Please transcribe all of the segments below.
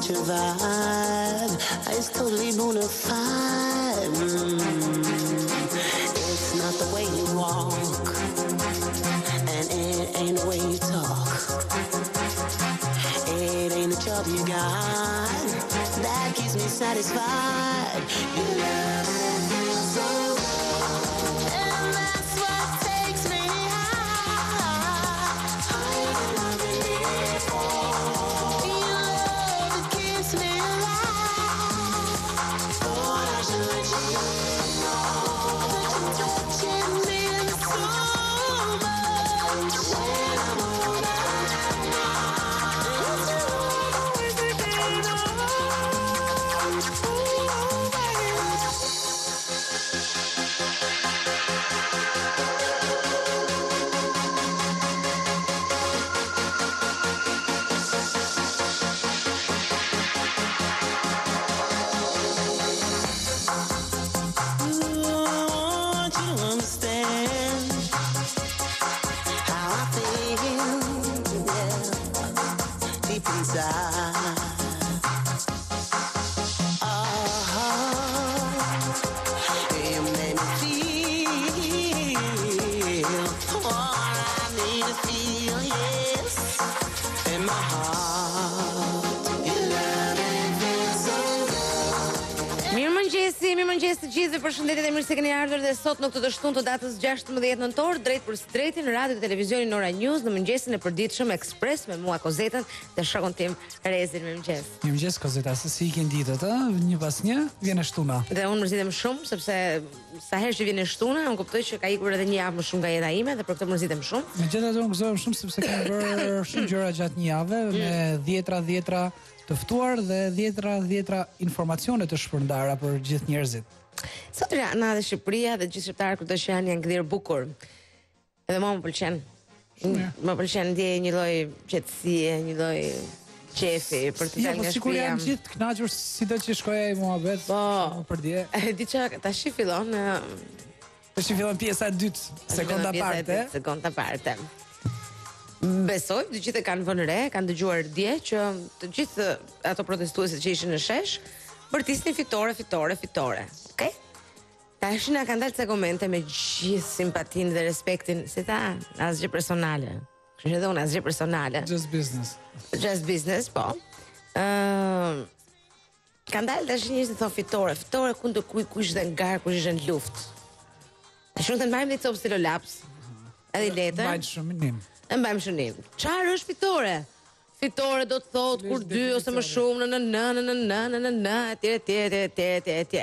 with your vibe. It's totally bona fide. It's not the way you walk, and it ain't the way you talk. It ain't the job you got that keeps me satisfied. Your love feels so good, and that's what takes me high. Higher than I've been before. Your love, it keeps me alive. Thought I should let you know that you're touching me so much. When I'm all out now, it's always the pain. Mirëmëngjes të gjithëve, përshëndetje dhe mirë se keni ardhur dhe sot në këtë të shtunë të datës 16 nëntor, drejt për drejti në radio dhe televizionin Nora News në mëngjesin e përditshëm Ekspres me mua Kozetën dhe shokun tim Rezin. Mirëmëngjes. Mirëmëngjes Kozeta, se si ikin ditët, ë? Një pas një vjen e shtuna. Dhe unë mërzitem shumë sepse sa herë që vjen e shtuna, unë kuptoj që ka ikur edhe një javë më shumë nga jeta ime dhe për këtë mërzitem shumë. Megjithatë unë gëzohem shumë sepse kemi bërë shumë gjëra gjatë një jave me dhjetra të ftuar dhe dhjetra informacione të shpërndara për gjithë njerëzit. Sot Rana dhe Shqipëria dhe gjithë shqiptarët kudo që janë gdhirë bukur. Edhe mua më pëlqen. Më pëlqen ndjej një lloj qetësie, një lloj qefi për të dalë nga shtëpia. Sikur janë gjithë kënaqur sido që shkoja i muhabet. Po, për dje. Di çka tash fillon pjesa e dytë, sekonda parte. Besoj, të gjithë kanë vënë re, kanë dëgjuar dje që të gjithë ato protestuesit që ishin në shesh bërtisnin fitore. Okej? Tash na kanë dalë ca komente me gjithë simpatinë dhe respektin, se ta asgjë personale. Kështu që edhe unë asgjë personale. Just business, po. Kanë dalë tash njerëzit thonë fitore kundër kush dhe ngar, kush ishte në luftë. Tash unë të mbajmë një copë stilolaps. Edhe letër. Mbajmë shumë E mbajmë shënim. Çfarë është fitore? Fitore do të thotë kur dy ose më shumë në etj.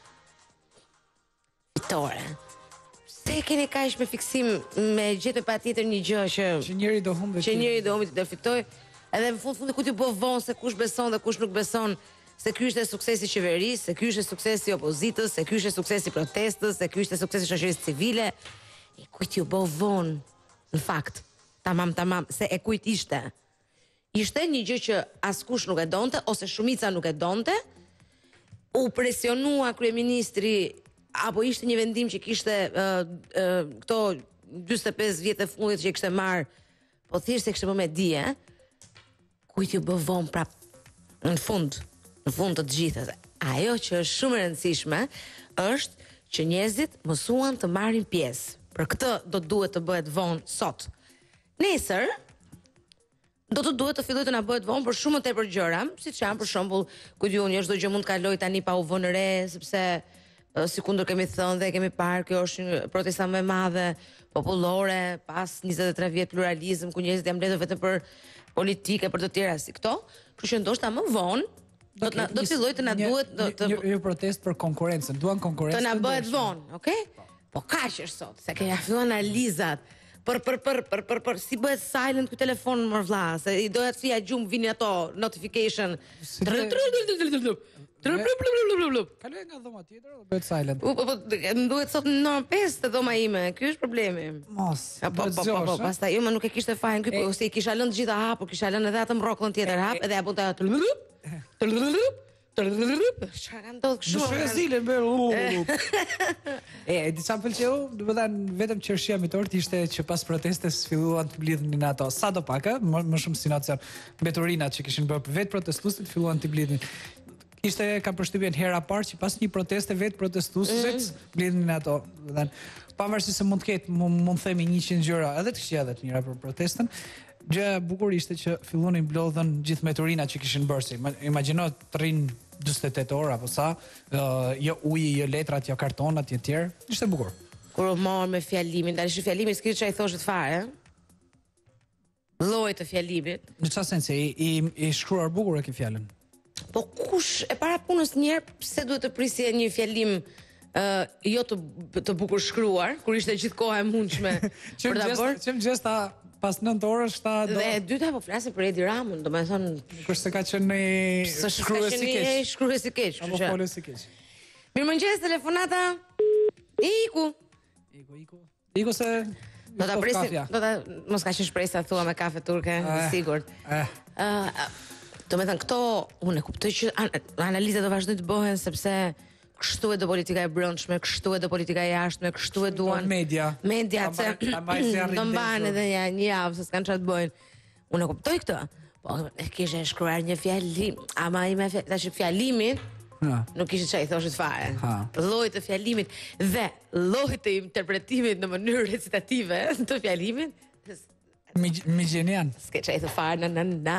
Fitore. Se keni kaq me fiksim me gjetë patjetër një gjë që njëri do humbi. Që njëri do humbi të fitoj. Edhe në fund ku ti bë vonë se kush beson dhe kush nuk beson, se ky ishte suksesi i qeverisë, se ky ishte suksesi i opozitës, se ky ishte suksesi i protestës, se ky ishte suksesi i shoqërisë civile. E kujt ju bë vonë në fakt? Tamam, se e kujt ishte? Ishte një gjë që askush nuk e donte, ose shumica nuk e donte, u presionua kryeministri, apo ishte një vendim që kishte këto 45 vjet e fundit që i kishte marrë, po thjesht se kishte bërë me dije, kujt ju bë vonë prap në fund të gjithës. Ajo që është shumë e rëndësishme është që njerëzit mësuan të marrin pjesë. Për këtë do duhet të bëhet vonë sot. Nesër do të duhet të filloj të na bëhet vonë për shumë më tepër gjëra, siç janë për shembull, ku diun, çdo gjë mund të kaloj tani pa u vënë re, sepse sikundër kemi thënë dhe kemi parë, kjo është një protesta më e madhe popullore pas 23 vjet pluralizëm, ku njerëzit janë mbledhur vetëm për politikë, për të tjera si këto, kështu që ndoshta më vonë do të filloj të na duhet një protestë për konkurrencën, duan konkurrencë. Të na bëhet vonë, okay? Po kaq është sot, se kemi filluar analizat. Për si bëhet silent ky telefon më vlla, se i doja të fija gjumë vini ato notification. Kaloj nga dhoma tjetër dhe bëhet silent. Më duhet sot në 5 të dhoma ime, ky është problemi. Mos. Po, pastaj jo më nuk e kishte fajin ky, ose i kisha lënë të gjitha hapur, kisha lënë edhe atë mrokullën tjetër hap, edhe ja bunta Çfarë ka ndodhur kështu? Në zile me di çfarë pëlqeu? Do të thënë vetëm qershia mitort ishte që pas protestes filluan të mblidhenin ato sadopak, më shumë si nacion mbeturinat që kishin bërë vetë protestuesit filluan të mblidhenin. Ishte ka përshtypjen hera parë që pas një proteste vetë protestuesit mblidhenin ato, do të thënë pavarësisht se mund të ketë mund themi 100 gjëra edhe të këqija edhe të mira për protestën. Gjëja e bukur ishte që fillonin mblodhen gjithë mbeturinat që kishin bërë si. Imagjino të rrinë 48 orë apo sa, jo uji, jo letrat, jo kartonat, jo tjerë. Ishte bukur. Kur u morë me fjalimin, tani që fjalimi s'ke çaj thoshit fare, lloj të fjalimit. Në çfarë sensi i shkruar bukur e ke fjalën? Po kush e para punës njerë, pse duhet të prisje një fjalim jo të bukur shkruar, kur ishte gjithë koha e mundshme për ta bërë. Çem gjesta pas 9 orësh ta do. Dhe e dyta po flasim për Edi Ramën, domethënë kurse ka qenë shkrues i keq. Shkrues i keq, Apo folës i keq. Mirëmëngjes, telefonata. Iku Iku se do ta presim, mos ka qenë shpresa thua me kafe turke, sigurt. Domethënë këto unë e kuptoj që analizat do vazhdojnë të bëhen sepse kështu e do politika e brendshme, kështu e do politika e jashtme, kështu e duan media se do mbahen edhe një javë se s'kan çfarë të bëjnë. Unë e kuptoj këtë. Po kishe shkruar një fjalim, ama tash fjalimin nuk kishte çfarë i thoshit fare. Lloji të fjalimit dhe lloji të interpretimit në mënyrë recitative të fjalimit Migjenian. S'ke çfarë i thë fare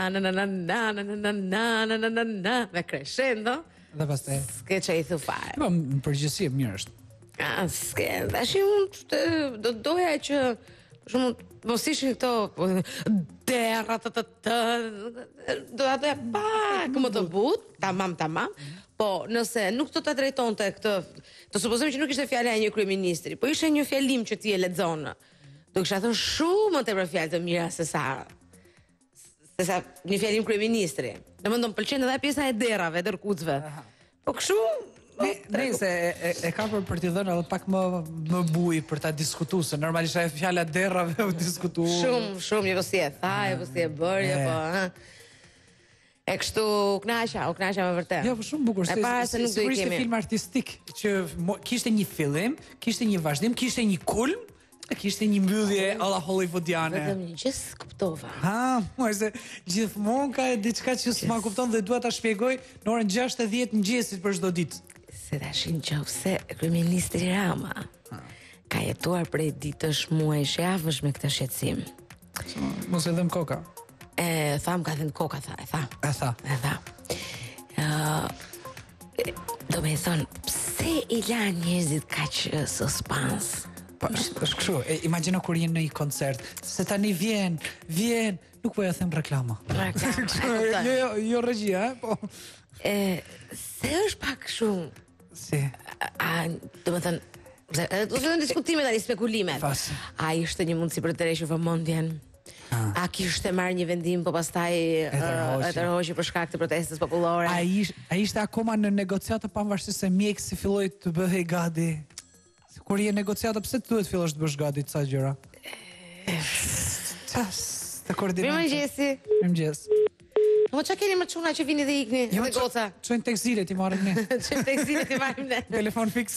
me crescendo. Dhe pastaj s'ke çaj thu fare. Po në përgjithësi mirë është. S'ke, tash unë do doja që për shembull mos ishin këto derra do ato pak më të butë, tamam. Po nëse nuk do ta drejtonte këtë, të supozojmë që nuk ishte fjala e një kryeministri, po ishte një fjalim që ti e lexon. Do kisha thënë shumë më tepër fjalë të mira se sa një fjalim kryeministri. Domethënë pëlqen edhe pjesa e derrave, dërkucve. Po kështu Nëse e ka për t'i dhënë edhe pak më buj për ta diskutuar, se normalisht ajo fjala derrave u diskutuar. Shumë, jo si e tha, jo si e bërë, po. E kështu u kënaqa me vërtet. Jo, po shumë bukur. E para se nuk do i kemi. Ishte film artistik që kishte një fillim, kishte një vazhdim, kishte një kulm, kishte një mbyllje alla hollywoodiane. Vetëm një gjë kuptova. Mua se gjithmonë ka diçka që s'ma kupton dhe dua ta shpjegoj në orën 6:10 mëngjesit për çdo ditë. Se tash nëse kryeministri Rama ka jetuar prej ditësh, muajsh, javësh me këtë shqetësim. Mos e dhëm koka. Tham ka dhënë koka, e tha. Do me thonë, pse i lanë njerëzit kaq suspans? Po, është kështu, imagjino kur jenë në një koncert, se tani vjen, nuk po ja them reklama. Jo regjia, po. Se është pak shumë. Si? Do me thënë, do të thënë diskutimet tani, spekulimet. A ishte një mundësi për të rreshur vëmendjen? A kishte marrë një vendim, po pastaj e tërhoqi për shkak të protestës popullore? A ishte akoma në negociatë pavarësisht se mjeksi filloi të bëhej gati? Kur je negociata, pse të duhet fillosh të bësh gati ca gjëra? Të koordinojmë. Mirëmëngjes. Po çka keni më çuna që vini dhe ikni dhe goca? Çojnë tek zile ti marrim ne. Çojnë tek zile ti marrim ne. Telefon fiks.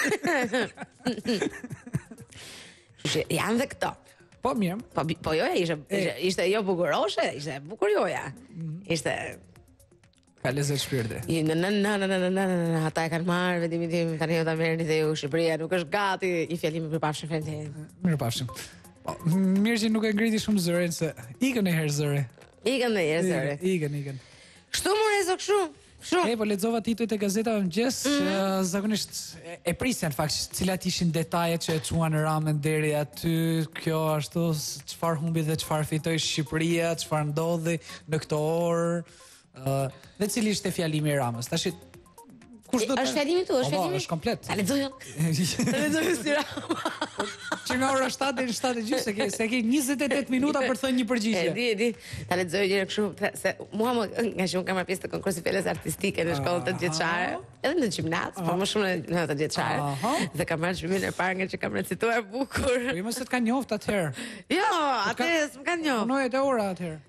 Janë dhe këto. Po mirë. Po joja ishte jo bukuroshe, ishte bukur joja. Ishte ka lezet shpirti. Ata e kanë marrë vendimin tim, tani do ta merrni dhe ju, Shqipëria nuk është gati, i fjalimi përpafshim faleminderit. Mirupafshim. Po mirë që nuk e ngriti shumë zërin, se ikën një herë zëri. Ikën. Kështu more zot kështu. Po lexova titujt e gazetave mëngjes, zakonisht e prisja në fakt, cilat ishin detajet që e çuan Ramën deri aty, kjo ashtu, çfarë humbi dhe çfarë fitoi Shqipëria, çfarë ndodhi në këtë orë. Dhe cili ishte fjalimi i Ramës? Tash është fjalimi tu, është fjalimi? Është komplet. Ta lexoj. Ta lexoj si Rama. Që nga ora 7 deri në 7:30 se ke 28 minuta për të thënë një përgjigje. E di. Ta lexoj një herë kështu, se mua nga që unë kam marrë pjesë të konkursit fjalës artistike në shkollën të gjetçare, edhe në gjimnaz, po më shumë në të gjetçare. Dhe kam marrë çmimin e parë nga që kam recituar bukur. Jo, mos të ka njoft atëherë. Jo, atë s'm kanë njoft. Unohet e ora atëherë.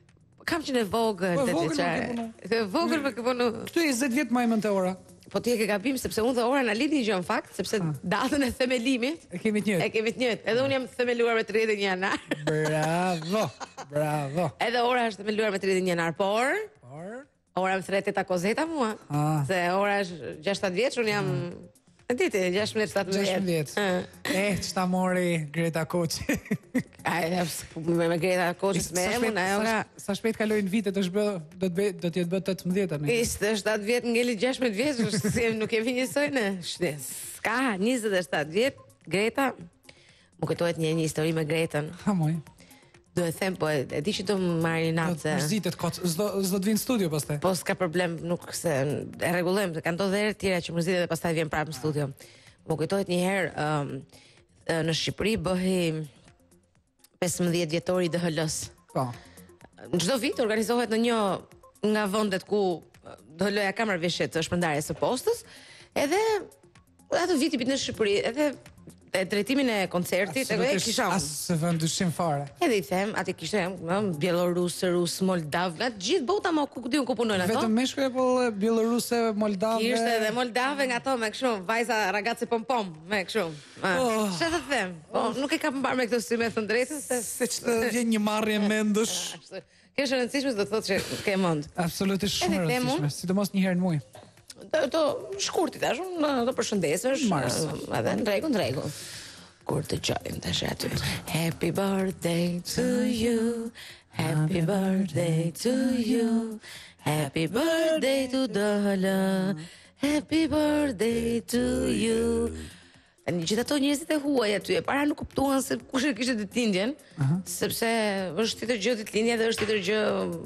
kam qenë e vogël, Po, te vogël çare. më ke punu. E vogël më ke punu. Këtu 20 vjet më mend të ora. Po ti e ke gabim sepse unë dhe ora na lidhin gjë në fakt, sepse datën e themelimit E kemi të njëjtë. e kemi të njëjtë. Edhe unë jam themeluar me 31 janar. Bravo. Bravo. Edhe ora është themeluar me 31 janar, por ora më thret ta kozeta mua. Ah. Se ora është 6-7 vjeç, unë jam e ditë 16-17. 16. Ç'ta mori Greta Koçi. Ai me Greta Koçës me emën, ajo ka Sa shpejt kalojnë vitet është bë do të jetë bë 18 tani. ishte 7 vjet ngeli 16 vjeç, është si nuk e vi njësoj në s'ka 27 vjet Greta. Më kujtohet një histori me Gretën. Ha moj. Do e them, po e di që do më marrin Do natë. të mërzitet kot, s'do të vinë në studio pastaj. Po s'ka problem, nuk se e rregullojmë, se kanë ndodhur herë tjera që mërzitet dhe pastaj vjen prapë në studio. Më kujtohet një herë në Shqipëri bëhej 15 vjetori i DHL-s. Po. Në çdo vit organizohet në një nga vendet ku DHL-ja ka marrë vesh të shpërndarjes së postës, edhe atë vit i bit në Shqipëri, edhe e drejtimin e koncertit, edhe e kisha unë. As se vën dyshim fare. Edhe i them, aty kishte bielorus, rus, moldav, nga gjithë bota më ku diun ku punojnë ato. Vetëm meshkuj apo bieloruse, moldave. Kishte edhe moldave nga ato me kështu, vajza ragazzi pom-pom, me kështu. Çfarë të them? Po, nuk e kam mbar me këtë sy me thënë drejtën se Se që të vjen një marrje mendësh. Kjo është e rëndësishme, do të thotë që ke mend. Absolutisht shumë Edhe temun? rëndësishme, sidomos një herë në muaj. Do shkurti tash, do përshëndesësh, edhe në rregull. Kur të gjojmë tash aty. Happy birthday to you. Happy birthday to you. Happy birthday to Dala. Happy birthday to you. Tani gjithë ato njerëzit e huaj aty, e para nuk kuptuan se kush e kishte ditëlindjen, sepse është tjetër gjë ditëlindja dhe është tjetër gjë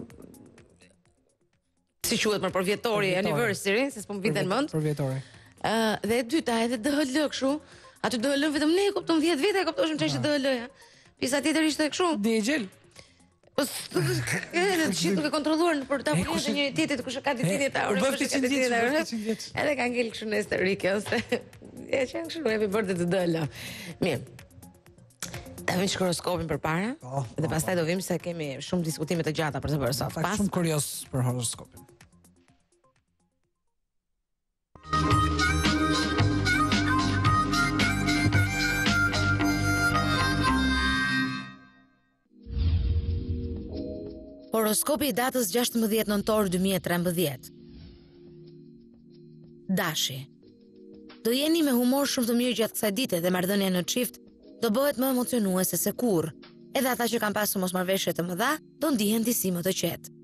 si quhet më për vjetori, anniversary, se s'po më vjen mend. Për vjetori. Dhe e dyta edhe DHL kështu. Aty DHL vetëm ne e kupton 10 vjet e kuptoshëm çfarë ishte DHL-ja. Pisa tjetër ishte kështu. Digjel. Po shit nuk e kontrolluar për ta punuar të njëri tjetrit kush e ka ditëlindje ta. U bë 100 vjet. Edhe ka ngel kështu në historike ose e që kështu e bërë të DHL. Mirë. Ta vim horoskopin përpara dhe pastaj do vim se kemi shumë diskutime të gjata për të bërë sot. Pak shumë kurioz për horoskopin. Horoskopi i datës 16 nëntor 2013. Dashi. Do jeni me humor shumë të mirë gjatë kësaj dite dhe marrëdhënia në çift do bëhet më emocionuese se kurrë. Edhe ata që kanë pasur mosmarrveshje të mëdha do ndihen disi më të qetë.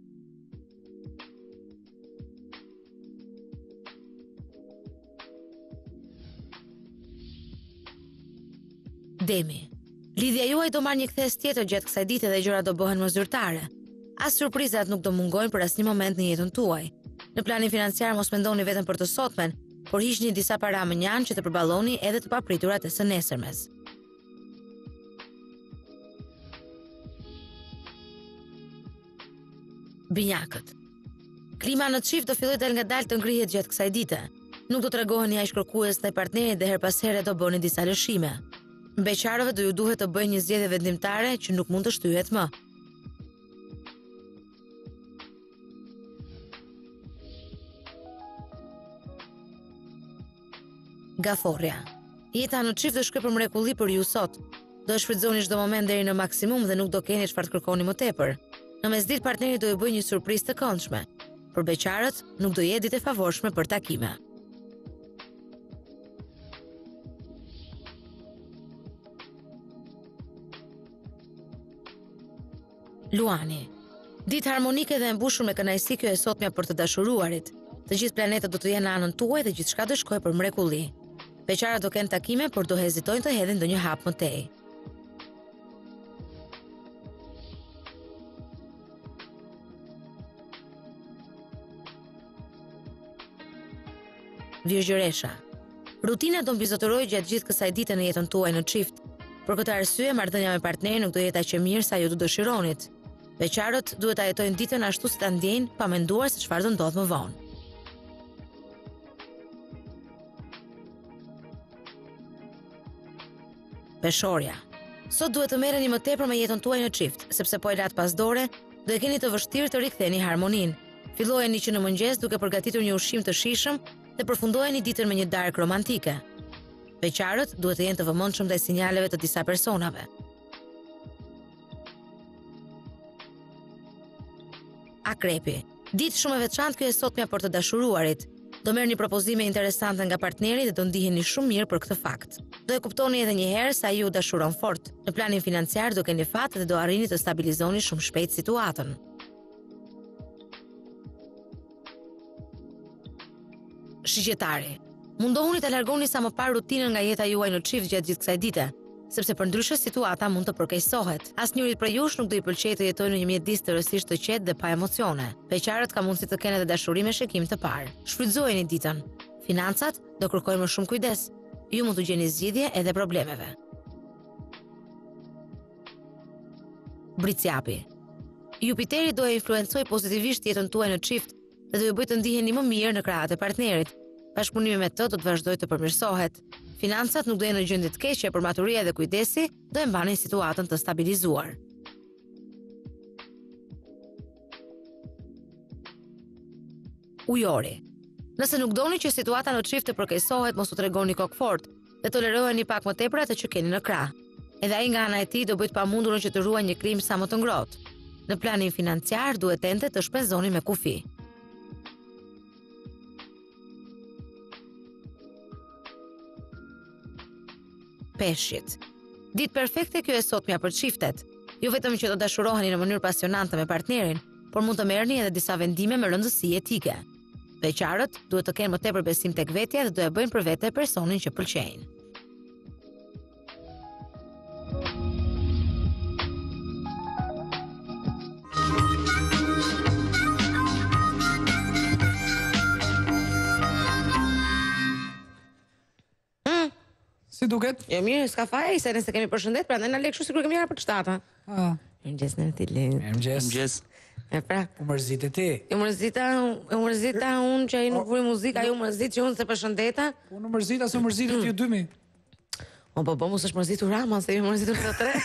Demi. Lidhja juaj do marrë një kthes tjetër gjatë kësaj dite dhe gjërat do bëhen më zyrtare. As surprizat nuk do mungojnë për asnjë moment në jetën tuaj. Në planin financiar mos mendoni vetëm për të sotmen, por hiqni disa para më njanë që të përballoni edhe të papriturat e së nesërmes. Binjakët. Klima në çift do fillojë dal ngadalë të ngrihet gjatë kësaj dite. Nuk do tregoheni aq kërkues ndaj partnerit dhe her pas here do bëni disa lëshime. Beqarëve do ju duhet të bëjnë një zgjedhje vendimtare që nuk mund të shtyhet më. Gaforja. Jeta në çift do shkruaj për mrekulli për ju sot. Do shfrytëzoni çdo moment deri në maksimum dhe nuk do keni çfarë të kërkoni më tepër. Në mesditë partneri do ju bëjë një surprizë të këndshme. Për beqarët nuk do jetë ditë e favorshme për takime. Luani. Ditë harmonike dhe e mbushur me kënaqësi kjo e sotmja për të dashuruarit. Të gjithë planetët do të jenë në anën tuaj dhe gjithçka do shkojë për mrekulli. Beqarat do kenë takime, por do hezitojnë të hedhin ndonjë hap më tej. Virgjëresha. Rutina do mbizotërojë gjatë gjithë kësaj dite në jetën tuaj në çift. Për këtë arsye, marrëdhënia me partnerin nuk do jetë aq e mirë sa ju do dëshironit. Beqarët duhet ta jetojnë ditën ashtu si ta ndjejnë, pa menduar se çfarë do ndodh më vonë. Peshorja. Sot duhet të merreni më tepër me jetën tuaj në çift, sepse po e lat pas dore, do e keni të vështirë të riktheni harmoninë. Fillojeni që në mëngjes duke përgatitur një ushqim të shijshëm dhe përfundojeni ditën me një darkë romantike. Beqarët duhet të jenë të vëmendshëm ndaj sinjaleve të disa personave. Akrepi. Ditë shumë e veçantë kjo e sotmja për të dashuruarit. Do merrni propozime interesante nga partneri dhe do ndiheni shumë mirë për këtë fakt. Do e kuptoni edhe një herë se ai ju dashuron fort. Në planin financiar do keni fat dhe do arrini të stabilizoni shumë shpejt situatën. Shigjetari. Mundohuni të largoni sa më parë rutinën nga jeta juaj në çift gjatë gjithë kësaj dite, sepse përndryshe situata mund të përkeqësohet. Asnjërit prej jush nuk do i pëlqejë të jetojë në një mjedis të rësisht të qetë dhe pa emocione. Beqarët ka mundësi të kenë edhe dashuri me shikim të parë. Shfrytëzojeni ditën. Financat do kërkojnë më shumë kujdes. Ju mund të gjeni zgjidhje edhe problemeve. Briciapi. Jupiteri do e influencojë pozitivisht jetën tuaj në çift dhe do ju bëjë të ndiheni më mirë në krahët e partnerit. Bashkëpunimi me të do të vazhdojë të përmirësohet. Financat nuk do jenë në gjendje të keqe, por maturia dhe kujdesi do e mbanin situatën të stabilizuar. Ujori. Nëse nuk doni që situata në çift të përkeqësohet, mos u tregoni kokfort dhe tolerojeni pak më tepër atë që keni në krah. Edhe ai nga ana e tij do bëjë të pamundurën që të ruajë një krim sa më të ngrohtë. Në planin financiar duhet tente të shpenzoni me kufi. Peshqit. Ditë perfekte kjo e sotmja për çiftet. Jo vetëm që do dashuroheni në mënyrë pasionante me partnerin, por mund të merrni edhe disa vendime me rëndësi etike. Beqarët duhet të kenë më tepër besim tek vetja dhe do e bëjnë për vete personin që pëlqejnë. Si duket? Jo mirë, s'ka faj, se nëse kemi përshëndet, prandaj na lek kështu sikur kemi ardhur për të shtata. Mirëmëngjes në ti lek. Mirëmëngjes. E pra, U mërzit e ti. u mërzita unë që ai nuk vuri muzikë, ai u mërzit që unë se përshëndeta. Unë u mërzit, asë u mërzit e ti u 2000. Po, mos është mërzitur Rama, se ju mërzitur të tre.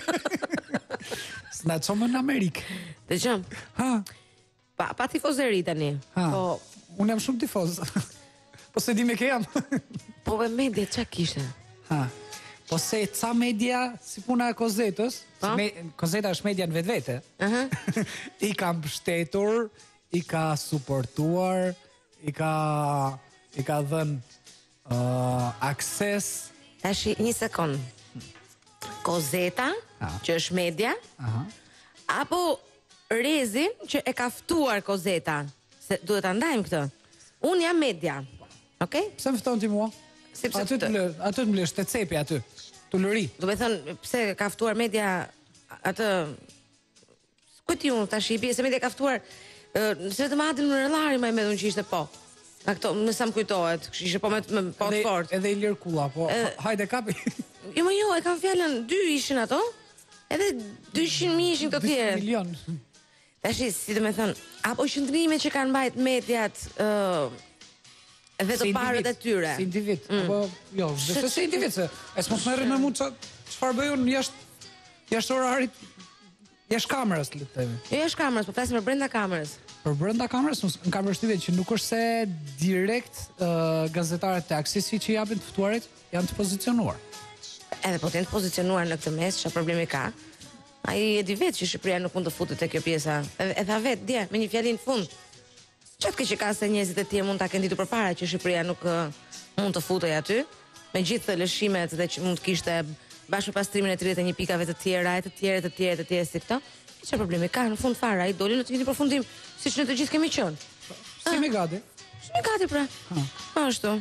S'na çomë në Amerikë. Dëgjom. Ha, Pa tifozeri tani. ha. Po, Unë jam shumë tifoz. Po se di me ke jam. po me media çka kishte? Ha. Po se ca media, si puna e Kozetës, Pa? Kozeta është media në vetvete, Aha. i ka mbështetur, i ka suportuar, i ka dhënë akses. Tashi një sekond. Kozeta, që është media, apo Rezi që e ka ftuar Kozeta, se duhet ta ndajmë këtë. Unë jam media. Okej? Pse më fton ti mua? Sepse Aty të mblesh, të cepi aty. Tu lëri. Do me thënë, pse ka ftuar media atë... Kujti unë tash i bie se media ka ftuar se të madhin në rëllari më me dhun që ishte po. A këto, nësa më kujtohet, ishte po me po të fort. Edhe i lirë kulla, po hajde kapi. Jo, e kam fjallën, 2 ishin ato, edhe 200.000 ishin të tjere. 2 milion. Tashi, si do me thënë, apo qëndrime që kanë mbajt mediat dhe të parët e tyre. Si individ. Apo, jo, dhe se individ, se e s'mos merri me mu çfarë bëj unë jashtë orarit, jashtë kamerës, le të themi. Jo jashtë kamerës, po flasim për brenda kamerës. Për brenda kamerës, në kam përshtypjen që nuk është se direkt gazetarët të Aksisi që japin të ftuarit janë të pozicionuar. Edhe po të jenë të pozicionuar në këtë mes, çfarë problemi ka? Ai e di vetë që Shqipëria nuk mund të futet te kjo pjesa. E tha vetë, dje, me një fjalë në fund. Çfarë që ka se njerëzit e tjerë mund ta kenë ditur përpara që Shqipëria nuk mund të futej aty, me gjithë lëshimet dhe që mund të kishte bashkë me pastrimin e 31 pikave të tjera, të tjera si këto. Çfarë problemi ka në fund fare? Ai doli në të njëjtin përfundim, siç ne të gjithë kemi qenë. Si me gati? Si me gati pra. Ashtu.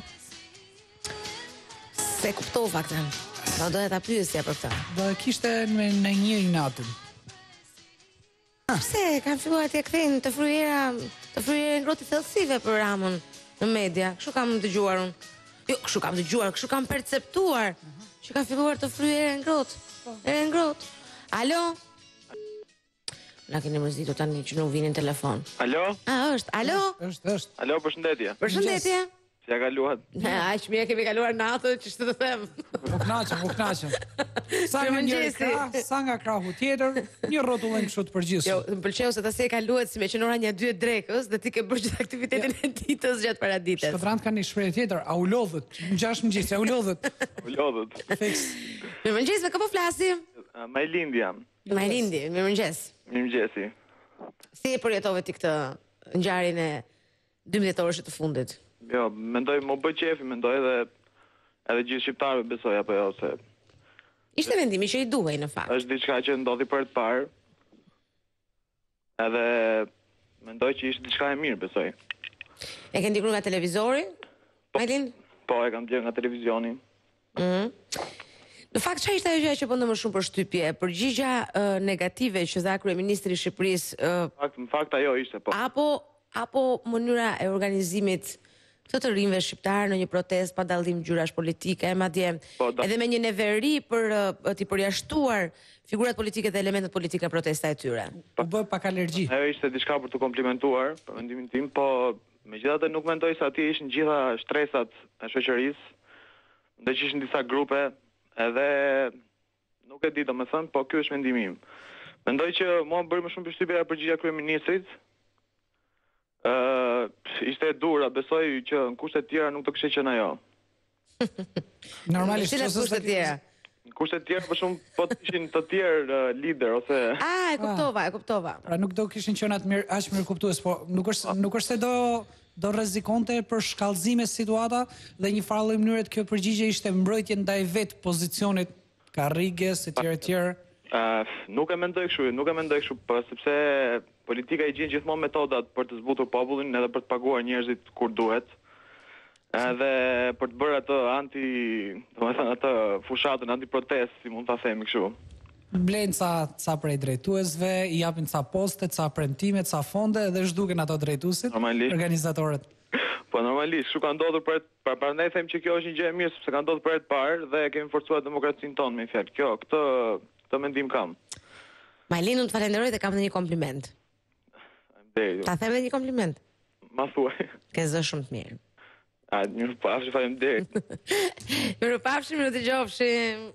Se kuptova këtë. Do doja ta pyesja për këtë. Do kishte në një natën. Pse kanë filluar të kthejnë të fryrë ngrohtë thellësive për Ramën në media. Kështu kam dëgjuar unë. Jo, kështu kam dëgjuar, kështu kam perceptuar që ka filluar të fryrë ngrohtë. Ngrohtë. Alo? Na keni mërzitur tani që nuk vinin telefon. Alo? Është. Alo? Është. Alo, përshëndetje. Përshëndetje. Si ja kaluat. Aq mirë kemi kaluar natën, që të them. U knaqem. Sa nga një Mirëmëngjesi. krah, sa nga krahu tjetër, një rrotullim kështu të përgjithshëm. Jo, më pëlqeu se ta se e kaluat si me që në ora 1-2 drekës dhe ti ke bërë gjithë aktivitetin e ditës gjatë paradites. Shkodrant kanë një shprehje tjetër, a u lodhët, në 6 mëngjes, a u lodhët. U lodhët. Fiks. Mirëmëngjes, me kë po flasim? Majlindi jam. Majlindi, mirëmëngjes. Mirëmëngjesi. Si e përjetove ti këtë ngjarjen e 12 orësh të fundit? Jo, mendoj më bë qefi, mendoj edhe gjithë shqiptarëve besoj apo jo se Ishte vendimi që i duhej në fakt. është diçka që ndodhi për të parë. Edhe mendoj që ishte diçka e mirë, besoj. E ke ndjekur nga televizori? Majlin? Po, e kam djerë nga televizioni. Në fakt çfarë ishte ajo gjë që bënte më shumë përshtypje? Përgjigja negative që dha kryeministri i Shqipërisë Në fakt ajo ishte, po. apo mënyra e organizimit të rinjve shqiptar në një protestë pa dallim ngjyrash politike, madje Po, edhe me një neveri për t'i përjashtuar figurat politike dhe elementet politike në protesta e tyre. U bë pak alergji. Ajo ishte diçka për të komplimentuar, për mendimin tim, po megjithatë nuk mendoj se atje ishin gjitha shtresat e shoqërisë, ndër që ishin disa grupe, edhe nuk e di domethënë, po ky është mendimi im. Mendoj që mua më bëri më shumë përshtypje përgjigja kryeministrit. Ishte e dura, besoj që në kushte të tjera nuk të kishte qenë ajo. Normalisht Cilat kushte të tjera? Në kushte të tjera për shumë po të ishin të tjerë lider ose E kuptova. Pra nuk do kishin qenë aq mirë kuptues, po nuk është se do rrezikonte për shkallëzime situata dhe një farë lloj mënyre kjo përgjigje ishte mbrojtje ndaj vet pozicionit karriges etj etj. Nuk e mendoj kështu, po sepse politika i gjen gjithmonë metodat për të zbutur popullin edhe për të paguar njerëzit kur duhet. Edhe për të bërë atë atë fushatën anti-protest, si mund ta themi kështu. Blen ca prej drejtuesve, i japin ca poste, ca premtime, ca fonde dhe zhduken ato drejtuesit, organizatorët. Po normalisht, kështu ka ndodhur prandaj them që kjo është një gjë e mirë sepse ka ndodhur për herë të parë dhe kemi forcuar demokracinë tonë me fjalë. Këtë mendim kam. Majlin, unë të falenderoj dhe kam dhe një kompliment. Ta them dhe një kompliment. Ma thuaj. Ke zë shumë të mirë. Mirupafshim, faleminderit. Mirupafshim, mirë dëgjofshim.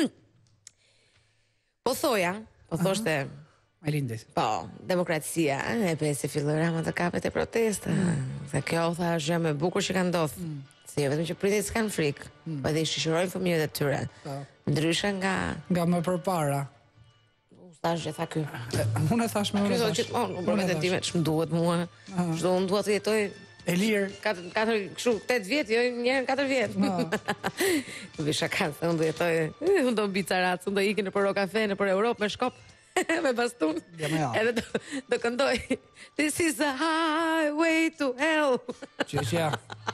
Po thoshte Majlindi. Po, demokracia, e pse filloi Rama të kapet e protesta. Dhe kjo tha është gjë më e bukur që ka ndodhur. Si vetëm që prindërit s'kan frikë, po edhe i shoqërojnë fëmijët e tyre. Ndryshe nga më përpara. Thash që tha ky. Unë e thash me Ky thotë gjithmonë, unë për veten time ç'm duhet mua. Çdo unë dua të jetoj e lirë. 4 kështu 8 vjet, jo një herë 4 vjet. Nuk isha kanë, unë do jetoj, unë do mbi Carac, unë do ikë nëpër kafe, nëpër Europë me shkop, me bastun. Edhe do këndoj. This is a highway to hell. Që.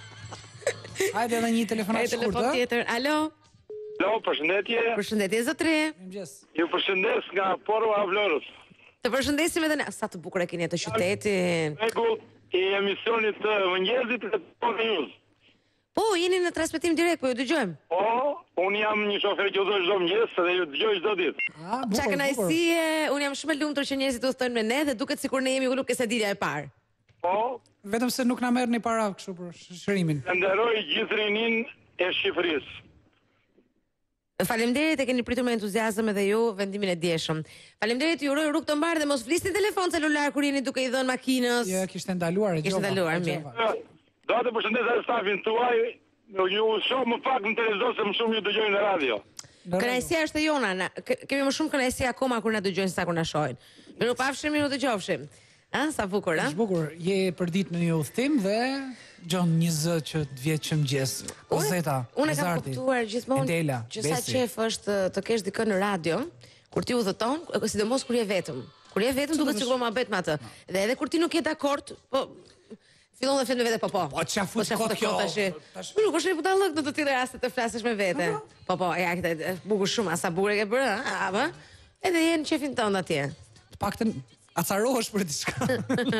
Hajde edhe një telefonat shkurt, telefon tjetër. Alo. Alo, përshëndetje. Përshëndetje zotri. Mirëmëngjes. Ju përshëndes nga Porova Vlorës. Të përshëndesim edhe ne. Sa të bukur e keni atë qytetin. Rregull i emisionit të mëngjesit të News. Po, jeni në transmetim direkt, po ju dëgjojmë. Po, unë jam një shofer që udhëzoj çdo mëngjes dhe ju dëgjoj çdo ditë. Çka kënaqësie, unë jam shumë e lumtur që njerëzit udhtojnë me ne dhe duket sikur ne jemi nuk e se ditja e parë. Po, vetëm se nuk na merrni para kështu për shoqërimin. Nderoj gjithë rinin e Shqipërisë. Faleminderit, e keni pritur me entuziazëm edhe ju vendimin e dieshëm. Faleminderit, ju uroj rrugë të mbarë dhe mos flisni telefon celular kur jeni duke i dhënë makinës. Jo, kishte ndaluar e gjova. Kishte ndaluar, mirë. Do të përshëndes edhe stafin tuaj. Ju shoh më pak në televizor se më shumë ju dëgjoj në radio. Kënaqësia është e jona. Kemi më shumë kënaqësi akoma kur na dëgjojnë sa kur na shohin. Mirupafshim, miru dëgjofshim. Sa bukur, Është bukur, je për ditë në një udhtim dhe gjon një zë që të vjet që mëngjes. Ozeta, unë kam kuptuar gjithmonë që sa qef është të kesh dikën në radio, kur ti udhëton, sidomos kur je vetëm. Kur je vetëm duket sikur ma bet me atë. Dhe edhe kur ti nuk je dakord, po fillon dhe flet me vete po. Po ç'a fut kot kjo tash. Nuk është një budallëk në të tilla raste të flasësh me vete. Po, ja këtë bukur shumë, sa bukur e ke bërë, a? Edhe je në qefin tënd atje. Të paktën acarohesh për diçka.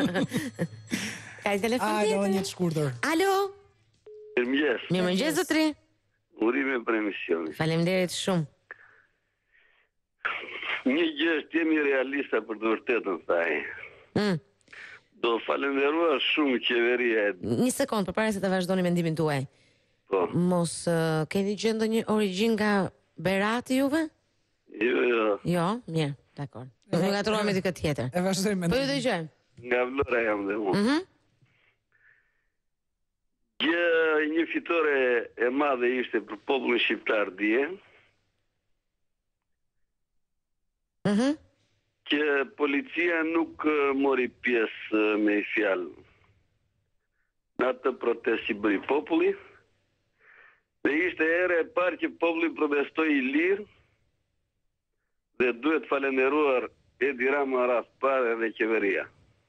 Ka telefon tjetër? Alo, një të shkurtër. Alo. Mirëmëngjes. Mirëmëngjes zotri. Urime për emisionin. Faleminderit shumë. Një gjë është jemi realista për të vërtetën thaj. Do falenderuar shumë qeveria e Një sekond, përpara se të vazhdoni mendimin tuaj. po. Mos keni gjë ndonjë origjinë nga Berati juve? Jo. Jo, mirë, dakor. Do të gaturohemi dikë tjetër. E vazhdojmë Po ju me dëgjoj. Nga Vlora jam dhe unë. Një fitore e madhe ishte për popullin shqiptar dje, që policia nuk mori pjesë me i fjalë në atë protest që bëri populli, dhe ishte ere e parë që populli protestoi i lirë, dhe duhet falenderuar Edi Rama rast parë dhe qeveria.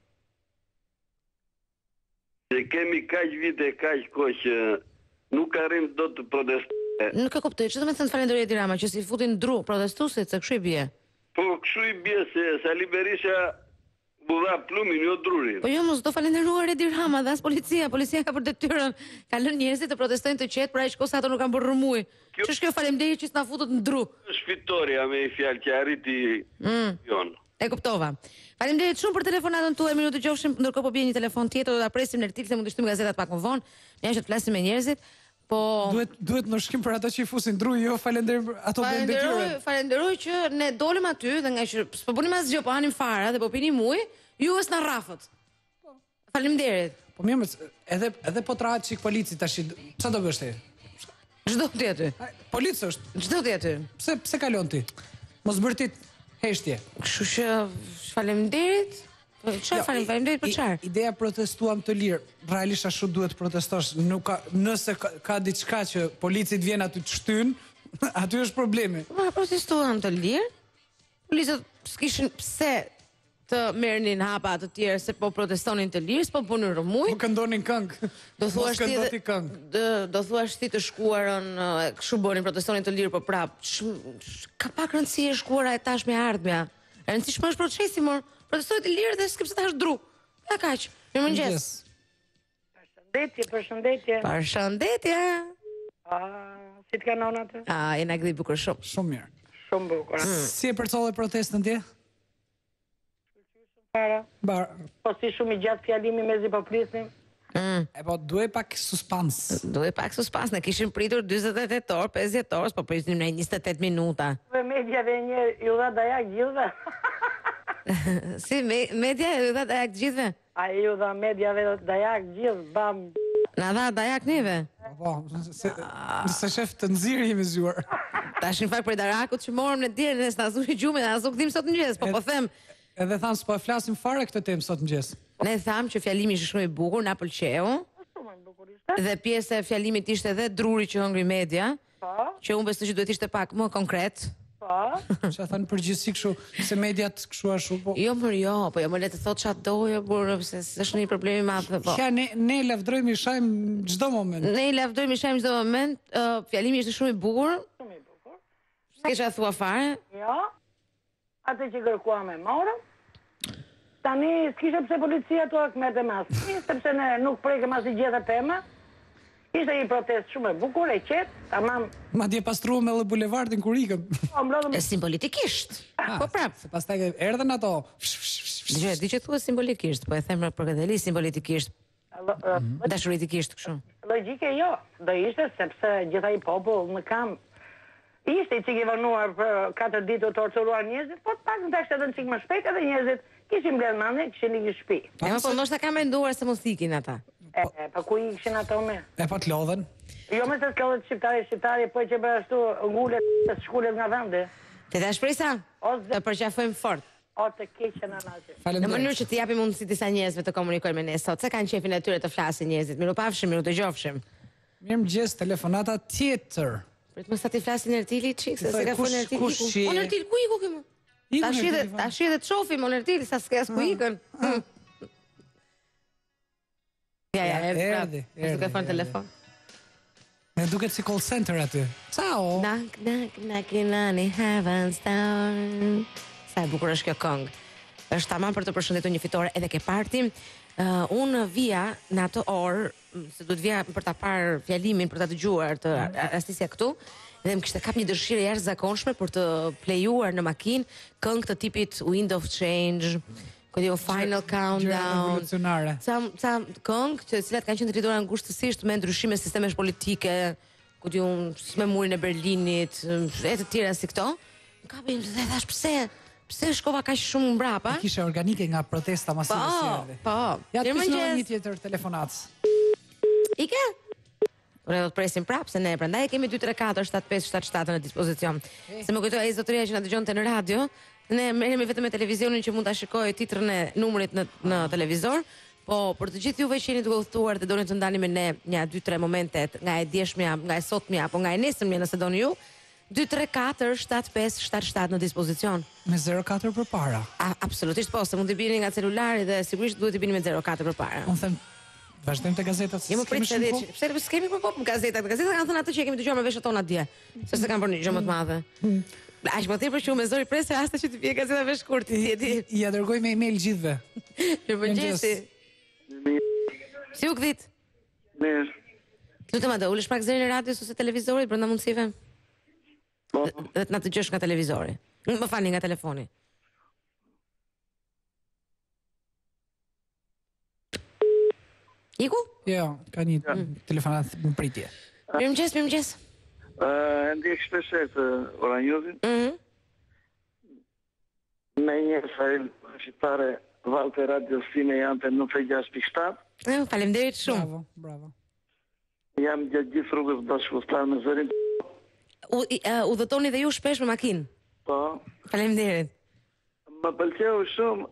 Se kemi kaq vite, kaq kohë që nuk arrim do të protestojmë. Nuk e kuptoj, çfarë do të thënë falenderoj Edi Rama që si futin dru protestuesit, se kështu i bie. Po kështu i bie se Sali Berisha budha plumin, jo drurin. Po jo, mos do falenderuar Edi Rama dhe as policia. Policia ka për detyrën, ka lënë njerëzit të protestojnë të qetë, për aq kohë sa ato nuk kanë bërë rrëmuj. Ç'është kjo faleminderit që s'na futët në dru? Është fitoria me i fjalë që arriti jon. E kuptova. Faleminderit shumë për telefonatën tuaj, mirë u dëgjofshim, ndërkohë po bie një telefon tjetër, do ta presim në Ertil se mund të shtyjmë gazetat pak më vonë. Ne që të flasim me njerëzit. Po duhet në shkim për ato që i fusin dru, jo falenderoj ato bëjnë detyrën. Falenderoj që ne dolim aty dhe nga që s'po bënim asgjë, po hanim fara dhe po pinim ujë, ju s'na rrafët. Faleminderit. Po mirë, edhe po trahet çik polici tash, ç'a do bësh ti? Ç'do ti aty? Polici është. Ç'do ti aty? Pse kalon ti? Mos bërtit heshtje. Kështu që faleminderit. Çfarë faleminderit për çfarë? Ideja protestuam të lirë. Realisht ashtu duhet protestosh. Nuk ka, nëse ka diçka që policit vjen aty të shtyn, aty është problemi. Po protestuam të lirë. Policët s'kishin pse të merrnin hapa të tjerë se po protestonin të lirë, s'po punin rrëmuj. Po këndonin këngë. Do thuash ti këndoti këngë. do thuash ti të shkuarën kështu bënin protestonin të lirë, po prap ka pak rëndësi e shkuara e tashme e ardhmja. E rëndësishme është procesi, mor. Protestoj të lirë dhe s'ke pse ta hash dru. Ja kaq. Mirëmëngjes. Përshëndetje. Përshëndetje. Si të kanë atë? E na gdhi bukur shumë. Shumë mirë. Shumë bukur. Si e përcolle protestën ti? Po si shumë i gjatë fjalimi mezi po prisnim. E po duhet pak suspans. Duhet pak suspans, ne kishim pritur 48 orë, 50 orë, po prisnim në 28 minuta. Dhe media dhe një ju dha dajak gjithve. Si media ju dha dajak gjithve? A ju dha media dhe dajak gjithë, bam. Na dha dajak neve? Po, se shef të nxirë jemi zgjuar. Tash në fakt për darakut që morëm në dirë, ne s'na zuri gjumë, na s'u kthim sot mëngjes, po them. Edhe thamë s'po e flasim fare këtë temë sot mëngjes. Ne thamë që fjalimi ishte shumë i bukur, na pëlqeu. Shumë i bukur ishte. Dhe pjesë e fjalimit ishte edhe druri që hëngri media. Po. Që unë besoj që duhet ishte pak më konkret. Po. Çfarë thënë përgjithësi kështu, se mediat kështu ashtu po. Jo më le të thot çfarë doje, burr, se s'është një problem i madh po. Ja ne lavdrojmë i shajm çdo moment. Ne i lavdrojmë i shajm çdo moment. Fjalimi ishte shumë i bukur. Shumë i bukur. S'ke çfarë thua fare? Jo. Atë që kërkuam e morëm. Tani s'kishe pse policia tu akmerte mas. Sepse ne nuk prekëm as i gjitha tema. Ishte një protest shumë e bukur, e qetë, tamam. Madje pastruam edhe bulevardin kur ikëm. Po mblodhëm. Simbolikisht. Po prap. Se pastaj erdhën ato. Di që thua simbolikisht, po e them për këtë simbolikisht. Dashuritikisht kështu. Logjike jo, do ishte sepse gjitha i popull në kam ishte i cik i vënuar për 4 ditë të torturuar njerëzit, po pak në të shtetën cik më shpejt edhe njerëzit kishin mbledh mande, kishin një shtëpi. Po ndoshta ka menduar se mos ikin ata. Po ku ikishin ato me? E po të lodhen. Jo me se s'lodhet shqiptari, po që për ashtu ngullet të shkullet nga vende. Te ta shpresa? Të përqafojmë fort. O të keqen anaqe. Në mënyrë që të japim mundësi disa njerëzve të komunikojnë me ne sot, se kanë qefin e tyre të flasin njerëzit. Mirupafshim, miru të gjofshim. Mirëmëngjes, telefonata tjetër. Prit mos ta ti flasin Ertili çik, se s'ka fol Ertili. On Ertil ku iku këmu? Tash edhe të shohim on Ertil sa s'ka as ku ikën. Ja, erdhi. S'ka fon telefon. Ne duket si call center aty. Ciao. Knock in heaven's door. Sa e bukur është kjo këngë. Është tamam për të përshëndetur një fitore edhe ke parti. Unë vija në atë orë, se duhet vija për ta parë fjalimin, për ta dëgjuar të rastisja këtu, dhe më kishte kap një dëshirë jashtëzakonshme për të plejuar në makinë këngë të tipit Wind of Change, ku diu Final Countdown. Revolucionare. Ca këngë që cilat kanë qenë drejtuara ngushtësisht me ndryshime sistemesh politike, ku diu si me murin e Berlinit, e të tjera si këto. Kapin dhe thash pse shkova kaq shumë mbrapa? Kishe organike nga protesta masive si erdhi. Po. Ja të Mirëmëngjes. një tjetër telefonat. Ike? Ure do të presim prapë se ne prandaj kemi 2 3 4 7 5 7 7 në dispozicion. Se më kujtoi ai zotëria që na dëgjonte në radio, ne merremi vetëm me televizionin që mund ta shikojë titrën e numrit në televizor, po për të gjithë juve që jeni duke udhëtuar dhe doni të ndani me ne një 2-3 momente nga e djeshmja, nga e sotmja apo nga e nesërmja nëse doni ju, 2347577 në dispozicion. Me 04 përpara. Absolutisht po, se mund të bini nga celulari dhe sigurisht duhet të bini me 04 përpara. Unë them vazhdojmë te gazetat. Jemi prit se diç. Pse s'kemi për pop gazetat? Gazetat kanë thënë atë që kemi dëgjuar me veshët tona dje. Se s'e kanë bërë një gjë më të madhe. Aq më tepër që u me zori presë asta që të vije gazeta vesh kurti, ti. Ja dërgoj me email gjithëve. Mirëmëngjesi. Si u kthit? Mirë. Lutem atë, ulesh pak zërin e radios ose televizorit brenda mundësive? Po. Dhe të na dëgjosh nga televizori. Më falni nga telefoni. Iku? Jo, ka një telefonat në pritje. Mirëmëngjes. E ndjek shpesh Ora Newsin. Me një fajl shqiptare valte radios time janë të 96.7. Faleminderit shumë. Bravo. Jam gjatë gjithë rrugës bashkëkombëtare me zërin. Udhëtoni dhe ju shpesh me makinë. Po. Faleminderit. Më pëlqeu shumë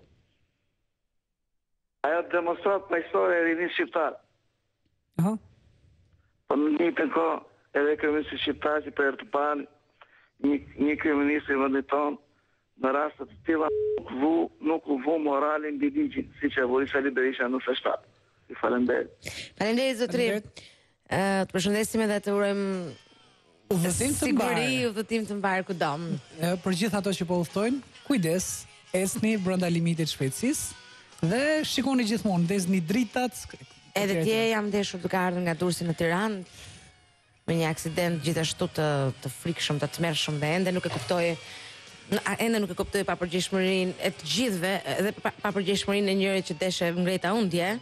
ajo demonstrat majstore e rinisë shqiptar. Aha. Po në një të kohë edhe kryeministri shqiptar që për të parë një kryeminist i vendit tonë në raste të tilla nuk u vu moralin mbi ligjin, siç e vuri Sali Berisha në 97. Ju falenderoj. Faleminderit zotëri. Të përshëndesim edhe të urojmë Udhëtim të mbar. siguri, udhëtim të mbar kudo. Për gjithë ato që po udhtojnë, kujdes, esni brenda limitit shpejtësisë dhe shikoni gjithmonë, ndezni dritat. Edhe dje jam ndeshur duke ardhur nga Durrësi në Tiranë me një aksident gjithashtu të frikshëm, të tmerrshëm dhe ende nuk e kuptoj papërgjegjshmërinë e të gjithëve, edhe papërgjegjshmërinë e njërit që deshe ngreta unë dje.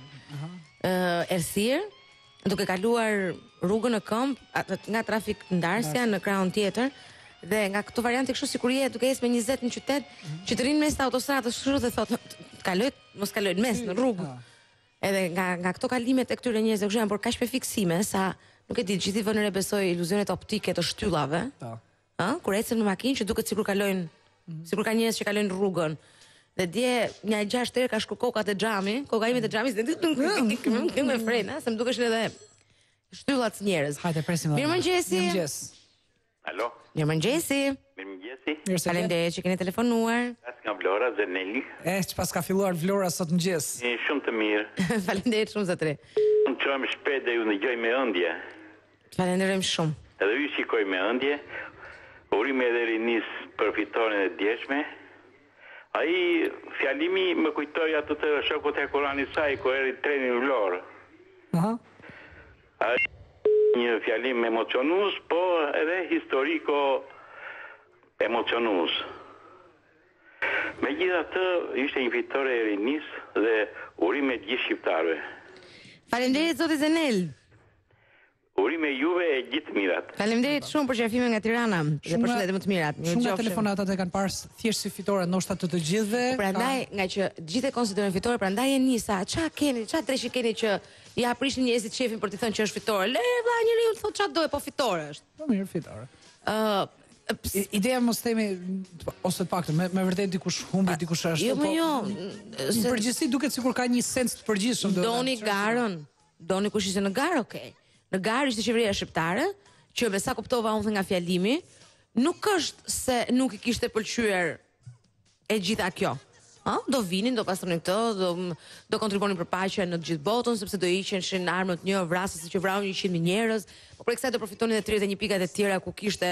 Erthir, duke kaluar rrugën në këmbë nga trafik ndarësja në krahun tjetër dhe nga këto variante kështu sigurie duke ecë me 20 në qytet, që të rinë mes të autostradës kështu dhe thotë mos kaloj mes në rrugë. Edhe nga këto kalimet e këtyre njerëzve kështu janë por kaq me fiksime sa nuk e di, gjithë vënë re besoj iluzionet optike të shtyllave. Kur ecën me makinë që duket sikur kalojnë, sikur ka njerëz që kalojnë rrugën. Dhe dje një 6 herë ka shku kokat e xhamit, kokaimit e xhamit, me frena, se më dukeshin edhe shtyllat njerëz. Hajde presim. Mirëmëngjesi. Mirëmëngjes. Alo, Mirëmëngjesi. mirëmëngjesi. Faleminderit që keni telefonuar. As nga Vlora, Zeneli. Çfarë ka filluar Vlora sot mëngjes? Shumë të mirë. Faleminderit shumë zotëri. Unë çojmë shpejt dhe ju ndëgjoj me ëndje. Falenderojmë shumë. Edhe ju shikoj me ëndje. Urime edhe rinis për fitoren e djeshme. Ai fjalimi më kujtoi atë të shokut e Kuranit saj ku eri treni në Vlorë. Aha. Ai një fjalim emocionues, po edhe historiko emocionues. Megjithatë, ishte një fitore e rinis dhe urime gjithë shqiptarëve. Faleminderit zoti Zenel. Urime juve e gjithë mirat. Faleminderit shumë për qafime nga Tirana dhe përshëndetje më të mirat. Shumë nga telefonatat e kanë parë thjesht si fitore ndoshta të gjithëve. Prandaj, nga që gjithë e konsiderojnë fitore, prandaj e nisa, ç'a treshi keni që ja prishin njerëzit shefin për t'i thënë që është fitore. Le vlla njeriu thotë ç'a do, po fitore është. Po mirë, fitore. Ideja mos themi ose të paktën me vërtet dikush humbi, dikush ashtu. Jo, në përgjithësi duket sikur ka një sens të përgjithshëm. Doni garën, doni kush ishte në garë, okay. Në garë ishte qeveria shqiptare, që me sa kuptova unë nga fjalimi, nuk është se nuk i kishte pëlqyer e gjitha kjo. Do vinin, do pastrunin këto, do kontribuonin për paqen në të gjithë botën, sepse do hiqeshin armët një vrasëse që vrau 100.000 njerëz, por për kësaj do përfitonin edhe 31 pikat e tjera ku kishte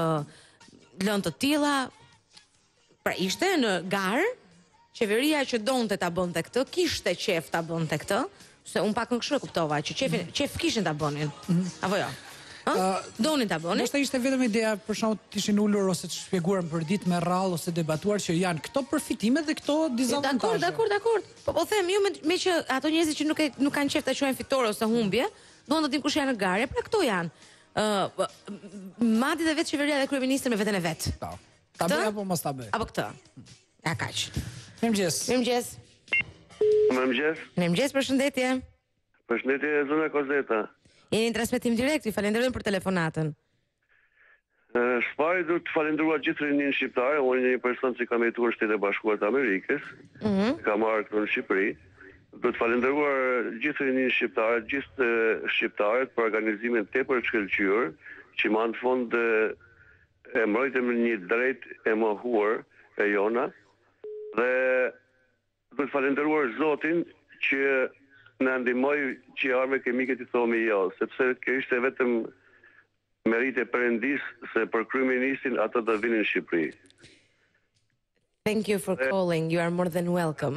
lënë të tilla. Pra ishte në garë, qeveria që donte ta bënte këtë, kishte qef ta bënte këtë. Se unë pak në kështu e kuptova, që qef kishin ta bënin. Apo jo? Donin ta bëni. Ndoshta ishte vetëm ideja për shkak të ishin ulur ose të shpjeguar për ditë me rrallë ose debatuar që janë këto përfitimet dhe këto dizavantazhe. Dakor. Po them, jo me që ato njerëzit që nuk kanë qejf ta quajnë fitore ose humbje, duan të dinë kush janë në garje, pra këto janë. Madje dhe vetë qeveria dhe kryeministri me veten e vet. Ta bëj apo mos ta bëj? Apo këtë. Ja kaq. Mirëmëngjes. Mirëmëngjes, përshëndetje. Përshëndetje zona Kozeta. Jeni në transmetim direkt, ju falenderojmë për telefonatën. Shpari du të falenderuar gjithë rinin shqiptare, unë një person që kam jetuar në Shtetet e Bashkuara të Amerikës, kam marrë këtu në Shqipëri. Do të falenderuar gjithë rinin shqiptare, gjithë shqiptarët për organizimin tepër të shkëlqyer, që më në fund e mbrojtëm një drejt e mohuar e jona, dhe do të falenderuar Zotin që na ndihmoi që arme kemike të thomi jo, sepse kjo ishte vetëm merit e Perëndis se për kryeministin ato do vinin në Shqipëri. Thank you for calling. You are more than welcome.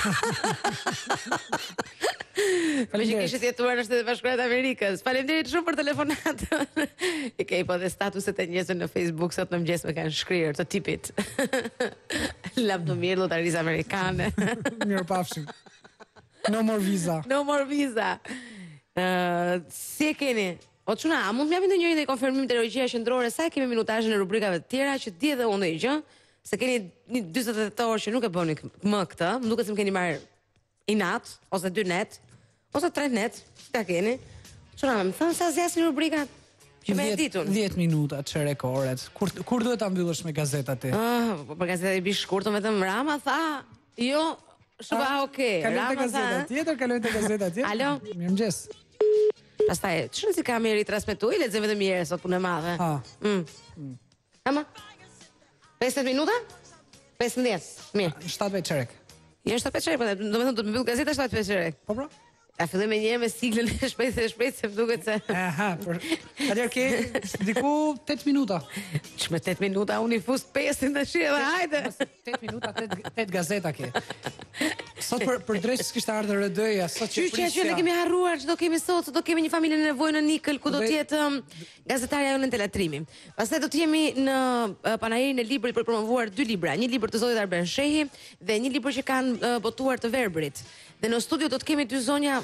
Faleminderit që jetuar në Shtetet e Bashkuara të Amerikës. Faleminderit shumë për telefonatën. I kej po dhe statuset e njerëzve në Facebook sot në mëngjes më kanë shkruar të tipit. Lam të mirë llotarisë amerikane. Mirupafshim. No more visa. No more visa. Si e keni? O çuna, a mund të japni ndonjëri ndaj konfirmim meteorologjia qendrore sa e kemi minutazhin e rubrikave të tjera që di edhe unë ndonjë gjë, se keni një 48 orë që nuk e bëni më këtë, më duket se më keni marrë i nat ose 2 net ose 3 net, ta keni. Çuna, më thon sa zgjasin rubrikat? Që më e ditun. 10 minuta çerekoret. Kur duhet ta mbyllësh me gazetat ti? Për gazetat i bish shkurtën vetëm Rama tha, jo, shpa okay. Rama tha. Kalojnë te gazeta tjetër. Alo. Mirëmëngjes. Pastaj, çfarë si kameri transmetoj, lexoj vetëm një herë sot punë e madhe. Ama. 50 minuta? 15. Mirë. 7 çerek. Jo 7 çerek, po do të thonë do të mbyll gazeta 7 çerek. Po. A filloj me një herë me siglën e shpejtë se më duket se. Atëherë ke diku 8 minuta. Ç'me 8 minuta unë i fus 5 tash edhe hajde. 8 minuta 8 gazeta ke. Sot për drejt s'kishte ardhur RD-ja, sot që që ne kemi harruar ç'do kemi sot, do kemi një familje në nevojë në Nikël ku do të jetë gazetarja jonë në Telatrimi. Pastaj do të jemi në panairin e librit për promovuar 2 libra, një libër të Zotit Arben Shehi dhe një libër që kanë botuar të Verbrit. Dhe në studio do të kemi 2 zonja,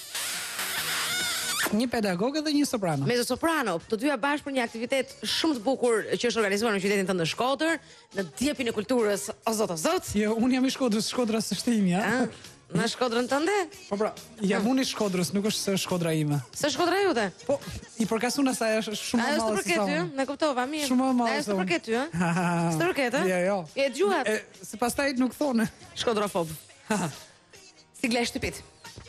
një pedagogë dhe një soprano. Mezzo soprano, të dyja bashkë për një aktivitet shumë të bukur që është organizuar në qytetin tënd të Shkodër, në Djepin e Kulturës, o zot. Jo, unë jam i Shkodrës, Shkodra s'është ime, ja. Në Shkodrën tënde? Po pra, jam unë i Shkodrës, nuk është se Shkodra ime. Se Shkodra jote? Po, i përkas unë asaj është shumë më madhe se sa unë. Ne kuptova mirë. Shumë më madhe se unë. Është përket ty, ëh? Është përket, ëh? Jo. E djuhat. Se pastaj nuk thonë. Shkodrafob. Sigla e shtëpit.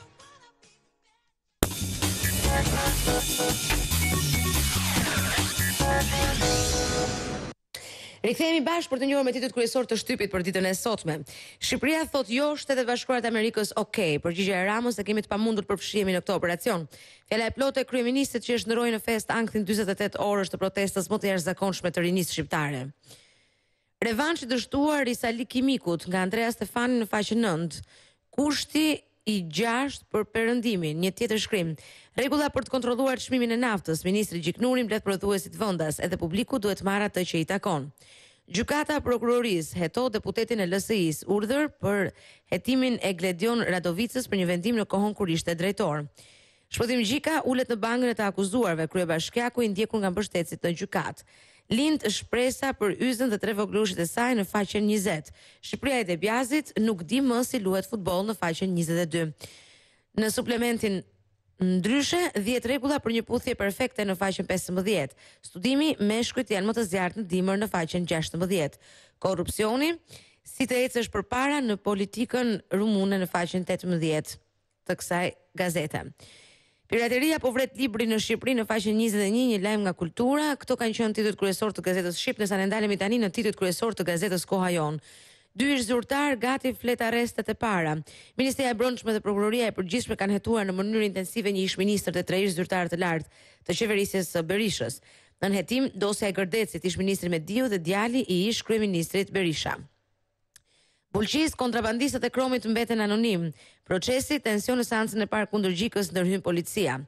Rikthehemi bashkë për të njohur me titujt kryesor të shtypit për ditën e sotme. Shqipëria thot jo, Shtetet e Bashkuara të Amerikës okay. Përgjigjja e Ramës se kemi të pamundur të përfshihemi në këtë operacion. Fjala e plotë e kryeministit që shndroi në fest ankthim 48 orësh të protestës më të jashtëzakonshme të rinisë shqiptare. Revanshi dështuar Risali Kimikut nga Andrea Stefani në faqen 9. Kushti i 6 për perëndimin, një tjetër shkrim. Rregulla për të kontrolluar çmimin e naftës, ministri Gjiknuri mbledh prodhuesit vendas, edhe publiku duhet marrë atë që i takon. Gjykata e prokurorisë heto deputetin e LSI-s urdhër për hetimin e Gledion Radovicës për një vendim në kohën kur ishte drejtor. Shpëtim Gjika ulet në bangën e të akuzuarve, kryebashkiaku i ndjekur nga mbështetësit në gjykat. Lind shpresa për Yzën dhe 3 voglushit e saj në faqen 20. Shqipëria e Debjazit nuk di më si luhet futboll në faqen 22. Në suplementin ndryshe, 10 rregulla për një puthje perfekte në faqen 15. Studimi meshkujt janë më të zjarrt në dimër në faqen 16. Korrupsioni, si të ecësh përpara në politikën rumune në faqen 18 të kësaj gazete. Pirateria po vret librin në Shqipëri në faqen 21, një lajm nga Kultura. Këto kanë qenë titujt kryesor të gazetës Shqip, ndërsa ne ndalemi tani në titujt kryesor të gazetës Koha Jon. 2 ish zyrtar gati flet arrestet e para. Ministria e Brendshme dhe Prokuroria e Përgjithshme kanë hetuar në mënyrë intensive një ish-ministër dhe 3 ish zyrtar të lartë të qeverisjes së Berishës. Në hetim dosja e Gërdecit, ish-ministri Mediu dhe djali i ish kryeministrit Berisha. Bulqis, kontrabandistët e Kromit mbeten anonim. Procesi, tension në seancën e parë kundër Gjikës ndërhyn policia.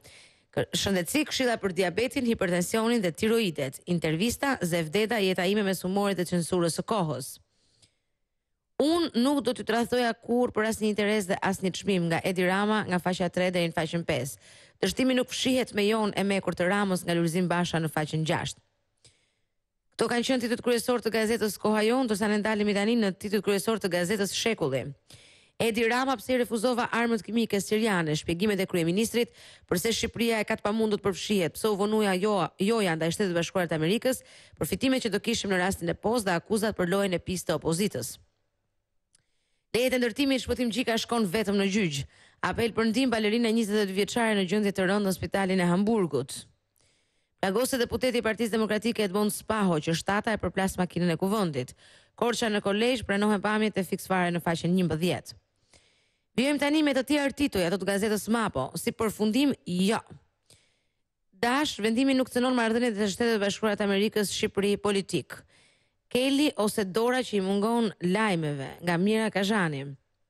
Shëndetësi, këshilla për diabetin, hipertensionin dhe tiroidet. Intervista, Zevdeta, jeta ime mes humorit dhe censurës së kohës. Unë nuk do t'ju tradhtoja kur për asnjë interes dhe asnjë çmim, nga Edi Rama, nga faqja 3 deri në faqen 5. Dështimi nuk fshihet me jon e mekur të Ramës nga Lulzim Basha në faqen 6. Këto kanë qenë titujt kryesor të gazetës Koha Jon, ndërsa ne ndalemi tani në titujt kryesor të gazetës Shekulli. Edi Rama pse refuzova armët kimike siriane, shpjegimet e kryeministrit përse Shqipëria e ka të pamundur të përfshihet, pse u vonuja joja ndaj Shtetit Bashkuar të Amerikës, përfitimet që do kishim në rastin e POS dhe akuzat për lojën e pistë të opozitës. Lejet e ndërtimit Shpëtim Gjika shkon vetëm në gjyq. Apel për ndihmë balerina 22 vjeçare në gjendje të rëndë në spitalin e Hamburgut. Plagose deputeti i Partisë Demokratike Edmond Spaho që shtata e përplas makinën e kuvendit. Korça në kolegj pranohen pamjet e fiksfare në faqen 11. Vijmë tani me të tjerë tituj ato të gazetës Mapo, si përfundim, jo. Dash, vendimi nuk cënon marrëdhëniet e Shtetit Bashkuar të Amerikës Shqipëri politik. Kelly ose Dora që i mungon lajmeve, nga Mira Kazhani.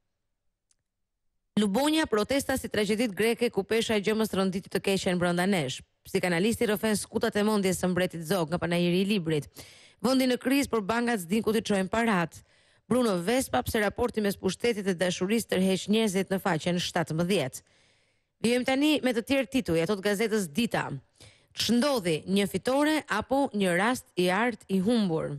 Lubonja protesta si tragjedit greke ku pesha e gjëmës rënditi të keqen brenda nesh. Psikanalisti rrofen skutat e mendjes së mbretit Zog nga panajiri i librit. Vendi në krizë por bankat s'din ku t'i çojnë parat. Bruno Vespa pse raporti mes pushtetit dhe dashurisë tërheq njerëzit në faqen 17. Vijmë tani me të tjerë tituj ato të gazetës Dita. Ç'ndodhi, një fitore apo një rast i art i humbur?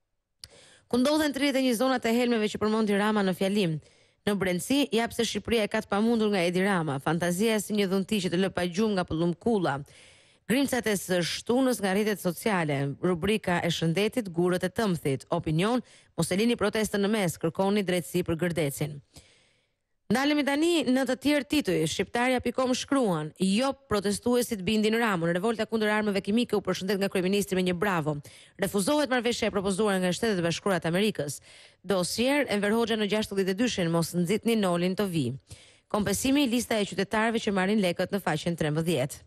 Ku ndodhen 31 zonat e helmeve që përmendi Rama në fjalim. Në brendësi, jap se Shqipëria e ka të pamundur nga Edi Rama, fantazia si një dhunti që të lë pa gjumë nga pëllumkulla. Grimcat e së shtunës nga rrjetet sociale, rubrika e shëndetit, gurët e tëmthit, opinion, mos e lini protestën në mes, kërkoni drejtësi për Gërdecin. Ndalemi tani në të tjerë tituj. Shqiptarja.com shkruan, jo protestuesit bindin Ramën, revolta kundër armëve kimike u përshëndet nga kryeministri me një bravo. Refuzohet marrëveshja e propozuar nga Shtetet e Bashkuara të Amerikës. Dosier Enver Hoxha në 62-shin, mos nxitni Nolin të vi. Kompensimi lista e qytetarëve që marrin lekët në faqen 13.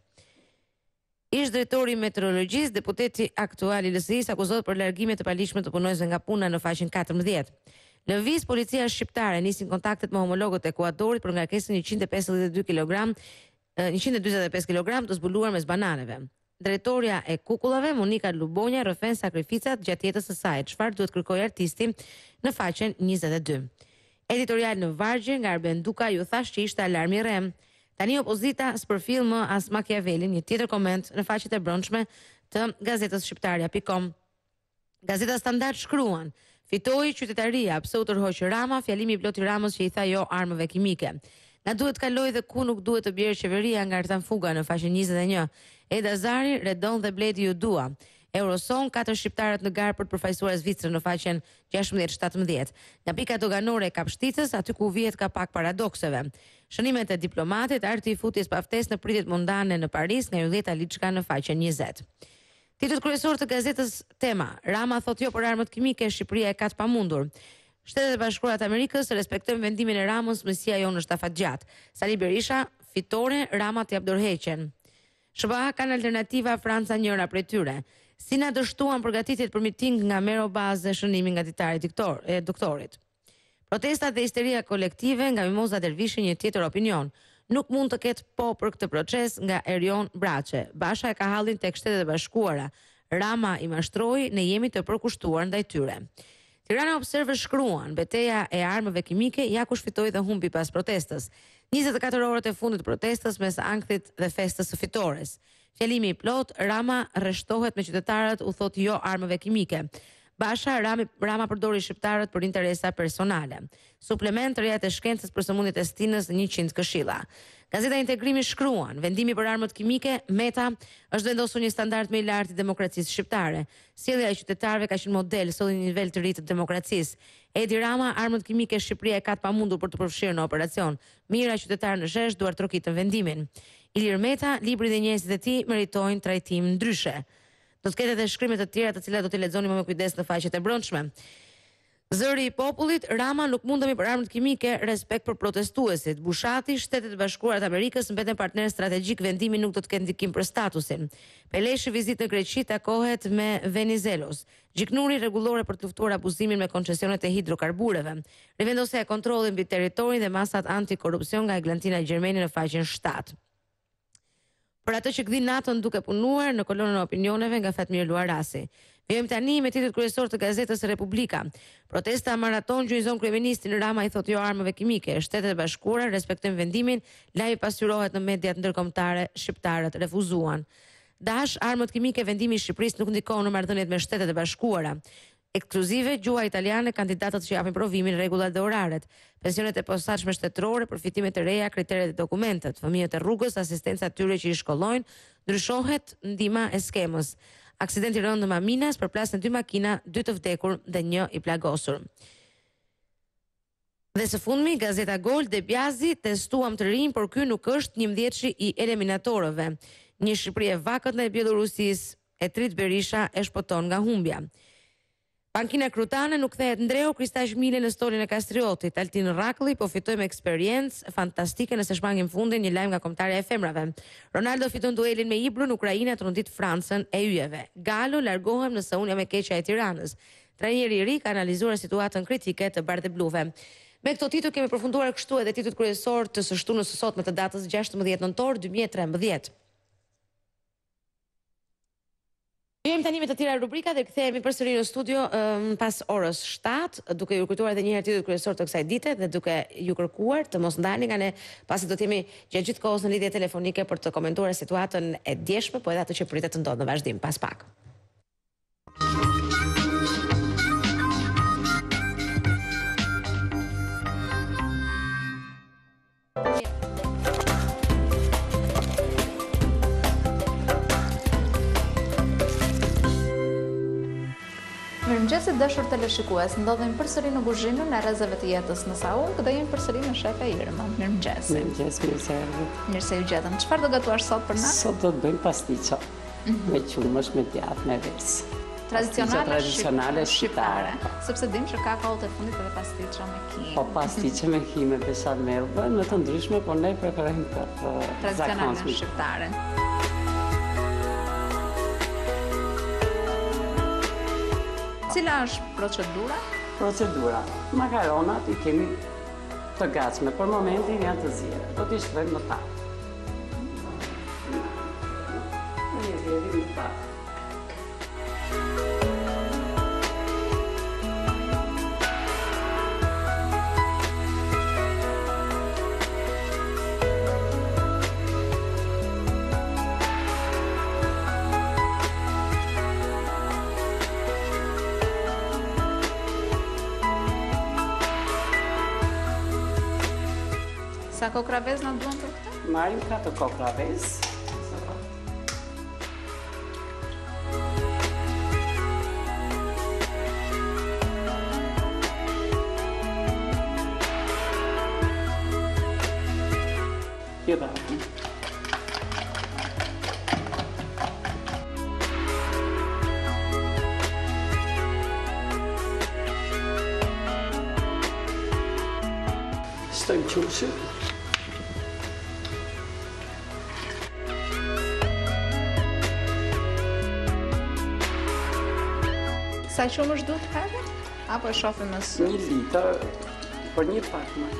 Ish drejtori i meteorologjisë, deputeti aktual i LSI-s akuzohet për largime të palishme të punonjësve nga puna në faqen 14. Në Viz, policia shqiptare nisin kontaktet me homologët e Ekuadorit për ngarkesën 152 kg, 145 kg të zbuluar mes bananeve. Drejtoria e kukullave, Monika Lubonja, rrëfen sakrificat gjatë jetës së saj. Çfarë duhet kërkojë artisti në faqen 22. Editorial në Vargje nga Arben Duka ju thash që ishte alarm i rrem. Tani opozita s'përfill më as Machiavelli, një tjetër koment në faqet e brendshme të gazetës Shqiptarja.com. Gazeta Standard shkruan, fitoi qytetaria, pse u tërhoq Rama, fjalimi i plot i Ramës që i tha jo armëve kimike. Na duhet kaloj dhe ku nuk duhet të bjerë qeveria nga Artan Fuga në faqen 21. Eda Zari, Redon dhe Bledi ju dua. Euroson, 4 shqiptarët në garë për të përfaqësuar Zvicrën në faqen 16-17. Nga pika doganore e Kapshticës, aty ku vihet ka pak paradokseve. Shënimet e diplomatit, arti i futjes pa ftesë në pritjet mundane në Paris, nga Julieta Liçka në faqen 20. Titulli kryesor të gazetës Tema. Rama thot jo për armët kimike, Shqipëria e ka të pamundur. Shtetet e Bashkuara të Amerikës respektojnë vendimin e Ramës, mësia jonë është afatgjat. Sali Berisha, fitore, Rama t'jap dorëheqjen. SBA kanë alternativa, Franca njëra prej tyre. Si na dështuan përgatitjet për miting nga Mero Bazë dhe shënimi nga ditari doktorit. Protestat dhe histeria kolektive nga Mimoza Dervishi, një tjetër opinion. Nuk mund të ketë po për këtë proces nga Erion Braçe. Basha e ka hallin tek Shtetet e Bashkuara. Rama i mashtroi, ne jemi të përkushtuar ndaj tyre. Tirana Observer shkruan, betejë e armëve kimike ja kush fitoi dhe humbi pas protestës. 24 orët e fundit të protestës mes ankthit dhe festës së fitores. Fjalimi i plot, Rama rreshtohet me qytetarët, u thot jo armëve kimike. Basha, Rama përdori shqiptarët për interesa personale. Suplement, rrjet e shkencës për sëmundjet e stinës në 100 këshilla. Gazeta Integrimi shkruan, vendimi për armët kimike, Meta, është vendosur një standard më i lartë i demokracisë shqiptare. Sjellja e qytetarëve ka qenë model, solli një nivel të ri të demokracisë. Edi Rama, armët kimike Shqipëria e ka të pamundur për të përfshirë në operacion. Mira qytetarë në shesh duar trokitën vendimin. Ilir Meta, libri dhe njerëzit e tij meritojnë trajtim ndryshe. Do të ketë edhe shkrimet të tjera të cilat do t'i lexoni më me kujdes në faqet e brendshme. Zëri i popullit, Rama nuk mundemi për armët kimike, respekt për protestuesit. Bushati, Shtetet e Bashkuara të Amerikës mbeten partner strategjik, vendimi nuk do të ketë ndikim për statusin. Peleshi vizitë në Greqi takohet me Venizelos. Gjiknuri rregullore për të luftuar abuzimin me koncesionet e hidrokarbureve. Rivendosja e kontrollit mbi territorin dhe masat antikorrupsion nga Eglantina Gjermeni në faqen 7. për atë që gdhin natën duke punuar në kolonën e opinioneve nga Fatmir Luarasi. Vijmë tani me titullet kryesor të gazetës Republika. Protesta maraton gjynjëzon kryeministin Rama, i thotë jo armëve kimike. Shtetet e Bashkuara respektojnë vendimin, lajmi pasqyrohet në mediat ndërkombëtare, shqiptarët refuzuan. Dash, armët kimike, vendimi i Shqipërisë nuk ndikon në marrëdhëniet me Shtetet e Bashkuara. Ekskluzive, gjuha italiane, kandidatët që japin provimin, rregullat dhe oraret, pensionet e posaçme shtetërore, përfitimet e reja, kriteret e dokumentet, fëmijët e rrugës, asistenca tyre që i shkollojnë, ndryshohet ndihma e skemës. Aksidenti rënd në Maminas, përplasën 2 makina, 2 të vdekur dhe 1 i plagosur. Dhe së fundmi, Gazeta Gol, Debjazi, testuam të rinj, por ky nuk është 11-shi i eliminatorëve. Një Shqipëri e vakët në Bielorusisë, e trit Berisha e shpëton nga humbja. Bankina Krutane nuk kthehet ndreu, Kristash Mile në stolin e Kastriotit. Altin Rakulli po fitoi me eksperiencë fantastike nëse shmangin fundin, një lajm nga kombëtarja e femrave. Ronaldo fiton duelin me Ibrun, Ukraina trondit Francën e yjeve. Galo largohem nëse unë jam e keqja e Tiranës. Trajneri i ri ka analizuar situatën kritike të bardhëbluve. Me këto titull kemi përfunduar kështu edhe titullet kryesor të së shtunës së sotme të datës 16 nëntor 2013. Jemi tani me të tjera rubrika dhe kthehemi përsëri në studio pas orës 7, duke ju kujtuar edhe një herë titullet kryesor të kësaj dite dhe duke ju kërkuar të mos ndalni nga ne, pasi do të jemi gjatë gjithë kohës në lidhje telefonike për të komentuar situatën e djeshme, po edhe atë që pritet të ndodhë në vazhdim pas pak. Mirëmëngjesit dashur teleshikues, ndodhemi përsëri në kuzhinën e rrezave të jetës në Sauk dhe jemi përsëri në shefe Irma. Mirëmëngjes. Mirëmëngjes, mirësevë. Mirë se ju gjetëm. Çfarë do gatuash sot për na? Sot do të bëjmë pastiço. Me qumësh, me djathë, me ves. Tradicionale shqiptare. Sepse dim që ka kohët e fundit edhe pastiço me kim. Po pastiço me kim me bechamel, në të ndryshme, por ne preferojmë këtë tradicionale shqiptare. Cila është procedura? Procedura. Makaronat i kemi të gatshme, për momentin janë të zjerë. Do t'i shtrojmë në takë. Një zjerim në takë. Sa kokra vez na duan për këtë? Marrim 4 kokra vez. Jeda. Shtojmë qumshit. Sa shumë është duhet herë? Apo e shohim më së? 1 litër, por një pak më.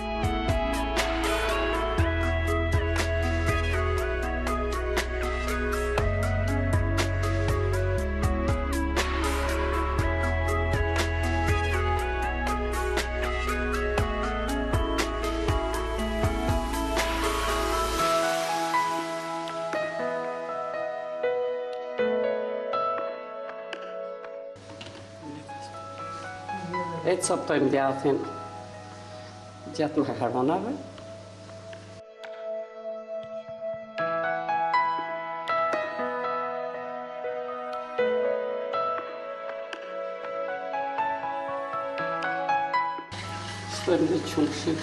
E coptojmë djathin gjatë makaronave. Shtojmë dhe qumshin.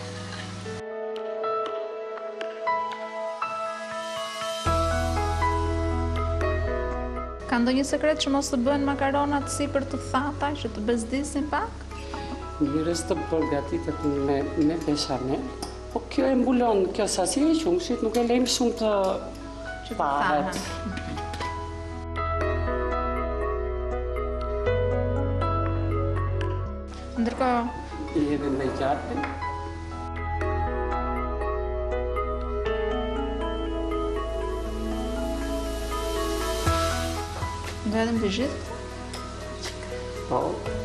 Ka ndonjë sekret që mos të bëhen makaronat sipër të thata, që të bezdisin pak? Mirës të përgatitet me bechamel. Po kjo e mbulon, kjo sasi e qumshit, nuk e lejmë shumë të pahet. Ndërkohë, I edhe me gjarpin. Vetëm të gjithë? Po.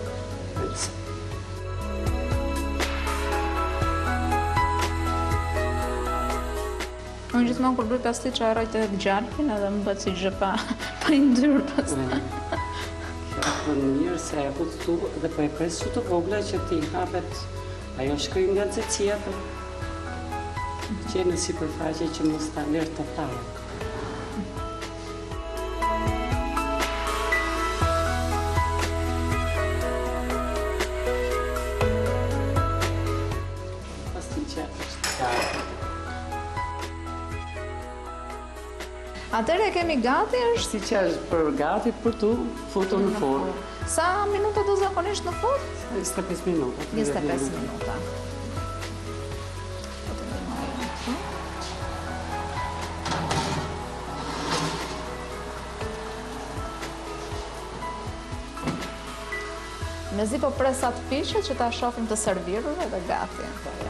Unë gjithmonë kur bëj pasticë harroj të gjalpin edhe më bëhet si gjë pa i ndyrë pastaj. Kjo në mirë se e hu këtu dhe po e pres që të vogla që ti hapet ajo shkoj nga nxehtësia po që në sipërfaqe që mos ta lërë total. Pasticë është gati. Atëherë e kemi gati është? Si që është për gati për të futur në fornë. Sa minuta do zakonisht në furn? 25 minuta. 25 minuta. Mezi po presa të pishe që ta shohim të servirur edhe gati.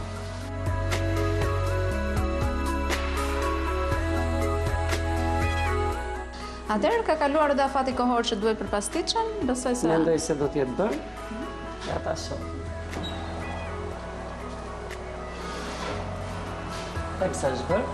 Atëherë ka kaluar edhe afati kohor që duhet për pasticën, besoj se... Mendoj se do t'jetë bërë, ja ta shohim. Teksa është bërë.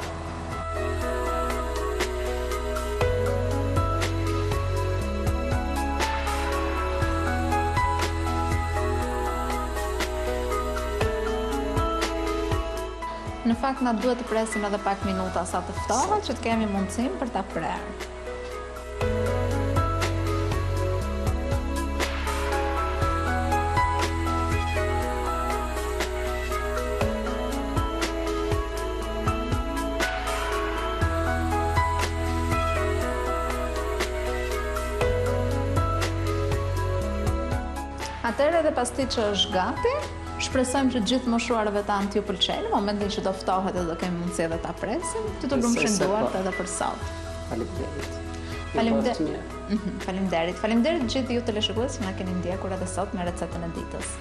Në fakt na duhet të presim edhe pak minuta sa të ftohet që të kemi mundësinë për ta prerë. Atëherë edhe pasticë është gati. Shpresojmë që gjithë moshuarëve tanë t'ju pëlqejnë, në momentin që do ftohet edhe do kemi mundësi edhe ta presim, të lumshin duart edhe për sot. Faleminderit. Faleminderit. Faleminderit gjithë ju teleshikues që na keni ndjekur edhe sot me recetën e ditës.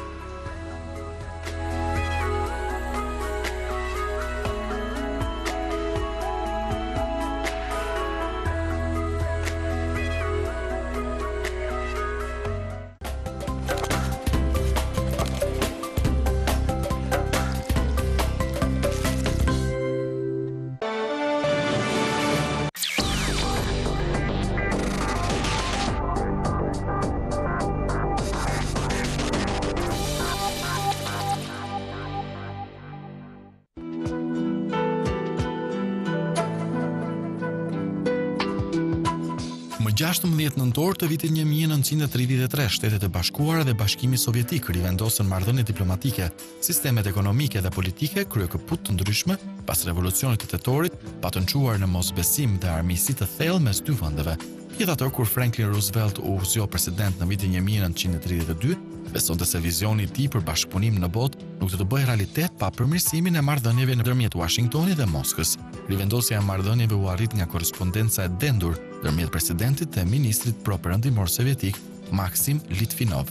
Më 16 nëntor të vitit 1933, Shtetet e Bashkuara dhe Bashkimi Sovjetik rivendosën marrëdhënie diplomatike, sistemet ekonomike dhe politike kryekëput të ndryshme pas revolucionit të tetorit, patën quar në mosbesim dhe armiqësi të thellë mes dy vendeve. Gjithatë kur Franklin Roosevelt u zgjo president në vitin 1932, besonte se vizioni i tij për bashkëpunim në botë nuk do të bëjë realitet pa përmirësimin e marrëdhënieve ndërmjet Washingtonit dhe Moskës. Rivendosja e marrëdhënieve u arrit nga korrespondenca e dendur ndërmjet presidentit dhe ministrit pro-perëndimor sovjetik Maksim Litvinov.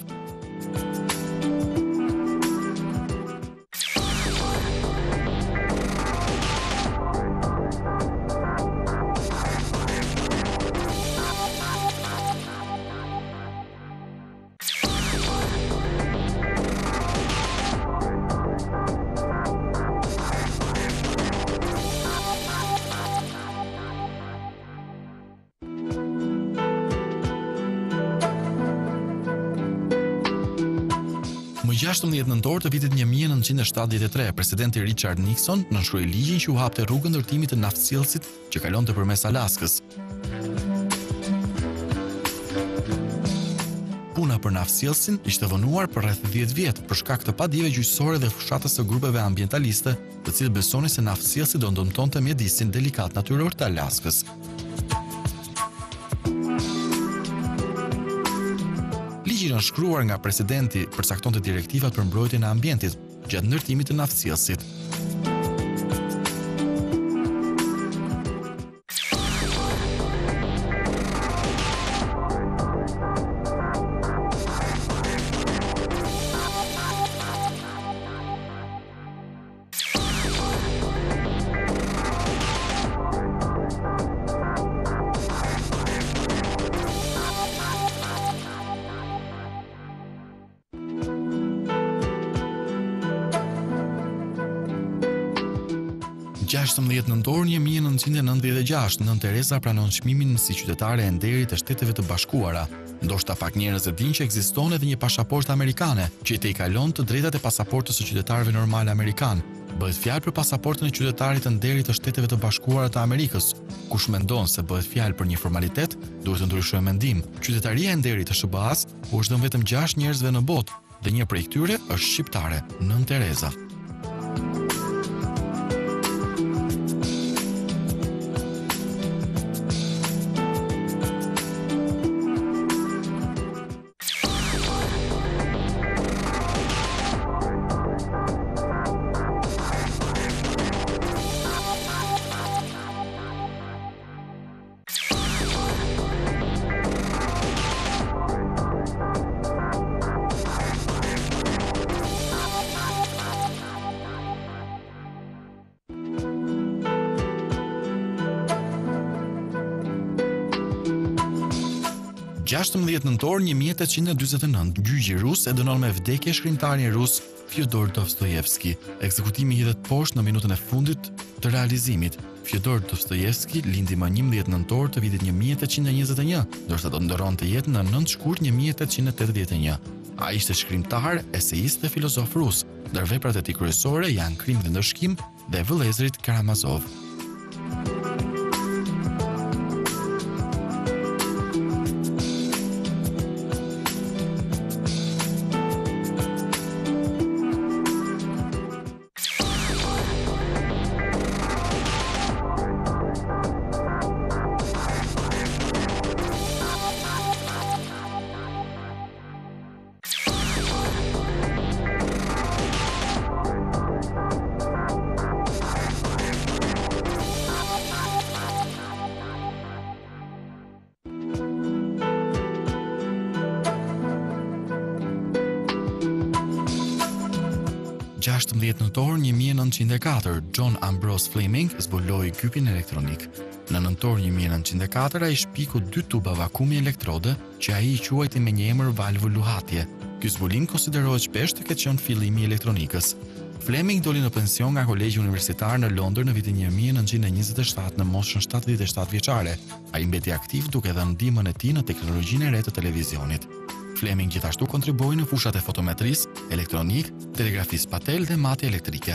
Më 16 nëntor të vitit 1973, presidenti Richard Nixon nënshkroi ligjin që u hapte rrugën ndërtimit të naftsjellësit që kalonte përmes Alaskës. Puna për naftsjellësin ishte vonuar për rreth 10 vjet për shkak të padijeve gjyqësore dhe fushatës së grupeve ambientaliste, të cilët besonin se naftsjellësi do ndëmtonte mjedisin delikat natyror të Alaskës. Ligji i nënshkruar nga presidenti përcaktonte direktivat për mbrojtjen e ambientit gjatë ndërtimit të naftsjellësit. 16 nëntor 1996, Nën Tereza pranon çmimin si qytetare e nderit të Shteteve të Bashkuara. Ndoshta pak njerëz e dinë që ekziston edhe një pasaportë amerikane, që i te i kalon të drejtat e pasaportës së qytetarëve normale amerikan. Bëhet fjalë për pasaportën e qytetarit të nderit të Shteteve të Bashkuara të Amerikës. Kush mendon se bëhet fjalë për një formalitet, duhet të ndryshojë mendim. Qytetaria e nderit të SBA-s u është dhënë vetëm 6 njerëzve në botë, dhe një prej këtyre është shqiptare, Nën Tereza. Nëntor 1849, gjyqi rus e dënon me vdekje shkrimtarin rus Fyodor Dostojevski. Ekzekutimi hidhet poshtë në minutën e fundit të realizimit. Fyodor Dostojevski lindi më 11 nëntor të vitit 1821, ndërsa do ndërronte jetën në 9 shkurt 1881. Ai ishte shkrimtar, eseist dhe filozof rus, ndër veprat e tij kryesore janë Krim dhe ndëshkim dhe Vëllezërit Karamazov. Nëntor 1904, John Ambrose Fleming zbuloi kypin elektronik. Në nëntor 1904 ai shpiku 2 tuba vakumi elektrode që ai i quajti me një emër valvë luhatje. Ky zbulim konsiderohet shpesh të ketë qenë fillimi i elektronikës. Fleming doli në pension nga Kolegji Universitar në Londër në vitin 1927 në moshën 77 vjeçare. Ai mbeti aktiv duke dhënë ndihmën e tij në teknologjinë e re të televizionit. Fleming gjithashtu kontriboi në fushat e fotometrisë, elektronik, telegrafisë patel dhe matje elektrike.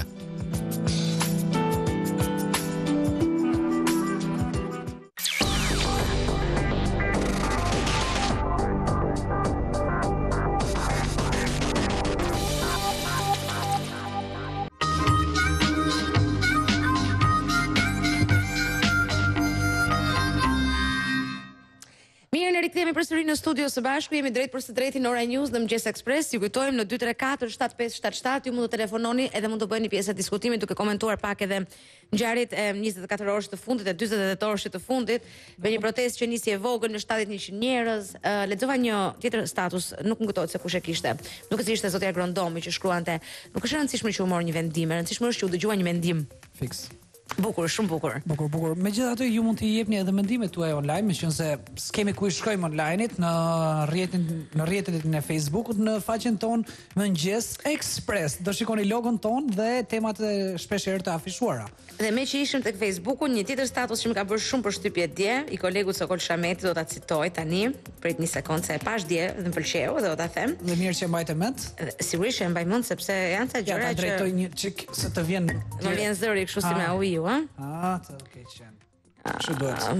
Përsëri në studio së bashku, jemi drejt për së drejti në Ora News dhe Mëngjes Express. Ju kujtojmë në 234 7577, ju mund të telefononi edhe mund të bëni pjesë e diskutimit duke komentuar pak edhe ngjarjet e 24 orësh të fundit e 48 orësh të fundit, me një protestë që nisi e vogël në 70.000 njerëz. Lexova një tjetër status, nuk më kujtohet se kush e kishte. Nuk e ishte zotja Grondomi që shkruante, nuk është e rëndësishme që u mor një vendim, e rëndësishme është që u dëgjua një mendim. Fiks. Bukur, shumë bukur. Bukur. Megjithatë ju mund të jepni edhe mendimet tuaja online, meqense s'kemi ku i shkojmë online-it në rrjetin e Facebook-ut, në faqen tonë Mëngjes Express. Do shikoni logon ton dhe temat e shpeshherë të afishuara. Dhe me që ishim tek Facebook-u, një tjetër status që më ka bërë shumë përshtypje dje, i kolegut Sokol Shameti, do ta citoj tani, prit një sekond se e pash dje dhe më pëlqeu dhe do ta them. Dhe mirë që e mbajtë mend. Sigurisht e mbaj mend sepse janë ca gjëra që drejtoj një çik se të vjen. Më vjen zëri kështu si me auiu, ha? Të okay qen. Çu bëhet?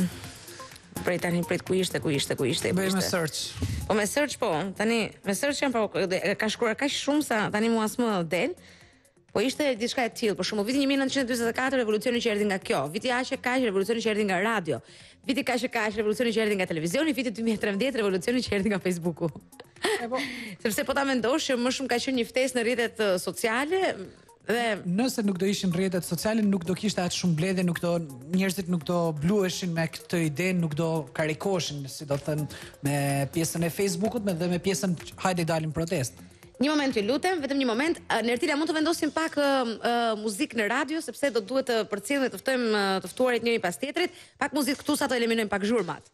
Prej tani prit ku ishte. Bëjmë search. Po me search po, tani me search janë ka shkruar kaq shumë sa tani mua s'më del. Po ishte diçka e tillë, për shembull, viti 1944 revolucioni që erdhi nga kjo, viti aq e kaq revolucioni që erdhi nga radio, viti kaq e kaq revolucioni që erdhi nga televizioni, viti 2013 revolucioni që erdhi nga Facebooku. Sepse po ta mendosh që më shumë ka qenë një ftesë në rrjetet sociale dhe nëse nuk do ishin rrjetet sociale nuk do kishte atë shumë mbledhje, njerëzit nuk do bluheshin me këtë ide, nuk do karikoheshin, si do të thënë, me pjesën e Facebookut dhe me pjesën hajde dalim protest. Një moment ju lutem, vetëm një moment. Nertila, mund të vendosim pak muzikë në radio, sepse do duhet të përcjellim dhe të ftojmë të ftuarit njëri pas tjetrit. Pak muzikë këtu sa të eliminojmë pak zhurmat.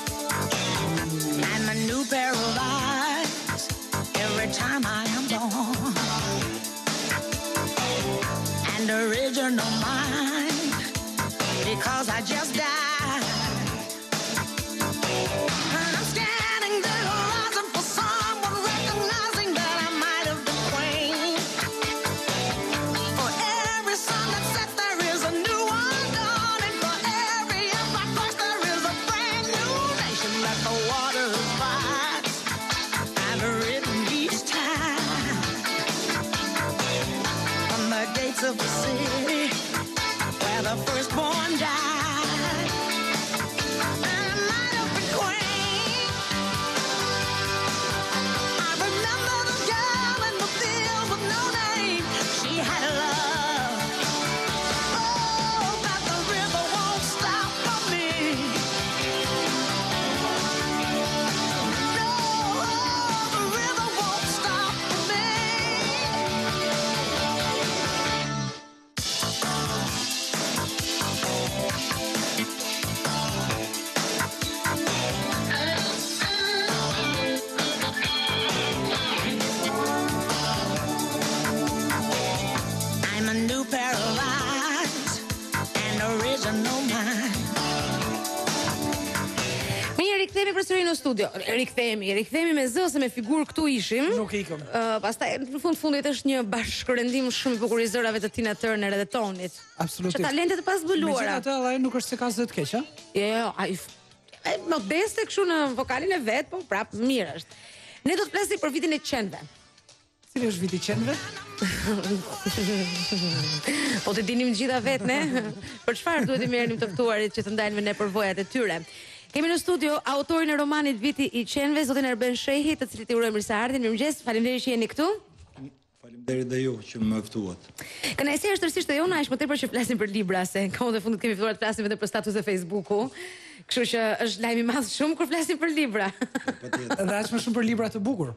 I'm a new pair of eyes every time I am gone. original mind, because I just died. And I'm standing there rising for someone, recognizing that I might have been queen. For every sun that sets there is a new one dawn, and for every empire crushed there is a brand new nation. Let the waters rise, I've written each time from the gates of the city where the firstborn died. And I might have been queen. I remember the girl in the field with no name. She had a love, oh, that the river won't stop for me. No, the river won't stop for me. I'm a new pair of eyes, an original mind. Mirë, rikthehemi përsëri në studio. Rikthehemi me zë se me figurë këtu ishim. Nuk ikëm. Pastaj në fundit është një bashkërendim shumë i bukur i zërave të Tina Turner edhe Tonit. Absolutisht. Që talente të pazbuluara. Megjithatë, ai nuk është se ka zë të keq, a? Jo, ai modeste kështu në vokalin e vet, po prap mirë është. Ne do të flasim për vitin e qenve. Cili është viti i qenve? Po të dinim të gjitha vetë, ne? Për çfarë duhet i merrnim të ftuarit që të ndajnë me ne përvojat e tyre? Kemi në studio autorin e romanit Viti i qenve, zotin Erben Shehi, të cilit i urojmë mirëseardhjen. Mirëmëngjes, faleminderit që jeni këtu. Faleminderit dhe ju që më ftuat. Kënaqësia është tërësisht e jona, aq më tepër që flasim për libra, se në kohën e fundit kemi filluar të flasim vetëm për status e Facebooku. Kështu që është lajm i madh shumë kur flasim për libra. Edhe aq më shumë për libra të bukur.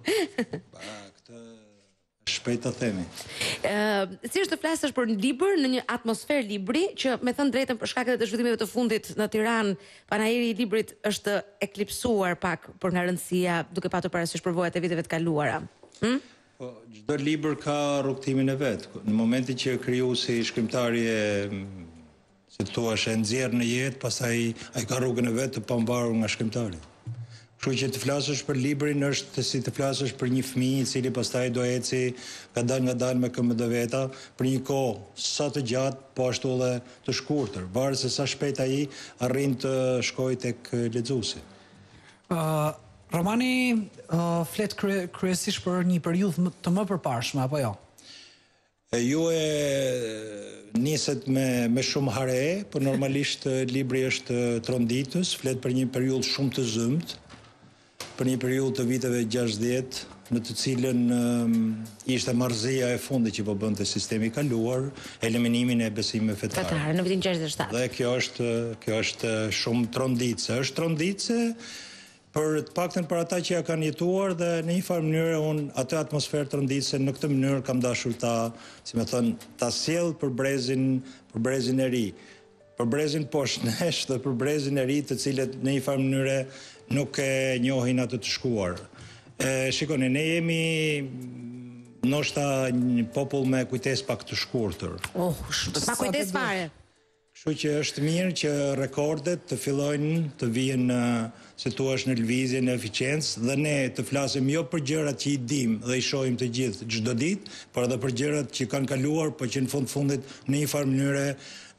Shpejt të themi. Si është të flasësh për një libër në një atmosferë libri që me thënë drejtën për shkak të zhvillimeve të fundit në Tiranë, panajiri i librit është eklipsuar pak për nga rëndësia, duke patur parasysh përvojat e viteve të kaluara. Po, çdo libër ka rrugtimin e vet. Në momentin që krijuesi shkrimtari si thua, e nxjerr në jetë, pastaj ai ka rrugën e vet të pambarur nga shkrimtari. Kështu që të flasësh për librin është si të flasësh për një fëmijë i cili pastaj do eci ngadalë me këmbë veta për një kohë sa të gjatë, po ashtu edhe të shkurtër, varet se sa shpejt ai arrin të shkojë tek lexuesi. Romani flet kryesisht për një periudhë të më përparshme, apo jo? Ju niset me shumë hare, por normalisht libri është tronditës, flet për një periudhë shumë të zymt, për një periudhë të viteve 60, në të cilën ishte marrëzia e fundit që po bënte sistemi i kaluar, eliminimin e besimeve fetare. Në vitin 67. Dhe kjo është shumë tronditse. Është tronditse për të paktën për ata që ja kanë jetuar dhe në një farë mënyrë unë atë atmosferë tronditse në këtë mënyrë kam dashur ta sjell për brezin e ri. Për brezin poshtë nesh dhe për brezin e ri të cilët në një farë mënyrë nuk e njohin atë të shkuar. Shikoni, ne jemi ndoshta një popull me kujtesë pak të shkurtër. Pa kujtesë fare. Kështu që është mirë që rekordet të fillojnë të vijnë si thua në lëvizje, në eficiencë dhe ne të flasim jo për gjërat që i dim dhe i shohim të gjithë çdo ditë, por edhe për gjërat që kanë kaluar, por që në fundit në një farë mënyre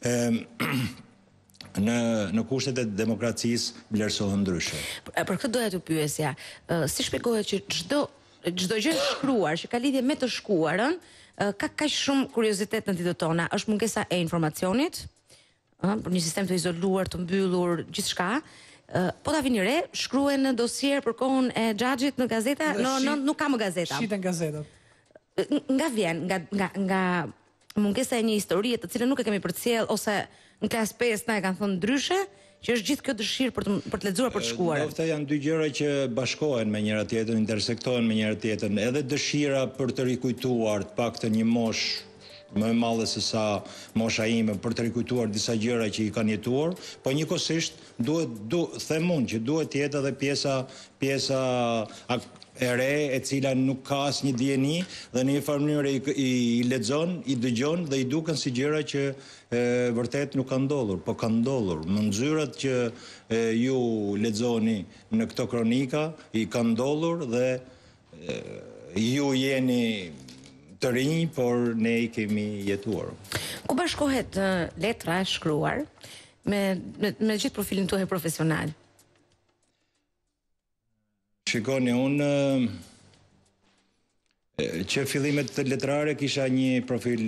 në kushtet e demokracisë vlerësohen ndryshe. Për këtë doja të pyesja, si shpjegohet që çdo gjë e shkruar që ka lidhje me të shkuarën, ka kaq shumë kuriozitet në ditët tona, është mungesa e informacionit, për një sistem të izoluar, të mbyllur, gjithçka. Po ta vini re, shkruhen në dosier për kohën e xhaxhit në gazeta, nuk ka më gazeta. Shiten gazetat. Nga vjen, nga mungesa e një historie të cilën nuk e kemi përcjell ose në klasë 5 na e kanë thënë ndryshe, që është gjithë kjo dëshirë për të lexuar, për të shkuar. Ndoshta janë dy gjëra që bashkohen me njëra tjetrën, intersektohen me njëra tjetrën, edhe dëshira për të rikujtuar të paktën një moshë më e madhe se sa mosha ime për të rikujtuar disa gjëra që i kanë jetuar, po njëkohësisht them unë që duhet të jetë edhe pjesa e re e cila nuk ka asnjë dieni dhe në një farë mënyrë i lexon, i dëgjon dhe i duken si gjëra që vërtet nuk kanë ndodhur, po kanë ndodhur. Në nxyrat që ju lexoni në këto kronika i kanë ndodhur dhe ju jeni të rinj, por ne i kemi jetuar. Ku bashkohet letra e shkruar me gjithë profilin tuaj profesional? Shikoni, unë që fillimet të letrare kisha një profil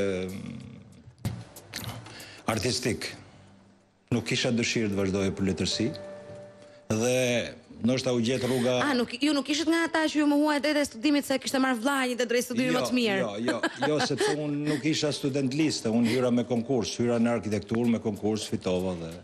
artistik. Nuk kisha dëshirë të vazhdoje për letërsi dhe ndoshta u gjet rruga. Ju nuk ishit nga ata që ju mohuat drejt e studimit se kishte marrë vllajin dhe drejt studimit më të mirë. Jo, sepse unë nuk isha student liste, unë hyra me konkurs, hyra në arkitekturë me konkurs, fitova dhe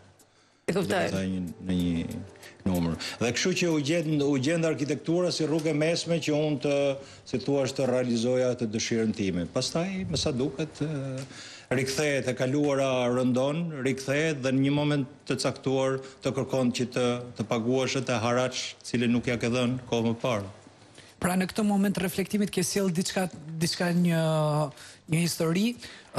në një numër. Dhe kështu që u gjend arkitektura si rrugë mesme që unë të, si thua, të realizoja të dëshirën time. Pastaj, me sa duket, rikthehet e kaluara rëndon, rikthehet dhe në një moment të caktuar të kërkon që të paguash atë haraç, cilën nuk ja ke dhënë kohë më parë. Pra në këtë moment reflektimit ke sjell diçka një histori.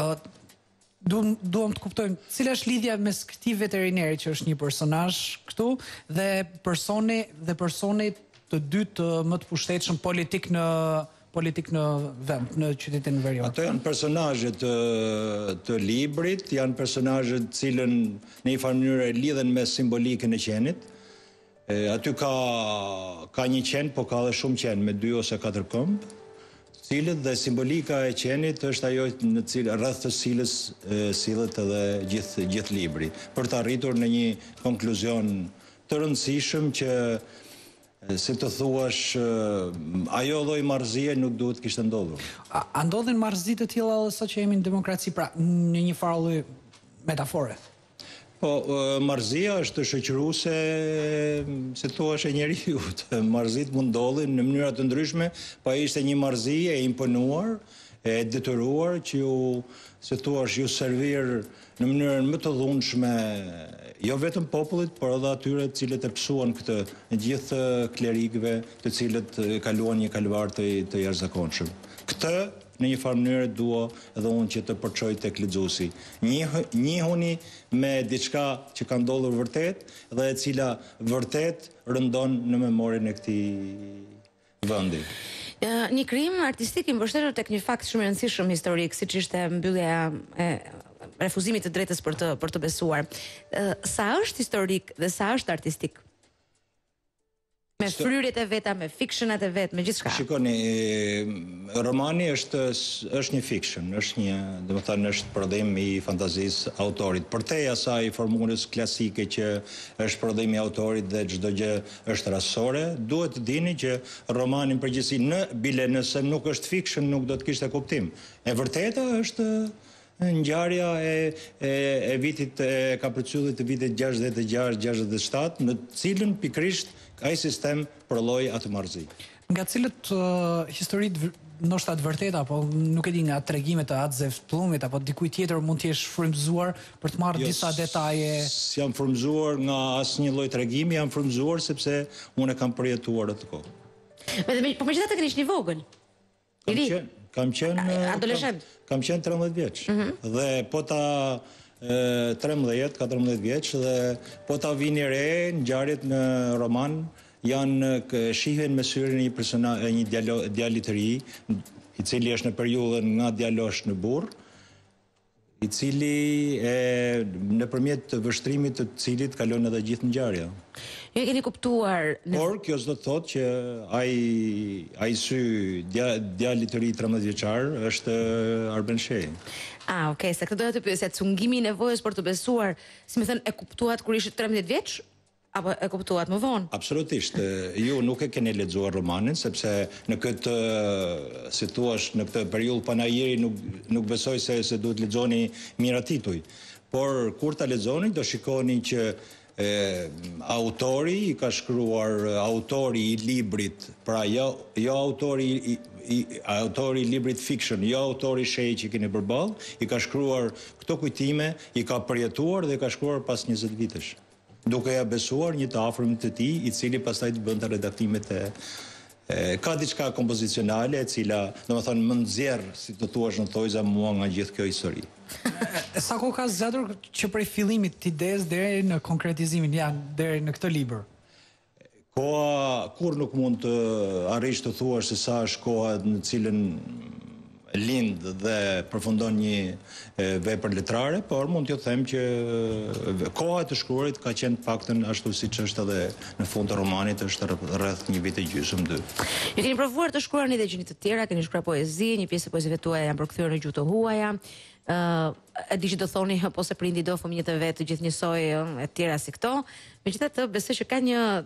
Duam të kuptojmë cila është lidhja mes këtij veterineri që është një personazh këtu dhe personi të dytë më të pushtetshëm politik në vend, në qytetin Veriut. Ato janë personazhet të librit, janë personazhet cilën në një farë mënyrë lidhen me simbolikën e qenit. Aty ka një qen, po ka edhe shumë qen me 2 ose 4 këmbë, cilët dhe simbolika e qenit është ajo në cilë rreth të cilës sillet edhe gjithë libri, për të arritur në një konkluzion të rëndësishëm që, si të thuash, ajo lloj marrëzie nuk duhet kishte ndodhur. A ndodhin marrëzi të tilla edhe sot që jemi në demokraci, pra në një farë lloj metafore? Po, marrëzia është shoqëruese, si thuash, e njeriut. Marrëzit mund ndodhin në mënyra të ndryshme, po ishte një marrëzi e imponuar, e detyruar që ju, si thuash, ju servir në mënyrën më të dhunshme, jo vetëm popullit, por edhe atyre të cilët e psuan këtë, gjithë klerikëve të cilët kaluan një kalvar të jashtëzakonshëm. Këtë në një farë mënyrë dua edhe unë që të përçoj tek lexuesi. Njihuni me diçka që ka ndodhur vërtet dhe e cila vërtet rëndon në memorien e këtij vendi. Një krijim artistik i mbështetur tek një fakt shumë i rëndësishëm historik, siç ishte mbyllja e refuzimit të drejtës për të besuar. Sa është historik dhe sa është artistik? Me fryrjet e veta, me fictionat e vet, me gjithçka. Shikoni, romani është një fiction, është prodhim i fantazisë autorit. Përtej asaj formulës klasike që është prodhim i autorit dhe çdo gjë është rastësore, duhet të dini që romani në përgjithësi nëse nuk është fiction, nuk do të kishte kuptim. E vërteta është ngjarja e vitit e Kapricyllit të vitit 66-67, në cilën pikrisht ai sistem përlloi atë marrëzi. Nga cilët historitë ndoshta të vërteta, apo nuk e di, nga tregimet e Atzef Plumit apo dikujt tjetër mund të jesh frymëzuar për të marrë disa detaje? Jam frymëzuar nga asnjë lloj tregimi, jam frymëzuar sepse unë e kam përjetuar atë kohë. Po megjithatë keni qenë i vogël. I ri. Kam qenë adoleshent. Kam qenë 13 vjeç. Dhe po ta 13-14 vjeç dhe po ta vini re ngjarjet në roman shihen me syrin e një djalit të ri, i cili është në periudhën nga djalosh në burr, i cili nëpërmjet vështrimit të cilit kalon edhe gjithë ngjarja. Ju e keni kuptuar. Por kjo s'do të thotë që ai sy djalit të ri 13 vjeçar është Arben Shej. Okay, se këtë doja të pyesja, cungimi i nevojës për të besuar, si më thënë, e kuptuat kur ishit 13 vjeç apo e kuptuat më vonë? Absolutisht. Ju nuk e keni lexuar romanin sepse në këtë, si thuash, në këtë periudhë panajiri nuk besoj se duhet lexoni miratituj. Por kur ta lexoni do shikoni që autori i ka shkruar, autori i librit, pra jo autori i librit fiction, jo autori shej që keni përballë, i ka shkruar këto kujtime, i ka përjetuar dhe i ka shkruar pas 20 vitesh. Duke ja besuar një të afërmit të tij, i cili pastaj të bënte redaktimet Ka diçka kompozicionale e cila, domethënë, më nxjerr, si të thuash në thojza, mua nga gjithë kjo histori. Sa kohë ka zgjatur që prej fillimit të idesë deri në konkretizimin, deri në këtë libër? Koha kur nuk mund të arrish të thuash se sa është koha në cilën lind dhe përfundon një vepër letrare, por mund t'ju them që koha e të shkruarit ka qenë paktën ashtu siç është edhe në fund të romanit, është rreth një vit e gjysmë, 2. Ju keni provuar të shkruani edhe gjëra të tjera, keni shkruar poezi, një pjesë e poezive tuaja janë përkthyer në gjuhë të huaja. E di që do thoni po se prindi do fëmijët e vet të gjithë njësoj e tjera si këto. Megjithatë, besoj që ka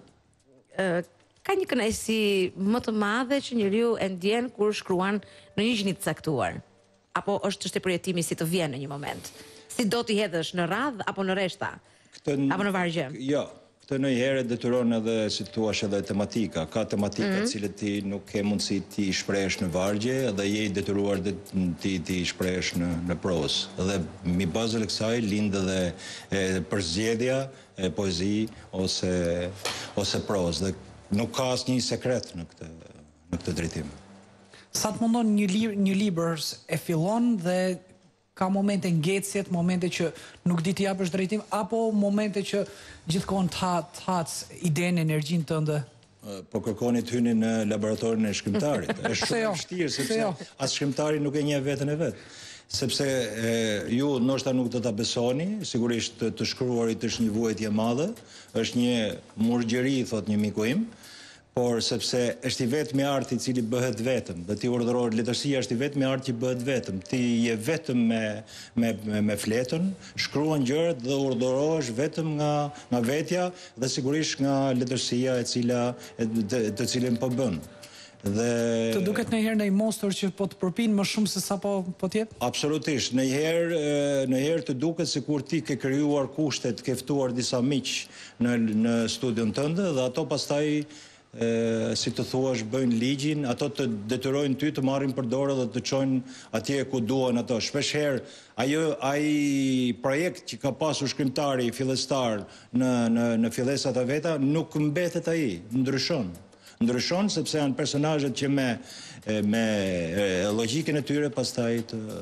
një kënaqësi më të madhe që njeriu e ndjen kur shkruan në një gjë të caktuar. Apo është çështje përjetimi si të vjen në një moment. Si do t'i hedhësh në radh apo në rreshta? Apo në vargje? Jo. Këtë ndonjëherë detyron edhe, si thua, edhe tematika. Ka tematika të cilët ti nuk ke mundësi ti shprehesh në vargje dhe je i detyruar ti shprehesh në prozë. Dhe mbi bazën e kësaj lind edhe përzgjedhja e poezi ose prozë. Dhe nuk ka asnjë sekret në këtë drejtim. Sa të mundon një libër e fillon dhe ka momente ngecjet, momente që nuk di të japësh drejtim, apo momente që gjithkohon të hac idenë, energjinë tënde? Po kërkoni të hyni në laboratorin e shkrimtarit. Është shumë vështirë, sepse as shkrimtari nuk e njeh veten e vet. Sepse ju ndoshta nuk do ta besoni, sigurisht të shkruarit është një vuajtje e madhe, është një murgjeri, thot një miku im, por sepse është i vetmi arti i cili bëhet vetëm, dhe ti urdhërohet, letërsia është i vetmi arti që bëhet vetëm. Ti je vetëm me fletën, shkruan gjërat dhe urdhërohesh vetëm nga vetja dhe sigurisht nga letërsia të cilën po bën. Të duket ndonjëherë ndaj mostor që po të përpinë më shumë se sa po t'jep? Absolutisht. Ndonjëherë të duket sikur ti ke krijuar kushtet, ke ftuar disa miq në studion tënde dhe ato pastaj si të thuash bëjnë ligjin, ato të detyrojnë ty të marrin për dorë dhe të çojnë atje ku duan ato. Shpeshherë ai projekt që ka pasur shkrimtari fillestar në fillesat e veta nuk mbetet ai, ndryshon sepse janë personazhet që me logjikën e tyre pastaj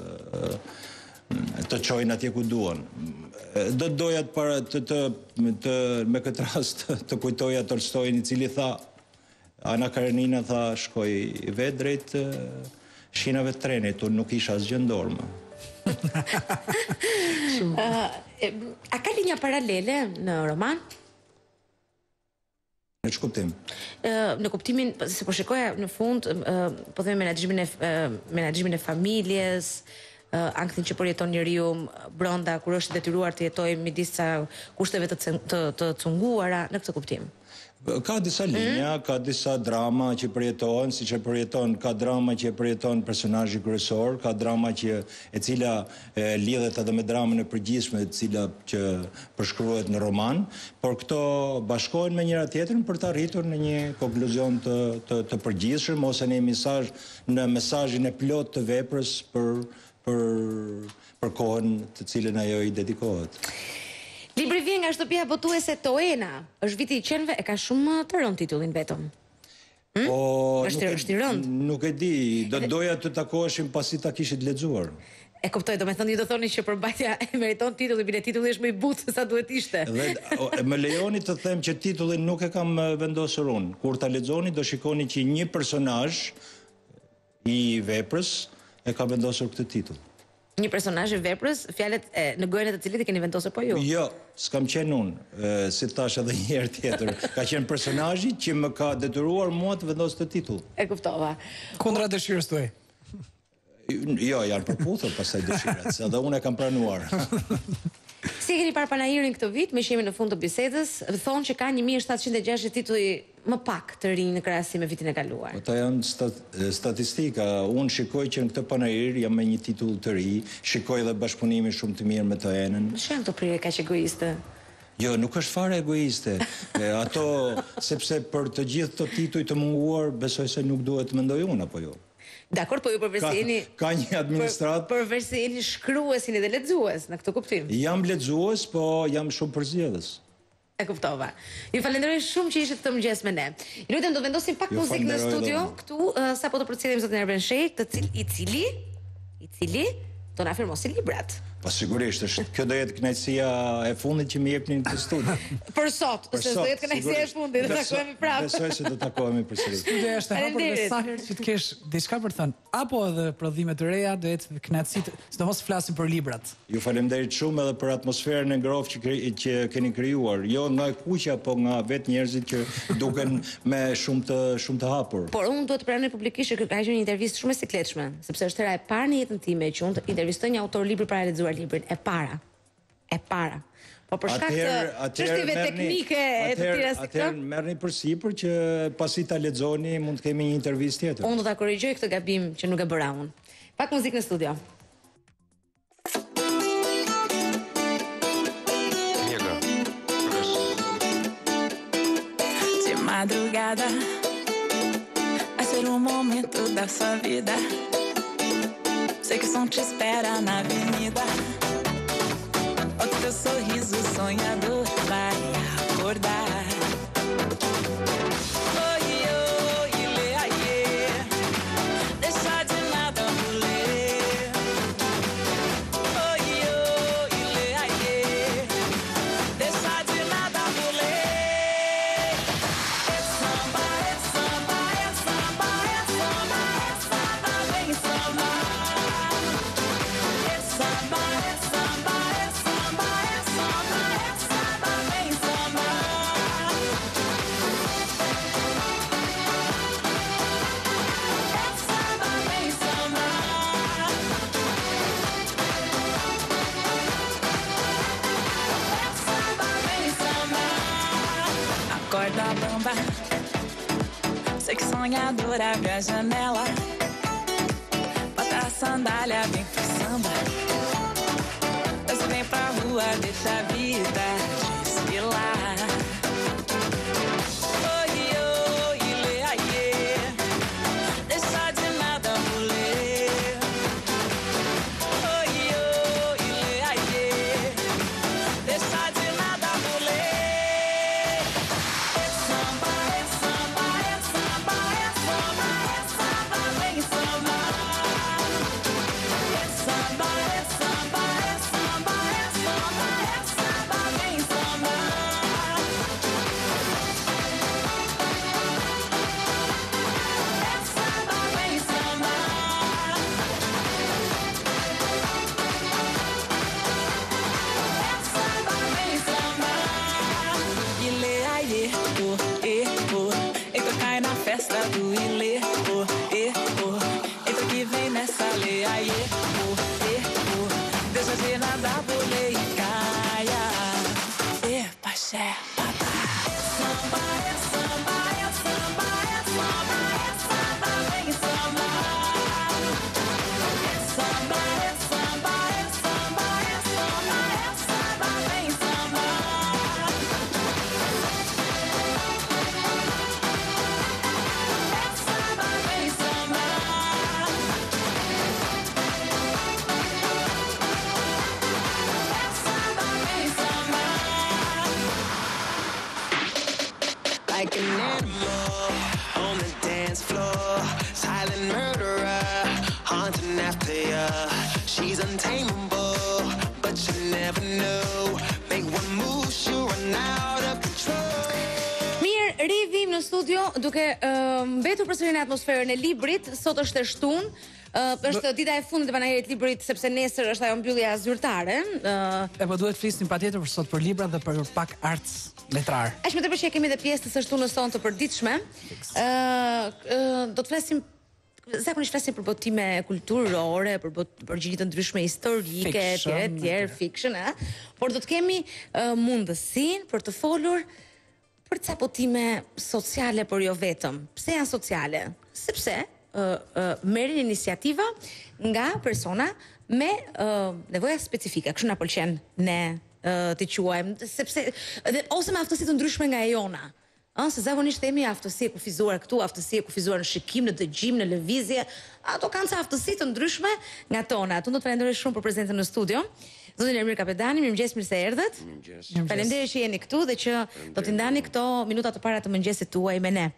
të çojnë atje ku duan. Do të doja me këtë rast të kujtoja Tolstoin, i cili tha, Ana Karenina tha, shkoj vetë drejt shinave të trenit, unë nuk isha asgjë në dorë. A ka linja paralele në roman? Në që kuptim? Në kuptimin, se po shikoja në fund, po theme menaxhimin e familjes, anktin që përjeton njeriu brenda kur është detyruar të jetojë midis sa kushteve të cunguara, në këtë kuptim. Ka disa linja, ka disa drama që përjetohen, siç e përjeton, ka drama që e përjeton personazhi kryesor, ka drama e cila lidhet edhe me dramën e përgjithshme, e cila që përshkruhet në roman, por këto bashkohen me njëra tjetrën për të arritur në një konkluzion të përgjithshëm ose në mesazhin e plot të veprës për kohën të cilën ajo i dedikohet. Libri vjen nga shtëpia botuese Toena, është viti i qenve, e ka shumë të rënd titullin vetëm. Është i rënd. Nuk e di, do doja të takoheshim pasi ta kishit lexuar. E kuptoj, do me thënë, ju do thoni që përbajtja e meriton titulli, bile titulli është më i butë se sa duhet ishte. Dhe më lejoni të them që titullin nuk e kam vendosur unë. Kur ta lexoni do shikoni që një personazh i veprës e ka vendosur këtë titull. Një personazh i veprës, fjalët në gojën e të cilit i keni vendosur po ju? Jo, s'kam qenë unë, si thash edhe një herë tjetër. Ka qenë personazhi që më ka detyruar mua të vendos këtë titull. E kuptova. Kundra dëshirës tuaj? Jo, janë përputhur pastaj dëshirat, se edhe unë e kam pranuar. Si keni parë panajirin këtë vit, me që jemi në fund të bisedës, thonë që ka 1706 tituj më pak të rinj në krahasim me vitin e kaluar. Ata janë statistika. Unë shikoj që në këtë panajir jam me një titull të ri, shikoj dhe bashkëpunimi shumë të mirë me Toenën. Shë janë të prirje kaq egoiste? Jo, nuk është fare egoiste. Ato, sepse për të gjithë të tituj të munguar, besoj se nuk duhet të mendoj unë, apo jo. Dakor, po ju ka një administrat. Përveç se jeni shkruesin edhe lexues në këtë kuptim. Jam lexues, po jam shumë përzgjedhës. E kuptova. Ju falenderoj shumë që ishit këtë mëngjes me ne. Ju lutem do vendosim pak Ju muzikë në falenderoj studio edhe këtu sapo do përcjellim zotin Erben Sheh, i cili do na firmosi librat. Po sigurisht, kjo do jetë kënaqësia e fundit që më jepni në studio. Për sot, se do jetë kënaqësia e fundit, do takohemi prapë. Besoj se do takohemi përsëri. Studio është e hapur dhe sa herë që të kesh diçka për të thënë, apo edhe prodhime të reja, do jetë kënaqësi, sidomos flasim për librat. Ju faleminderit shumë edhe për atmosferën e ngrohtë që keni krijuar, jo nga kuqja, po nga vetë njerëzit që duken me shumë të hapur. Por unë duhet të pranoj publikisht që ka qenë një intervistë shumë e sikletshme, sepse është hera e parë në jetën time që unë intervistoj një autor libri para lexuar librin e para. Po për shkak të çështjeve teknike e të tjera si këto. Atëherë merrni përsipër që pasi ta lexoni mund të kemi një intervistë tjetër. Unë do ta korrigjoj këtë gabim që nuk e bëra unë. Pak muzikë në studio. De madrugada vai ser momento da sua vida. Sei que o som te espera na avenida. O teu sorriso sonhador vai acordar. Oi, oi, lê, aie. Deixa de nada ler. Oi, oi, lê, aie. Deixa de nada ler. É samba, é samba, é samba, é samba, é samba, vem samba. É samba, é samba, é samba, é samba, é samba, vem samba. É samba, vem samba. É samba, vem samba. Acorda bamba, sei que sonhadora abre a janela. Bota a sandália, vem pro samba. Você vem pra rua, deixa a vida desfilar. Oi, oi, lê, aie. Deixa de nada ler. Oi, oi, lê, aie. Deixa de nada ler. É samba, é samba, é samba, é samba, é samba, vem samba. É samba, é samba, é samba, é samba, é samba, vem samba. É samba, vem samba. É samba, vem samba. Ilê, aie, oh, eita, cai na festa do Ilê, oh, eita que vem nessa lê, aie, oh, deixa de nada, bolê e caia, paxé, papá. Samba, é samba, é samba, é samba, é samba, vem samba. É samba, é samba, é samba, é samba, é samba, vem samba. É samba, vem samba. É samba, vem samba. Like an animal on the dance floor, silent murderer, haunting after ya. She's untamable, but you never know. Make one move, she'll run out of control. Mirë, rivim në studio duke mbetur përsëri në atmosferën e librit. Sot është e shtunë. Është dita e fundit e panajerit librit sepse nesër është ajo mbyllja zyrtare. E po duhet flisnim patjetër për sot për libra dhe për pak art letrar. Është më tepër që kemi edhe pjesë të së shtunës sonë të përditshme. Do të flasim zakonisht flasim për botime kulturore, për gjëra të ndryshme historike, etj, fiction, por do të kemi mundësinë për të folur për ca botime sociale, por jo vetëm. Pse janë sociale? Sepse merrin iniciativa nga persona me nevoja specifike. Kështu na pëlqen ne të quajmë, sepse ose me aftësi të ndryshme nga e jona. Se zakonisht themi aftësi e kufizuar këtu, aftësi e kufizuar në shikim, në dëgjim, në lëvizje, ato kanë ca aftësi të ndryshme nga tona. Unë do të falenderoj shumë për prezencën në studio. Zotin Ermir Kapedani, mirëmëngjes, mirë se erdhët. Faleminderit që jeni këtu dhe që do t'i ndani këto minuta të para të mëngjesit tuaj me ne.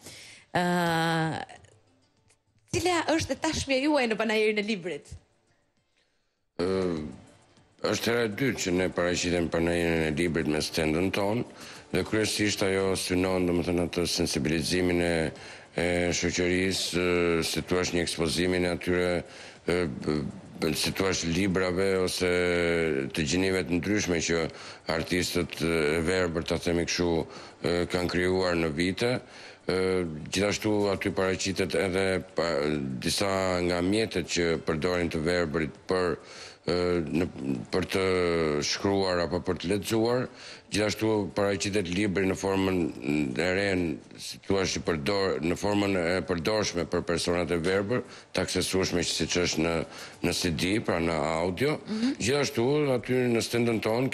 Cila është tashmja juaj në panajirin e librit? Është hera e dytë që ne paraqitem panajirin e librit me stendën tonë dhe kryesisht ajo synon domethënë atë sensibilizimin e shoqërisë, si thua një ekspozimin e atyre si thua librave ose të gjinive të ndryshme që artistët e verbër, ta themi kështu, kanë krijuar në vite. Gjithashtu aty paraqitet edhe disa nga mjetet që përdorin të verbërit për të shkruar apo për të lexuar. Gjithashtu paraqitet libri në formën e re, si thua, në formën e përdorshme për personat e verbër, të aksesueshme siç është në CD, pra në audio. Gjithashtu aty në stendën tonë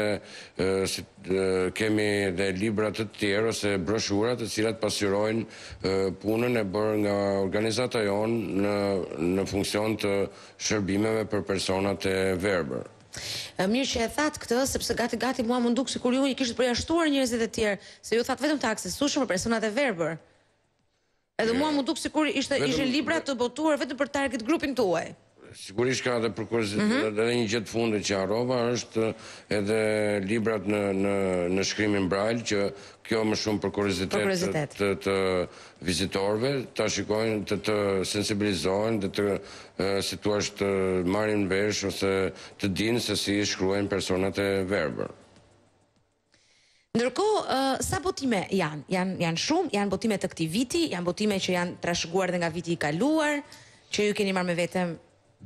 kemi edhe libra të tjerë ose broshura të cilat pasqyrojnë punën e bërë nga organizata jonë në funksion të shërbimeve për personat e verbër. Mirë që e thatë këtë, sepse gati mua më nduk sikur ju i kishit përjashtuar njerëzit e tjerë, se ju thatë vetëm të aksesueshëm për personat e verbër. Edhe mua më nduk sikur ishin libra të botuar vetëm për target grupin tuaj. Sigurisht ka edhe për kuriozitet, edhe një gjë të fundit që harrova është edhe librat në shkrimin braille, që kjo më shumë për kuriozitet të vizitorëve, ta shikojnë, të sensibilizohen dhe të si thua të marrin vesh ose të dinë se si shkruajnë personat e verbër. Ndërkohë, sa botime janë shumë, janë botime të këtij viti, janë botime që janë trashëguar dhe nga viti i kaluar, që ju keni marrë me vete?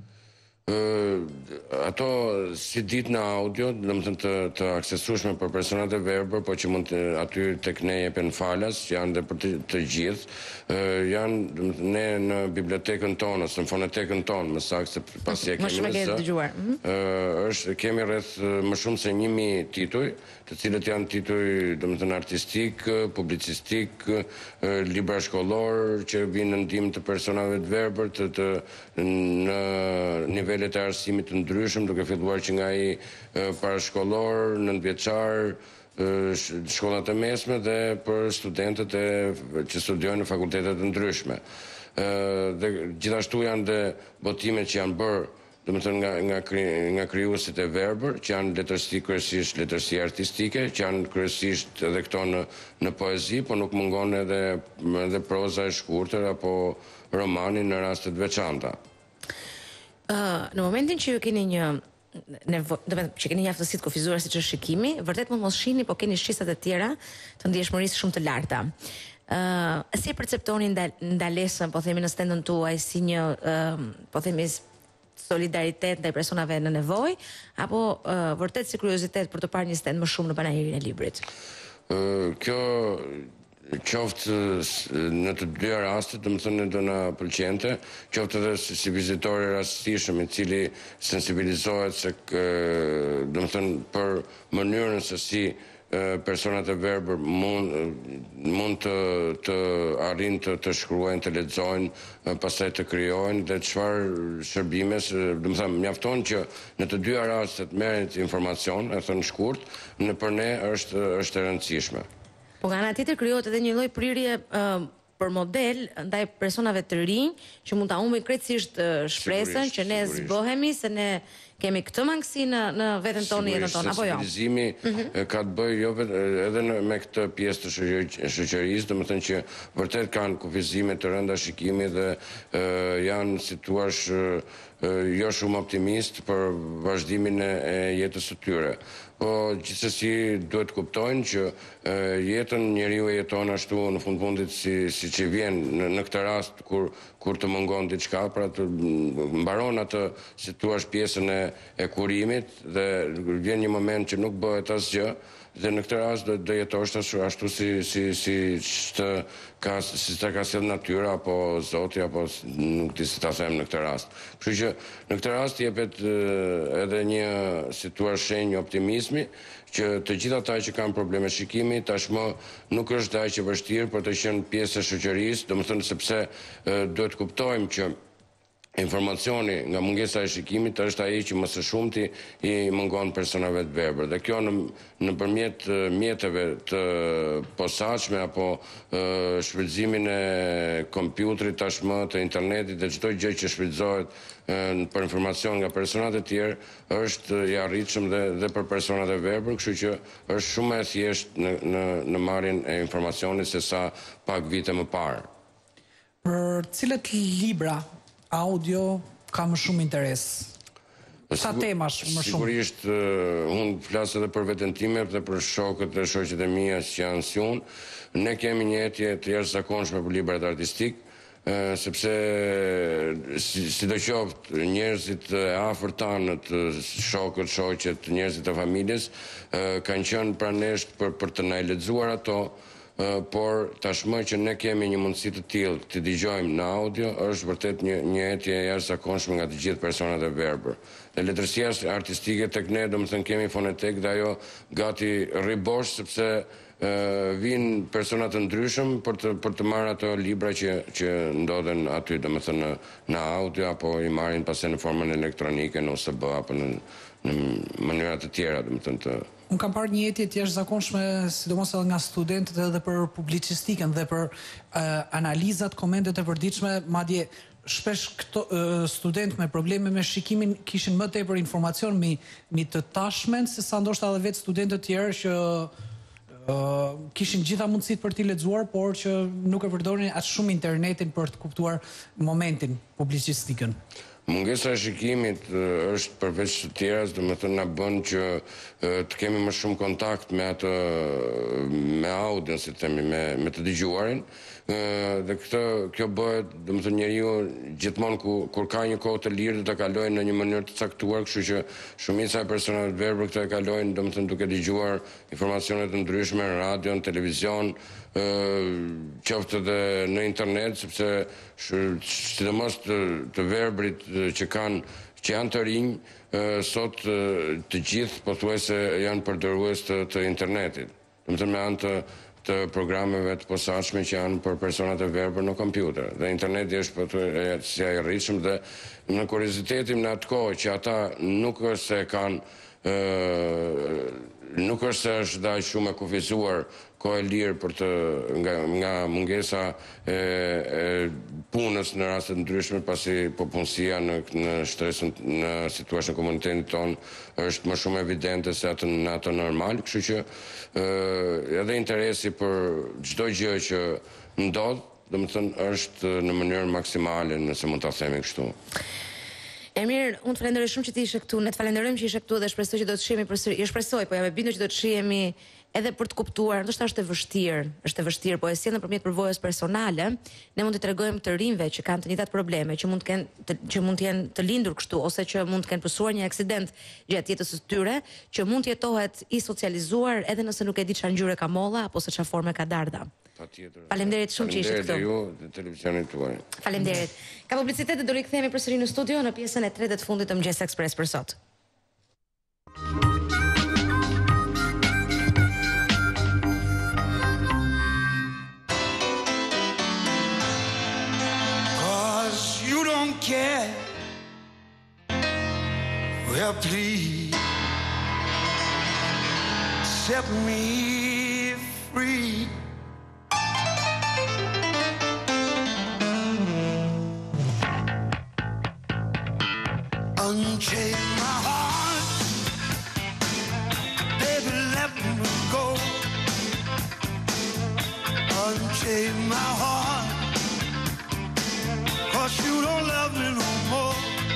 Ato si ditë në audio, domethënë të aksesueshme për personat e verbër, po që mund aty tek ne jepen falas, janë dhe për të gjithë. Janë ne në bibliotekën tonë ose në fonotekën tonë, më saktë se pasi e kemi nëse. Kemi rreth më shumë se 1000 tituj, të cilët janë tituj domethënë artistik, publicistik, libra shkollor që vinë në ndihmë të personave të verbër në nivelet e arsimit të ndryshëm, duke filluar që nga i parashkollor, nëntëvjeçar, shkollat e mesme dhe për studentët që studiojnë në fakultetet të ndryshme. Dhe gjithashtu janë dhe botimet që janë bërë, domethënë nga krijuesit e verbër, që janë letërsi, kryesisht letërsi artistike, që janë kryesisht edhe këto në poezi, po nuk mungon edhe proza e shkurtër apo romani në raste të veçanta. Në momentin që ju keni që keni një aftësi të kufizuar siç është shikimi, vërtet mund mos shihni, po keni shqisat e tjera të ndjeshmërisë shumë të larta. Si e perceptoni ndalesën, po themi, në stendën tuaj si një, po themi, solidaritet ndaj personave në nevojë, apo vërtet si kuriozitet për të parë një stend më shumë në panajirin e librit? Kjo qoftë në të dyja rastet, domethënë do na pëlqente, qoftë edhe si vizitor i rastishëm i cili sensibilizohet se domethënë për mënyrën se si personat e verbër mund të arrijnë të shkruajnë, të lexojnë, pastaj të krijojnë dhe çfarë shërbime, domethënë mjafton që në të dyja rastet merret informacion, e thënë shkurt, për ne është e rëndësishme. Po nga ana tjetër krijohet edhe një lloj prirje për model ndaj personave të rinj që mund ta humbin krejtësisht shpresën që ne zbohemi se ne kemi këtë mangësi në veten tonë, jetën tonë, apo jo? Sensibilizimi ka të bëjë jo edhe me këtë pjesë të shoqërisë, domethënë që vërtet kanë kufizime të rënda shikimi dhe janë, si thua, jo shumë optimist për vazhdimin e jetës së tyre. Po gjithsesi duhet kuptojnë që jetën njeriu e jeton ashtu në fundit si që vjen në këtë rast kur të mungon diçka, pra të mbaron atë, si thua, pjesën e kurimit dhe vjen një moment që nuk bëhet asgjë. Dhe në këtë rast do jetosh ashtu si të ka sjellë natyra apo Zoti, apo nuk di si ta them në këtë rast. Kështu që në këtë rast jepet edhe një, si thua, shenjë optimizmi që të gjithë ata që kanë probleme shikimi tashmë nuk është aq e vështirë për të qenë pjesë e shoqërisë, domethënë sepse duhet kuptojmë që informacioni nga mungesa e shikimit është ai që më së shumti i mungon personave të verbër. Dhe kjo nëpërmjet mjeteve të posaçme apo shfrytëzimin e kompjuterit tashmë, të internetit dhe çdo gjë që shfrytëzohet për informacion nga personat e tjerë është i arritshëm dhe për personat e verbër, kështu që është shumë e thjeshtë në marrjen e informacionit se sa pak vite më parë. Për cilët libra audio ka më shumë interes? Sa temash më shumë? Sigurisht, unë flasë edhe për veten time dhe për shokët dhe shoqet e mia që janë si unë. Ne kemi një etje të jashtëzakonshme për librat artistik, sepse sidoqoftë njerëzit e afërt tanët, shokët, shoqet, njerëzit e familjes kanë qenë pranesh për të na lexuar ato, por tashmë që ne kemi një mundësi të tillë të dëgjojmë në audio, është vërtet një etje e jashtëzakonshme nga të gjithë personat e verbër. Dhe letërsia artistike tek ne, domethënë kemi fonetek dhe ajo gati rribosh sepse vinë persona të ndryshëm për të marrë ato libra që ndodhen aty, domethënë në audio apo i marrin pastaj në formën elektronike në USB apo në mënyra të tjera, domethënë të. Unë kam parë një etje të jashtëzakonshme, sidomos edhe nga studentët edhe për publicistikën dhe për analizat, komentet e përditshme, madje shpesh këto student me probleme me shikimin kishin më tepër informacion mi të tashmen se sa ndoshta edhe vetë studentët tjerë që kishin gjitha mundësit për t'i lexuar, por që nuk e përdorin atë shumë internetin për të kuptuar momentin publicistikën. Mungesa e shikimit është përveç të tjeras, domethënë na bën që të kemi më shumë kontakt me me audion, si themi, me të dëgjuarin. Dhe kjo bëhet, domethënë njeriu gjithmonë kur ka një kohë të lirë do ta kalojë në një mënyrë të caktuar, kështu që shumica e personave të verbër këtë e kalojnë, domethënë duke dëgjuar informacione të ndryshme në radio, në televizion, qoftë edhe në internet, sepse sidomos të verbrit që janë të rinj, sot të gjithë pothuajse janë përdorësues të internetit. Domethënë me anë të programeve të posaçme që janë për personat e verbër në kompjuter. Dhe interneti është si i rritshëm dhe në kuriozitetin në atë kohë që ata nuk është se kanë nuk është se është daj shumë e kufizuar kohë e lirë për nga mungesa e punës në rastet ndryshme, pasi punësia në shtresën, në situatën e komunitetit tonë është më shumë evidente se në ato normal, kështu që edhe interesi për çdo gjë që ndodh, domethënë është në mënyrë maksimale, nëse mund ta themi kështu. E mirë, unë të falenderoj shumë që ti ishe këtu, ne të falenderojmë që ishe këtu dhe shpresoj që do të shihemi përsëri. Jo shpresoj, po jam e bindur që do të shihemi edhe për të kuptuar, ndoshta është e vështirë, po e sjell nëpërmjet përvojës personale, ne mund t'i tregojmë të rinjve që kanë të njëjtat probleme, që mund të jenë të lindur kështu ose që mund të kenë pësuar një aksident gjatë jetës së tyre, që mund të jetohet i socializuar edhe nëse nuk e di çfarë ngjyre ka molla apo se çfarë forme ka darda. Faleminderit shumë që ishe këtu. Faleminderit ju dhe televizionit tuaj. Faleminderit. Ka publicitet dhe do rikthehemi përsëri në studio në pjesën e tretë të fundit të Mëngjes Ekspres për sot. You don't care. Well, please set me free. Unchain my heart, baby, let me go. Unchain my heart, 'cause you don't love me no more.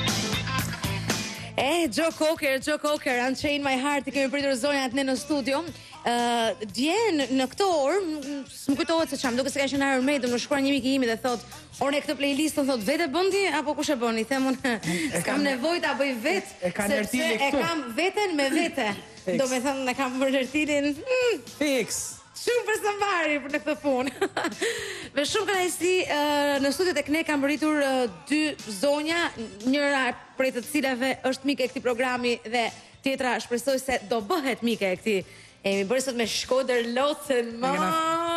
Joe Cocker, Unchain My Heart, i kemi pritur zonjat ne në studio. Dje në këto orë, më kujtohet se çam, duke se ka qenë Iron Maiden, më shkruan një mik i imi dhe thot, "Ore këtë playlistën thot vete bën ti apo kush e bën?" I them unë, "S'kam nevojë ta bëj vetë, sepse e kam veten me vete." Do me thënë, ne kam vërtetin fix. Shumë për sëmbari për në këtë punë. Me shumë kënaqësi në studio tek ne kam rritur dy zonja, njëra prej të cilave është mike e këtij programi dhe tjetra shpresoj se do bëhet mike e këtij. Emi bërë sot me Shkodër Lotën,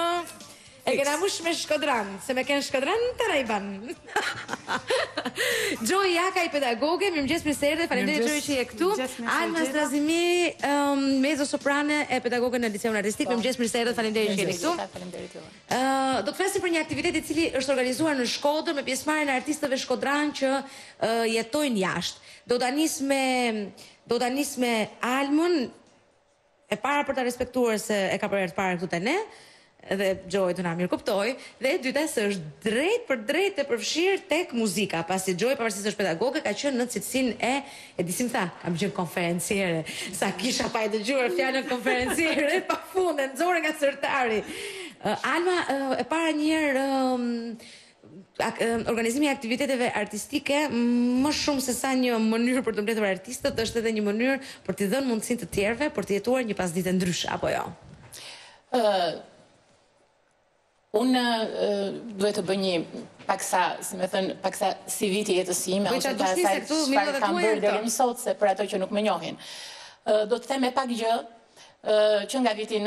E kena mush me Shkodran, se me ken Shkodran të rajban. Gjoj Jaka i pedagoge, mirëmëngjes mirë erdhe, faleminderit Gjoj që je këtu. Alma Strazimi, mezzo-soprane e pedagoge në liceun artistik. Mirëmëngjes mirë erdhe, faleminderit që jeni këtu. Faleminderit juve. Do të flasim për një aktivitet i cili është organizuar në Shkodër me pjesëmarrjen e artistëve shkodran që jetojnë jashtë. Do ta nis me Almën, e para për ta respektuar se e ka për herë të parë këtu te ne, dhe Gjoj të na mirë kuptoj, dhe e dyta se është drejt për drejt e përfshirë tek muzika, pasi Gjoj pavarësisht është pedagoge, ka qenë në cilësinë e disim tha, kam qenë konferenciere, sa kisha pa e dëgjuar fjalën konferenciere, pafund e nxorë nga zyrtari. Alma, e para një herë organizimi i aktiviteteve artistike më shumë se sa një mënyrë për të mbledhur artistët, është edhe një mënyrë për t'i dhënë mundësinë të tjerëve për të jetuar një pasditë ndryshe, apo jo? Unë duhet të bëj një paksa si viti jetës time, ose të asaj çfarë kam bërë deri më sot, se për ato që nuk më njohin. Do të them me pak gjë që nga viti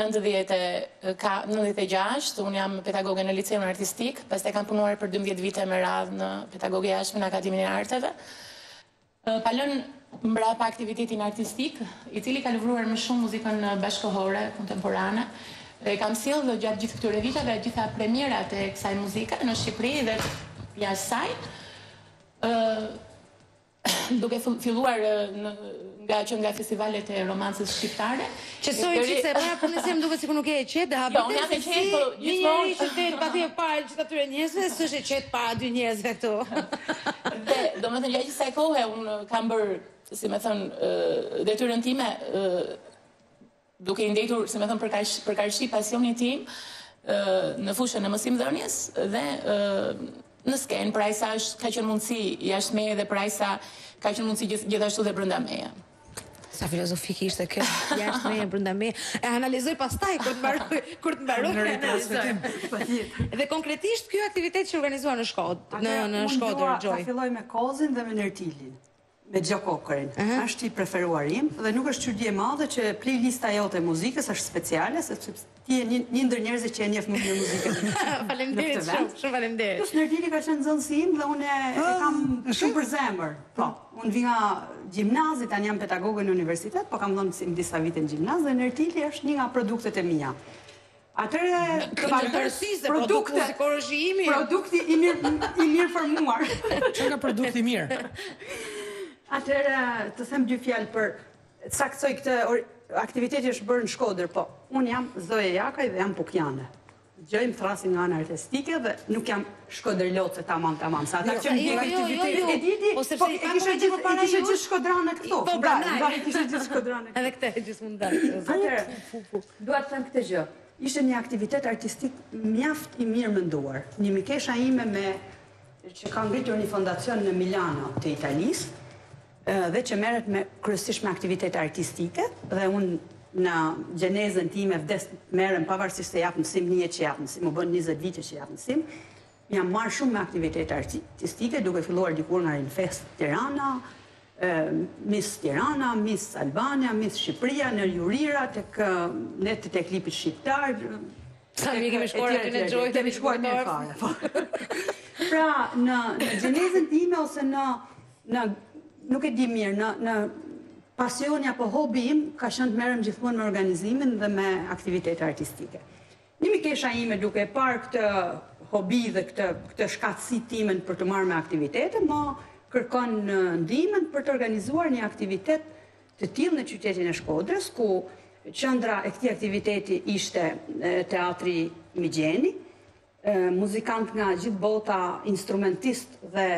96, unë jam pedagoge në liceun artistik, pastaj kam punuar për 12 vite me radhë në pedagogë jashtme në Akademinë e Arteve. Pa lënë mbrapa aktivitetin artistik, i cili ka lëvruar më shumë muzikën bashkëkohore, kontemporane. Kam sjellë gjatë gjithë këtyre viteve gjitha premierat e kësaj muzike në Shqipëri dhe jashtë saj. Duke filluar nga festivalet e romancës shqiptare. Qësoj që se para për nëse më duke si ku nuk e qetë, dhe habite, unë jam e qetë, po një njëri që të pa të e parë që të atyre njerëzve, s'është e qetë para 2 njerëzve këtu. Dhe, do më thënë, gjatë kësaj kohe, unë kam bërë, si me thënë, detyrën time, duke i ndetur, si me thënë, përkarshi pasionin tim, në fushën e mësimdhënies, dhe në skenë, pra isa ka qenë mundësi jashtë meje dhe pra isa ka qenë mundësi gjithashtu dhe brenda meje. Sa filozofike ishte kjo, jashtë meje, brenda meje. E analizoj pastaj kur të mbaroj. Dhe konkretisht kjo aktivitet që organizuar në Shkodër, në Shkodër, Gjoj. Ta filloj me Kozin dhe me Nertilin, me Gjo Kokorin. Është i preferuar im dhe nuk është çudi e madhe që playlista jote e muzikës është speciale, sepse ti je një ndër njerëzit që e njeh më mirë muzikën. Faleminderit shumë faleminderit. Plus Nertili ka qenë nxënësi im dhe unë e kam shumë për zemër. Po, unë vi nga gjimnazi, tani jam pedagoge në universitet, po kam dhënë disa vite në gjimnaz dhe Nertili është një nga produktet e mia. Atëre produkti i mirë formuar. Që nga produkti mirë? Atëre të them 2 fjalë për saktësoj këtë aktiviteti është bërë në Shkodër, po unë jam Zoja Jakaj dhe jam pukjane. Gjoj më thrasin nga anë artistike dhe nuk jam shkodërloce tamam. Sa ata që ndjek aktivitetin. E diti, po e kishe gjithë shkodrane këtu. Po, brandaj. E kishe gjithë shkodrane këtu. Edhe këte e gjithë mund dalë. Atëre, dua të them këtë gjë. Ishte një aktivitet artistik mjaft i mirë menduar. Një mikesha ime që ka ngritur një fondacion në Milano të Italisë, dhe që merret kryesisht me aktivitete artistike, dhe unë në gjenezën time vdes merrem pavarësisht se jap mësim, një që jap mësim, më bën 20 vite që jap mësim, jam marrë shumë me aktivitete artistike, duke filluar dikur nga Rinfest Tirana, Miss Tirana, Miss Albania, Miss Shqipëria, në Jurira, tek klipit shqiptar. Sa mi kemi shkuar aty në Gjoj, kemi shkuar mirë fare. Pra, në gjenezën time ose në nuk e di mirë, në pasioni apo hobi im, ka qenë të merrem gjithmonë me organizimin dhe me aktivitete artistike. Një mikesha ime duke parë këtë hobi dhe këtë shkatësi timen për të marrë me aktivitete, më kërkon ndihmën për të organizuar një aktivitet të tillë në qytetin e Shkodrës, ku qendra e këtij aktiviteti ishte Teatri Migjeni, muzikant nga gjithë bota, instrumentist dhe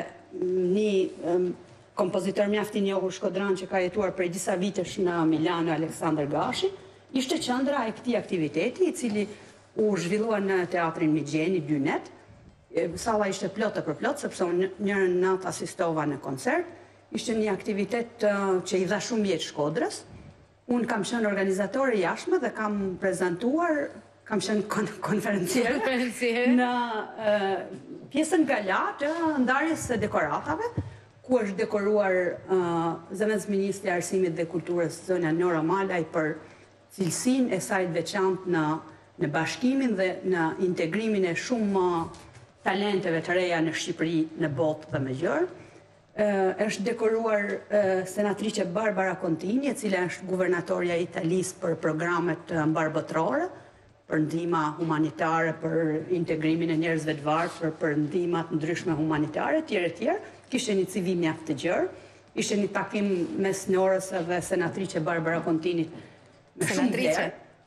një kompozitor mjaft i njohur shkodran që ka jetuar prej disa vitesh në Milano, Aleksandr Gashi, ishte qendra e këtij aktiviteti, i cili u zhvillua në Teatrin Migjeni 2 net. Salla ishte plotë për plot, sepse unë njërën natë asistova në koncert. Ishte një aktivitet që i dha shumë jetë Shkodrës. Unë kam qenë organizatore jashtme dhe kam prezentuar, kam qenë konferenciere në pjesën gala të ndarjes së dekoratave, ku është dekoruar zëvendësministri i Arsimit dhe Kulturës zonja Nora Malaj për cilësinë e saj të veçantë në bashkimin dhe në integrimin e shumë talenteve të reja në Shqipëri, në botë dhe me gjërë. është dekoruar senatrice Barbara Contini, e cila është guvernatorja e Italisë për programet mbarbotrore, për ndihma humanitare, për integrimin e njerëzve të varfër, për ndihmat ndryshme humanitare, etj. Kishte një CV mjaft të gjerë. Ishte një takim mes Norës dhe senatrice Barbara Contini me shumë vlerë,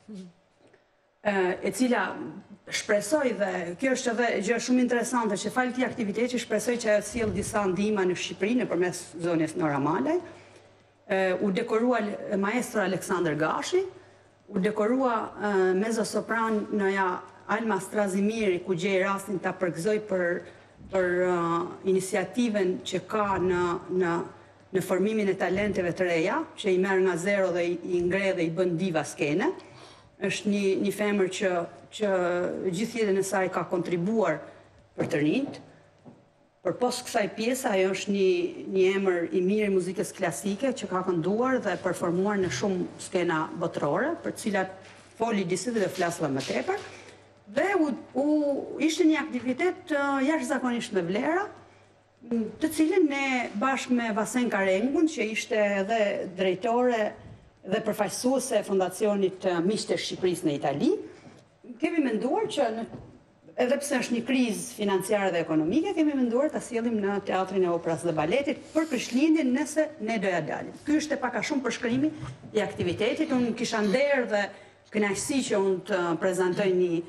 e cila shpresoj dhe kjo është edhe gjë shumë interesante që falë këtij aktiviteti shpresoj që ajo sjell disa ndihma në Shqipëri nëpërmes zonës Nora Malaj. U dekorua maestro Aleksandr Gashi, u dekorua mezzo-sopranoja Alma Strazimiri, ku gjej rastin ta përgëzoj për iniciativen që ka në formimin e talenteve të reja, që i merr nga zero dhe i ngre dhe i bën diva skene. Është një femër që gjithë jetën e saj ka kontribuar për të rinjt. Përpos kësaj pjese, ajo është një emër i mirë i muzikës klasike që ka kënduar dhe performuar në shumë skena botërore, për cilat foli disi dhe flasëve më tepër. Dhe ishte një aktivitet jashtëzakonisht me vlera, të cilin ne bashkë me Vasen Karengun, që ishte edhe drejtore dhe përfaqësuese e Fondacionit Miqtë e Shqipërisë në Itali, kemi menduar që edhe pse është një krizë financiare dhe ekonomike, kemi menduar ta sjellim në Teatrin e Operës dhe Baletit për Krishtlindjen nëse ne doja dalim. Ky është pak a shumë përshkrimi i aktivitetit. Unë kisha nder dhe kënaqësi që unë të prezantoj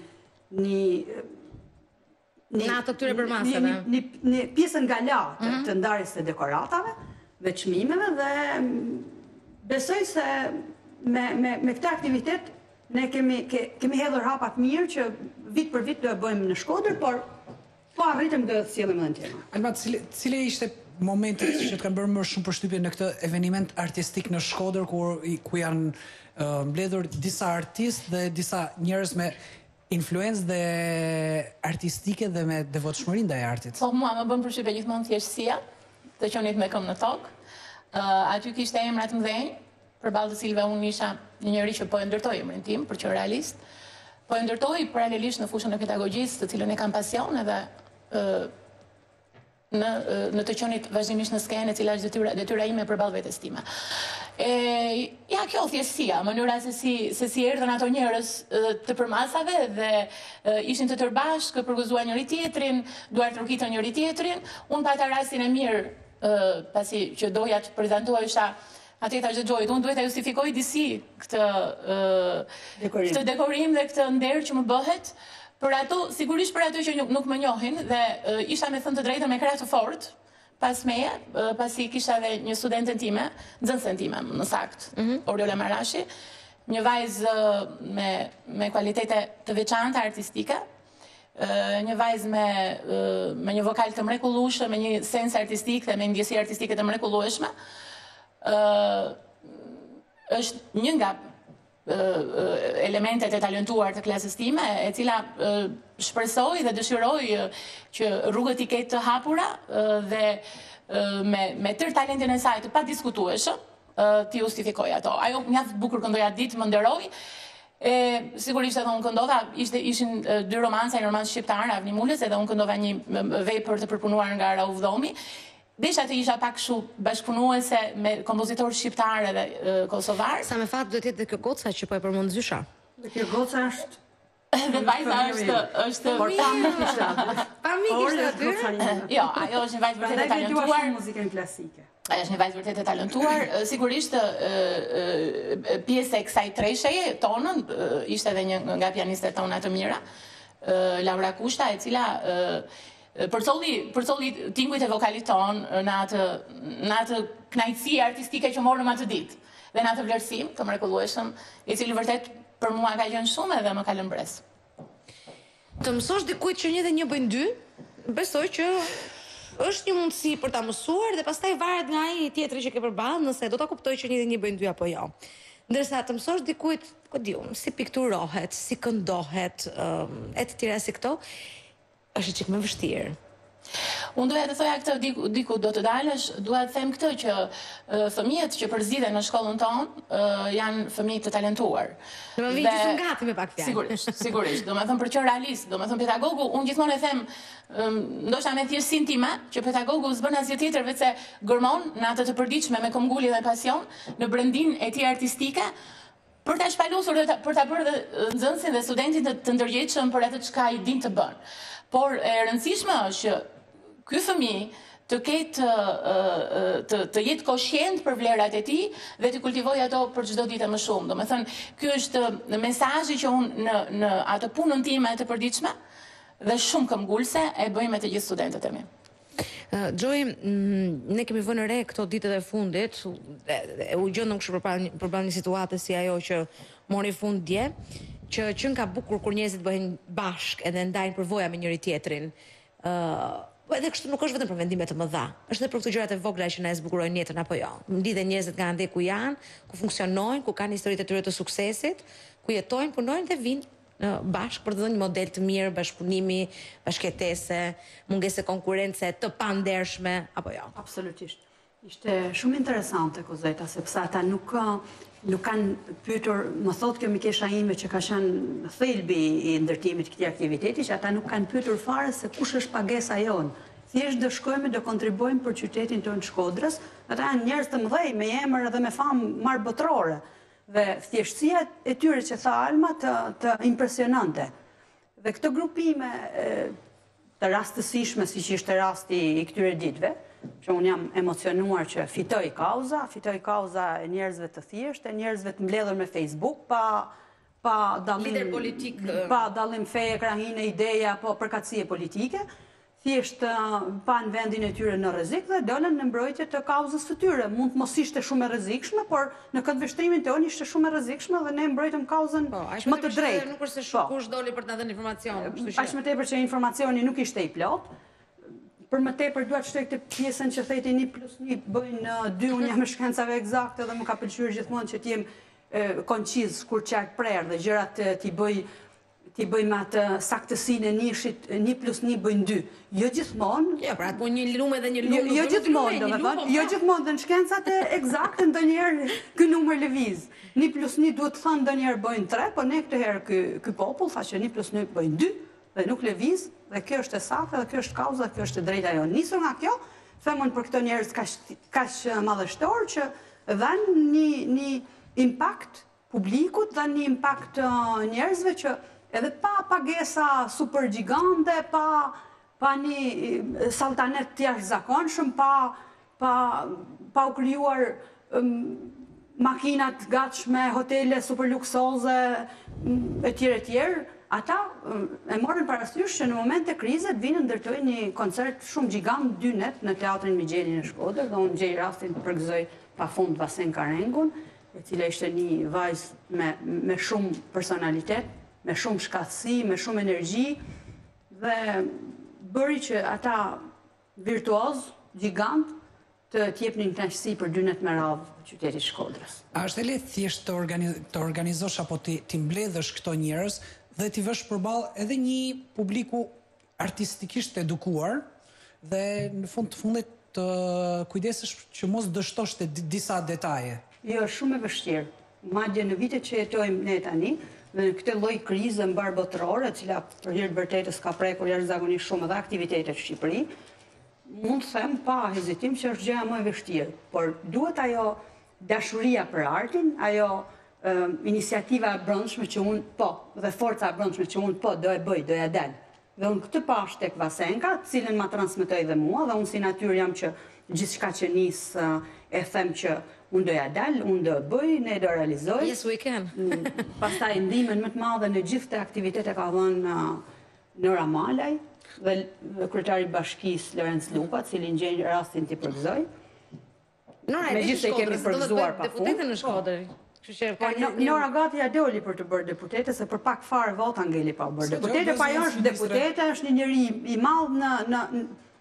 natë këtyre përmasave. Një pjesën gala të ndarjes së dekoratave dhe çmimeve dhe besoj se me këtë aktivitet ne kemi hedhur hapat mirë që vit për vit do e bëjmë në Shkodër, por po arritëm të sjellim edhe në tjetër. Alma, cili ishte momentet që të kanë bërë më shumë përshtypje në këtë eveniment artistik në Shkodër, ku janë mbledhur disa artistë dhe disa njerëz me influencë dhe artistike dhe me devotshmëri ndaj artit? Po, mua më bën përshtypje gjithmonë thjeshtësia, të qenit me këmbë në tokë. Aty kishte emra të mëdhenj, përballë të cilëve unë isha një njeri që po e ndërtoj emrin tim, për që realist, po e ndërtoj paralelisht në fushën e pedagogjisë, të cilën e kam pasion edhe në të qenit vazhdimisht në skenë, e cila është detyra ime përballë vetes time. Ja, kjo thjeshtësia, mënyra se si erdhën ato njerëz të përmasave dhe ishin të tërbashkë, përgëzuar njëri tjetrin, duar të rukitën njëri tjetrin. Unë pata rastin e mirë, pasi që doja të prezantohesha atë tash dëgjoj, unë duhet ta justifikoj disi këtë dekorim dhe këtë nder që më bëhet për ato, sigurisht për ato që nuk më njohin dhe isha me thënë të drejtën me krah të fortë pas meje, pasi kisha edhe një studenten time, nxënësen time në sakt, Oriola Marashi, një vajzë me kualitete të veçanta artistike, një vajzë me një vokal të mrekullueshëm, me një sens artistik dhe me ndjesi artistike të mrekullueshme. Është një nga elementet e talentuar të klasës time, e cila shpresoj dhe dëshiroj që rrugët i ketë të hapura dhe me tërë talentin e saj të padiskutueshëm të justifikoj ato. Ajo mjaft bukur këndoja ditë, më nderoj. Sigurisht edhe unë këndova, ishin dy romanca, një romancë shqiptar, Avni Mulës, edhe unë këndova një vepër të përpunuar nga Rauf Dhomi. Desha të isha pak shu bashkëpunuese me kompozitorë shqiptarë dhe kosovarë. Sa me fat do t'jetë dhe kjo goca që po e përmend Zysha. Dhe kjo goca është... Dhe vajza është... Por ta më kishtë aty. Pa mi kishtë aty? Jo, ajo është një vajzë vërtet e talentuar. Muzikën klasike. Ajo është një vajzë vërtet e talentuar. Sigurisht, pjesë e kësaj tresheje tonën, ishte edhe një nga pianistet tona të mira, Laura Kushta, e cila... përcolli tingujt e vokalit ton në atë knajtësi artistike që morëm atë ditë dhe në atë vlerësim të mrekullueshëm, i cili vërtet për mua ka qenë shumë edhe më ka lënë mbres. Të mësosh dikujt që një dhe një bëjnë dy, besoj që është një mundësi për ta mësuar dhe pastaj varet nga ai tjetri që ke përballë, nëse do ta kuptoj që një dhe një bëjnë dy apo jo. Ndërsa të mësosh dikujt, si pikturohet, si këndohet, e të tjera si këto, është çik më vështirë. Unë doja të thoja këtë, diku do të dalësh, doja të them këtë që fëmijët që përziden në shkollën tonë janë fëmijë të talentuar. Do më vinë që shumë gati me pak fjalë. Sigurisht. Do me thëmë për që realist, do me thëmë pedagogu, unë gjithmonë e them, ndoshta me thjeshtësinë time, që pedagogu s'bën asgjë tjetër veç se gërmon në atë të përditshme me këmbgulje dhe pasion në brendin e tij artistike, për ta shpalosur dhe për ta bërë nxënësin dhe studentin të ndërgjegjshëm për atë çka i din të bën. Por e rëndësishme është që ky fëmijë të ketë të jetë koshient për vlerat e tij dhe të kultivojë ato për çdo ditë më shumë. Domethënë, ky është mesazhi që unë në atë punën time të përditshme dhe shumë këmbgulse e bëj me të gjithë studentët e mi. Gjoj, ne kemi vënë re këto ditët e fundit, u gjendëm kështu përballë një situate si ajo që mori fund dje, që nga bukur kur njerëzit bëhen bashkë edhe ndajnë përvoja me njëri tjetrin. Edhe kështu nuk është vetëm për vendime të mëdha, është edhe për këto gjërat e vogla që na e zbukurojnë jetën apo jo. Lidhen njerëzit nga ande ku janë, ku funksionojnë, ku kanë historitë e tyre të suksesit, ku jetojnë, punojnë dhe vinë bashkë për të dhënë një model të mirë bashkëpunimi, bashkëjetese, mungese konkurrence të pandershme apo jo. Absolutisht. Ishte shumë interesante Kozeta, sepse ata nuk kanë pyetur, më thotë kjo mikesha ime që ka qenë thelbi i ndërtimit këtij aktiviteti, që ata nuk kanë pyetur fare se kush është pagesa jonë. Thjesht do shkojmë, do kontribuojmë për qytetin tonë Shkodrës. Ata janë njerëz të mëdhej me emër edhe me famë marrë botërore. Dhe thjeshtësia e tyre që tha Alma të impresionante. Dhe këto grupime të rastësishme, si që ishte rasti i këtyre ditëve, që unë jam emocionuar që fitoj kauza e njerëzve të thjeshtë, e njerëzve të mbledhur me Facebook, pa lider politik, pa dallim feje, krahine, ideja, po përkatësie politike, thjesht pa në vendin e tyre në rrezik dhe dolën në mbrojtje të kauzës të tyre. Mund të mos ishte shumë e rrezikshme, por në këtë vështrimin tonë ishte shumë e rrezikshme dhe ne mbrojtëm kauzën më të drejtë. Nuk është se shumë kush doli për të na dhënë informacion, kështu që. Aq më tepër që informacioni nuk ishte i plot. Për më tepër dua të shtoj këtë pjesën që theti 1+1 bëjnë 2, unë jam me shkencave eksakte dhe më ka pëlqyer gjithmonë që t'jem konciz kur qark prerë dhe gjërat ti bëjmë atë saktësinë e nishit 1+1 bëjnë 2. Jo gjithmonë. Ja, pra po një lumë dhe një lumë. Jo gjithmonë, domethënë, jo gjithmonë dhe në shkencat e eksakte ndonjëherë ky numër lëviz. 1+1 duhet të thënë ndonjëherë bëjnë 3, po ne këtë herë ky popull tha që 1+1 bëjnë 2 dhe nuk lëviz, dhe kjo është e saktë dhe kjo është kauza, kjo është e drejta jonë. Nisur nga kjo, themon për këto njerëz kaq madhështor që dhanë një impakt publikut, dhanë një impakt njerëzve që edhe pa pagesa super gjigante, pa një saltanet të jashtëzakonshëm, pa u krijuar makinat gatshme, hotele super luksoze, etj. Ata e morën parasysh që në momente krizet vinë ndërtojnë një koncert shumë gjigant 2 net në Teatrin Migjeli në Shkodër, dhe unë gjej rastin të përgëzoj pafund Vasen Karengun, e cila ishte një vajzë me shumë personalitet, me shumë shkatësi, me shumë energji, dhe bëri që ata virtuoz, gjigant, të t'jepnin kënaqësi për 2 net me radhë qytetit Shkodrës. A është e lehtë thjesht të organizosh apo ti mbledhësh këto njerëz dhe ti vësh përballë edhe një publiku artistikisht edukuar dhe në fund të fundit të kujdesesh që mos dështosh te disa detaje? Jo, shumë e vështirë. Madje në vitet që jetojmë ne tani, dhe në këtë lloj krize mbar botërore, e cila për hir të vërtetës ka prekur jashtëzakonisht shumë edhe aktivitetet në Shqipëri, mund të them pa hezitim që është gjëja më e vështirë, por duhet ajo dashuria për artin, ajo iniciativa e brendshme që unë dhe forca e brendshme që unë do e bëj, do e del. Dhe unë këtë pash tek Vasenka, cilën ma transmetoj dhe mua, dhe unë si natyrë jam që gjithçka që nis e them që unë do ja del, unë do e bëj, ne do realizoj. Yes, we can. Pastaj ndihmën më të madhe në gjithë të aktivitete ka dhënë Nora Malaj dhe kryetari i bashkisë Lorenz Lupa, cili ngjej rastin ti përgëzoj. Nora e Megjithëse kemi përgëzuar pa fund. Deputete në Shkodër. Nora gati ja doli për të bërë deputete, se për pak fare vota ngeli pa u bërë deputete, pa jo është deputete, është një njeri i madh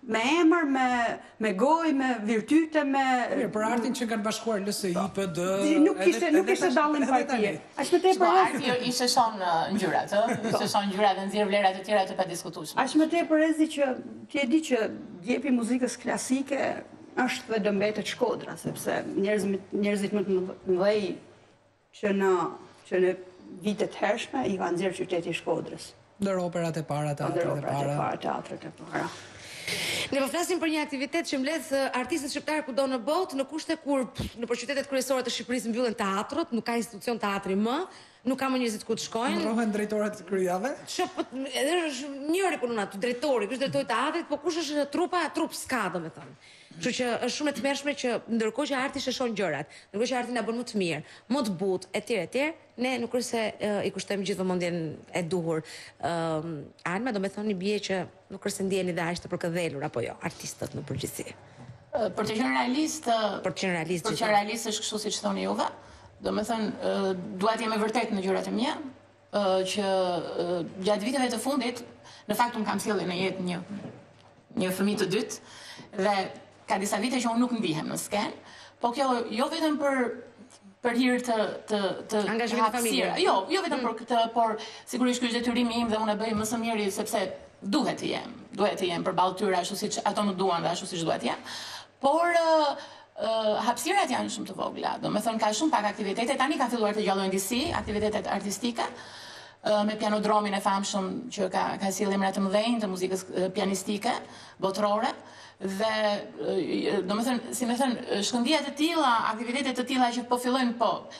me emër, me gojë, me virtyte, me... Mirë, për artin që kanë bashkuar LSI, PD... Nuk ishte dallim partie. Aq më tepër arti i sheshon ngjyrat, ë? I sheshon ngjyrat dhe nxjerr vlerat e tjera të padiskutueshme. Aq më tepër ezi që ti e di që djepi muzikës klasike është dhe do mbetet Shkodra, sepse njerëzit më të mëdhej që në vitet hershme i kanë nxjerrë qyteti i Shkodrës. Ndër operat e para, teatret e para. Ne po flasim për një aktivitet që mbledh artistët shqiptar kudo në botë, në kushte kur nëpër qytetet kryesore të Shqipërisë mbyllen teatrët, nuk ka institucion teatri më, nuk ka më njerëzit ku të shkojnë. Ndrohen drejtorët e kryave? Edhe është njëri punon aty, drejtori, kush drejtori teatrit, po kush është trup s'ka, domethënë. Kështu që është shumë e tmerrshme që ndërkohë që arti sheshon gjërat, ndërkohë që arti na bën më të mirë, më të butë, etj, ne nuk është se i kushtojmë gjithë vëmendjen e duhur. Alma, do me thoni bie që nuk është se ndjeni dhe aq të përkëdhelur apo jo, artistët në përgjithësi. Për të qenë realist, është kështu siç thoni juve. Do me thënë, duhet jemi vërtet në gjërat e mia, që gjatë viteve të fundit, në fakt unë kam sjellë në jetë një fëmijë të dytë dhe ka disa vite që unë nuk ndihem në skenë, po kjo jo vetëm për hir të angazhimit të familjes. Jo vetëm për këtë, por sigurisht ky është detyrimi im dhe unë e bëj më së miri sepse duhet të jem përballë tyre ashtu siç ato më duan dhe ashtu siç duhet të jem. Por hapësirat janë shumë të vogla. Domethënë ka shumë pak aktivitete. Tani ka filluar të gjallojnë disi aktivitetet artistike me pianodromin e famshëm që ka sjellë emra të mëdhenj të muzikës pianistike botërore. Dhe do me thënë, si me thënë, shkëndija të tilla, aktivitetet të tilla që po fillojnë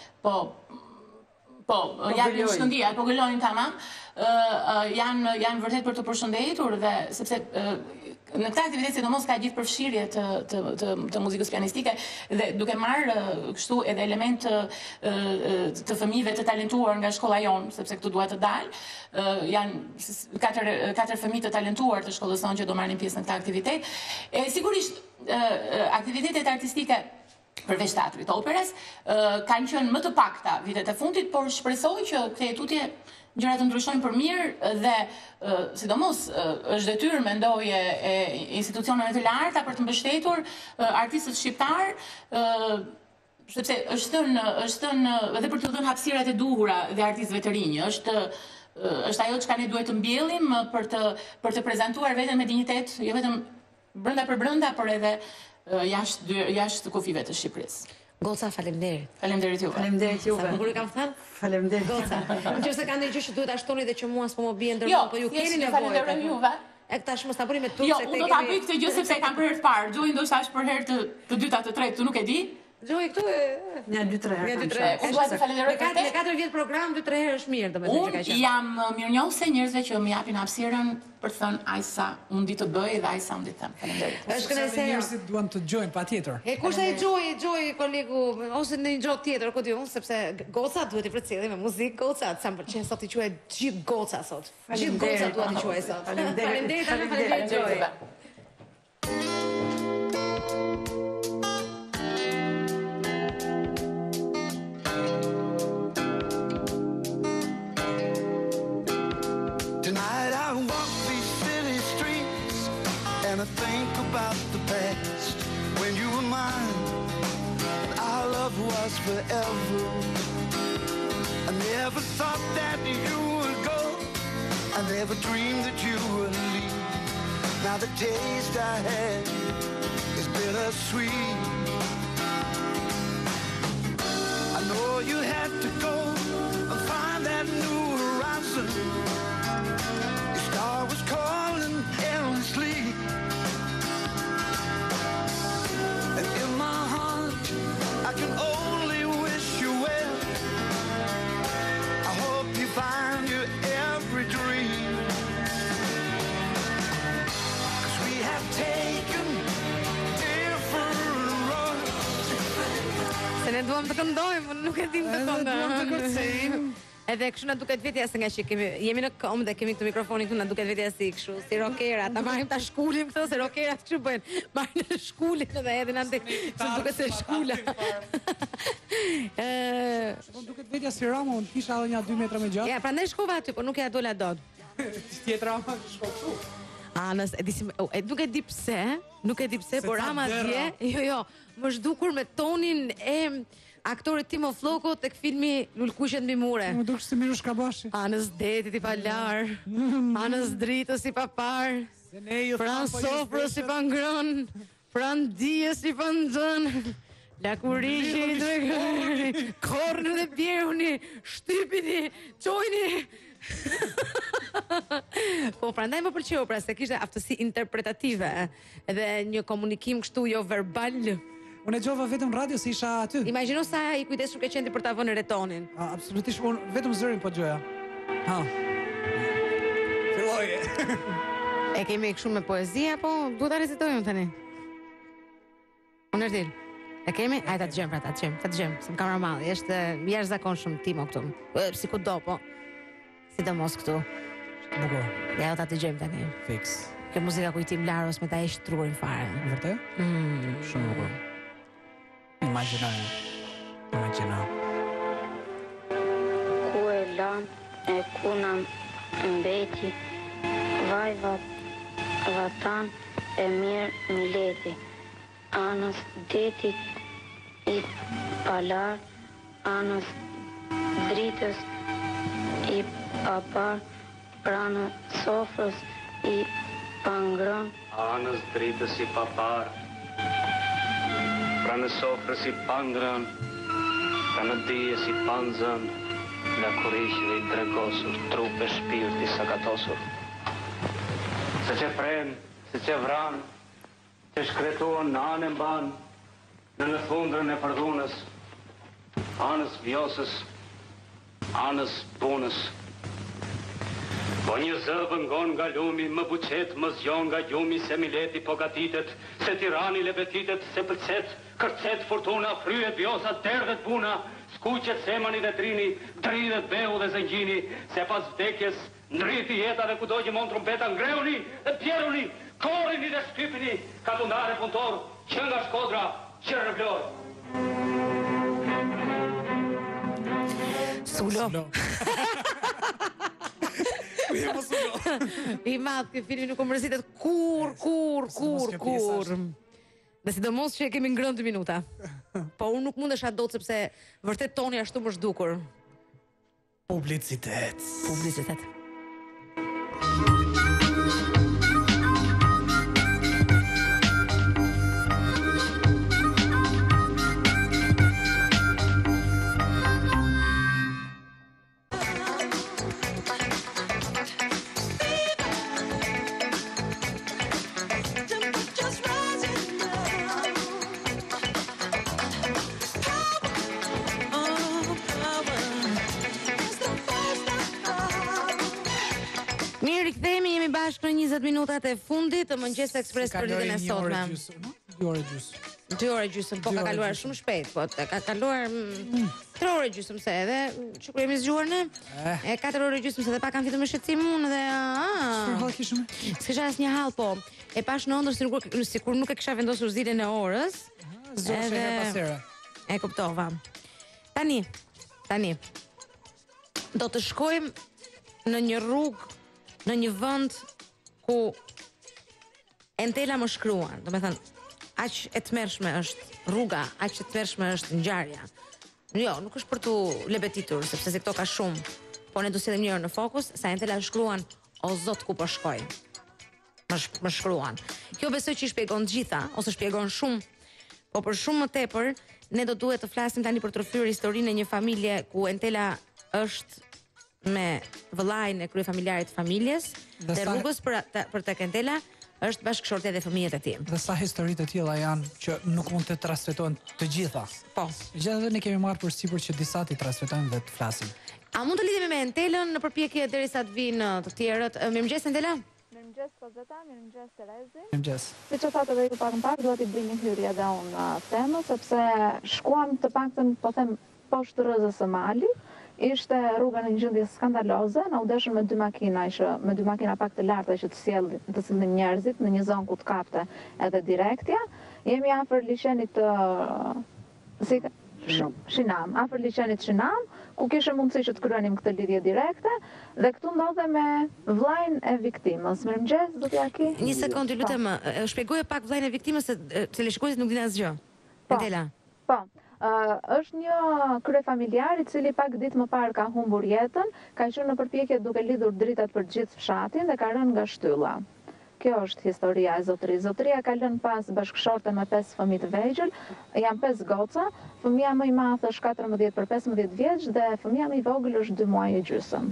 japin shkëndija, po gëllojnë tamam, janë vërtet për të përshëndetur dhe sepse në këtë aktivitet sidomos ka gjithë përfshirje të muzikës pianistike dhe duke marrë kështu edhe element të fëmijëve të talentuar nga shkolla jonë, sepse këtu duhet të dalë, janë katër fëmijë të talentuar të shkollës sonë që do marrin pjesë në këtë aktivitet. Sigurisht aktivitetet artistike përveç teatrit operës kanë qenë më të pakta vitet e fundit, por shpresoj që këtë tutje gjërat të ndryshojnë për mirë dhe sidomos është detyrë mendoje e institucioneve të larta për të mbështetur artistët shqiptar, sepse është thënë edhe për të dhënë hapësirat e duhura dhe artistëve të rinj, është ajo çka ne duhet të mbjellim për të prezantuar veten me dinjitet, jo vetëm brenda për brenda, por edhe jashtë kufive të Shqipërisë. Goca, faleminderit. Faleminderit juve. Faleminderit juve. Sa bukur i kam thënë? Faleminderit. Goca. Nëse ka ndonjë gjë që duhet ta shtoni dhe që mua s'po më bie ndërkohë, po ju keni nevojë. Falenderoj juve. E tash mos ta bëni me tukë se unë do ta bëj këtë gjë sepse kam për herë të parë. Gjoj ndoshta është për herë të dyta të tretë, tu nuk e di. Gjoj këtu një 2-3 herë. Unë dua të falenderoj këtë. Me 4 vjet program 2-3 herë është mirë, domethënë që ka qenë. Unë jam mirënjohëse njerëzve që më japin hapësirën për të thënë ai sa unë di të bëj dhe ai sa unë di të them. Faleminderit. Është kënaqësi. Njerëzit duan të dëgjojnë patjetër. E kush ai Gjoj kolegu ose në një gjë tjetër, ku di unë, sepse Goca duhet të përcjellim me muzikë Goca, sa më pëlqen sot i quhet gjithë Goca sot. Gjithë Goca duhet të quhet sot. Faleminderit Gjoj. And I think about the past when you were mine and our love was forever. I never thought that you would go. I never dreamed that you would leave. Now the taste I had is bittersweet. I know you had to go and find that new horizon. Your star was calling endlessly. And in my heart, I can only wish you well. I hope you find your every dream. 'Cause we have taken different roads. Se ne duam të këndojmë, nuk e dim të këndojmë. Edhe kështu na duket vetja se nga që jemi në këmbë dhe kemi këtë mikrofonin këtu na duket vetja si kështu, si rockera, ta marrim ta shkulim këto se rockerat çu bëjnë. Marrin në shkulin edhe hedhin anë, se duket se shkula. Duket vetja si Rama, unë kisha edhe një 2 metra më gjatë. Ja, prandaj shkova aty, po nuk ja dola dot. Tjetra ama shko këtu. Anës, nuk e di pse, por ama dje, jo, më zhdukur me tonin e aktorit Timo Floko tek filmi Lulkuqet mbi mure. Më duket si Mirush Kabashi. Anës detit i pa lar, anës dritës i pa par, pran sofrës i pa ngrën, pran dijes i pa nxën. La kurishi i dregëri, kornë dhe bjeruni, shtypini, qojni. Po prandaj më pëlqeu pra se kishte aftësi interpretative edhe një komunikim kështu jo verbal. Unë e gjova vetëm radio se isha aty. Imagjino sa i kujdesur ke qenë për ta vënë retonin. Absolutisht, unë vetëm zërin po gjoja. Ha. Filloje. E kemi kështu me poezi apo duhet ta rezitojmë tani? Unë Erdil. E kemi? Ajde ta dëgjojmë pra, ta dëgjojmë, se më kamera malli, është jashtëzakonshëm Timo këtu. Si kudo po. Sidomos këtu. Bukur. Ja ta dëgjojmë tani. Fix. Kjo muzika kujtim Laros me ta heq trurin fare. Vërtet? Shumë bukur. Imagjinoj. Ku e lan e kuna mbeti, vatan e mirë mileti, anës detit i palar, anës dritës i papar, pranë sofrës i pangrën, anës dritës i papar, pranë sofrës i pangrën, pranë dijes i panzën, nga kurishve i dregosur, trup e shpirt i sakatosur. Se që pren, se që vran, që shkretuan në anë mban, në thundrën e përdhunës, anës vjosës, anës punës. Po një zëvë ngon nga lumi, më buqet, më zjon nga gjumi, se Mileti po gatitet, se Tirani lebetitet, se pëlqet, kërcet fortuna, fryet vjosat, derdhet puna, skuqet semani dhe trini, dridhet behu dhe zëngjini, se pas vdekjes, ndriti jeta dhe kudo që mon trumpeta, ngreuni dhe pjeruni, korini dhe shtypini, katundare punëtor, që nga Shkodra, që rëvlor. Sulo. I madh, ky filmi nuk më mërzitet kur. Dhe sidomos që e kemi ngrënë 2 minuta. Po unë nuk mundesha dot sepse vërtet toni ashtu më zhdukur. Publicitet. Bashkë në 20 minutat e fundit të Mëngjes Ekspres për ditën e sotme. 2 orë gjysmë. 2 orë gjysmë, po ka kaluar shumë shpejt, po ka kaluar 3 orë gjysmë se edhe që kur jemi zgjuar ne. E 4 orë gjysmë se edhe pak kanë fitur me shqetësim unë dhe Çfarë hall kishim? S'kisha asnjë hall, po. E pash në ëndër sikur nuk e kisha vendosur zilën e orës. Zoshe herë pas here. E kuptova. Tani. Do të shkojmë në një rrugë, në një vend ku Entela më shkruan, do me thënë, aq e tmerrshme është rruga, aq e tmerrshme është ngjarja. Jo, nuk është për tu lebetitur, sepse se këto ka shumë, po ne do sillim njërë në fokus, sa Entela shkruan, o zot ku po shkoj. Më shkruan. Kjo besoj që i shpjegon gjitha, ose shpjegon shumë, po për shumë më tepër, ne do duhet të flasim tani për të rrëfyer historinë e një familje ku Entela është me vëllain e kryefamiljarit të familjes, dhe rrugës për tek Entela është bashkëshortja dhe fëmijët e tij. Dhe sa historitë të tilla janë që nuk mund të transmetohen të gjitha. Po. Gjithashtu ne kemi marrë përsipër që disa ti transmetojnë dhe të flasim. A mund të lidhemi me Entelën në përpjekje derisa të vinë të tjerët? Mirëmëngjes Entela. Mirëmëngjes Kozeta, mirëmëngjes Terezi. Mirëmëngjes. Siç e thatë edhe pak më parë, dua t'i bëj një hyrje edhe unë temën, sepse shkuam të paktën po them poshtë rrezës së malit. Ishte rruga në një gjendje skandaloze, na u deshën me 2 makina pak të larta që të sillnin njerëzit në një zonë ku të kapte edhe direktja. Jemi afër liçenit të Shinam, afër liçenit Shinam, ku kishe mundësi që të kryenim këtë lidhje direkte, dhe këtu ndodhe me vllajën e viktimës. Mirëmëngjes, do t'ja ki? Një sekond, ju lutem, shpjegoje pak vllajën e viktimës se teleshikuesit nuk dinë asgjë. Entela. Po. Është një kryefamiljar i cili pak ditë më parë ka humbur jetën, ka qenë në përpjekje duke lidhur dritat për gjithë fshatin dhe ka rënë nga shtylla. Kjo është historia e zotërisë. Zotëria ka lënë pas bashkëshorte me 5 fëmijë të vegjël, janë 5 goca, fëmia më i madh është 14 për 15 vjeç dhe fëmia më i vogël është 2 muaj e gjysmë.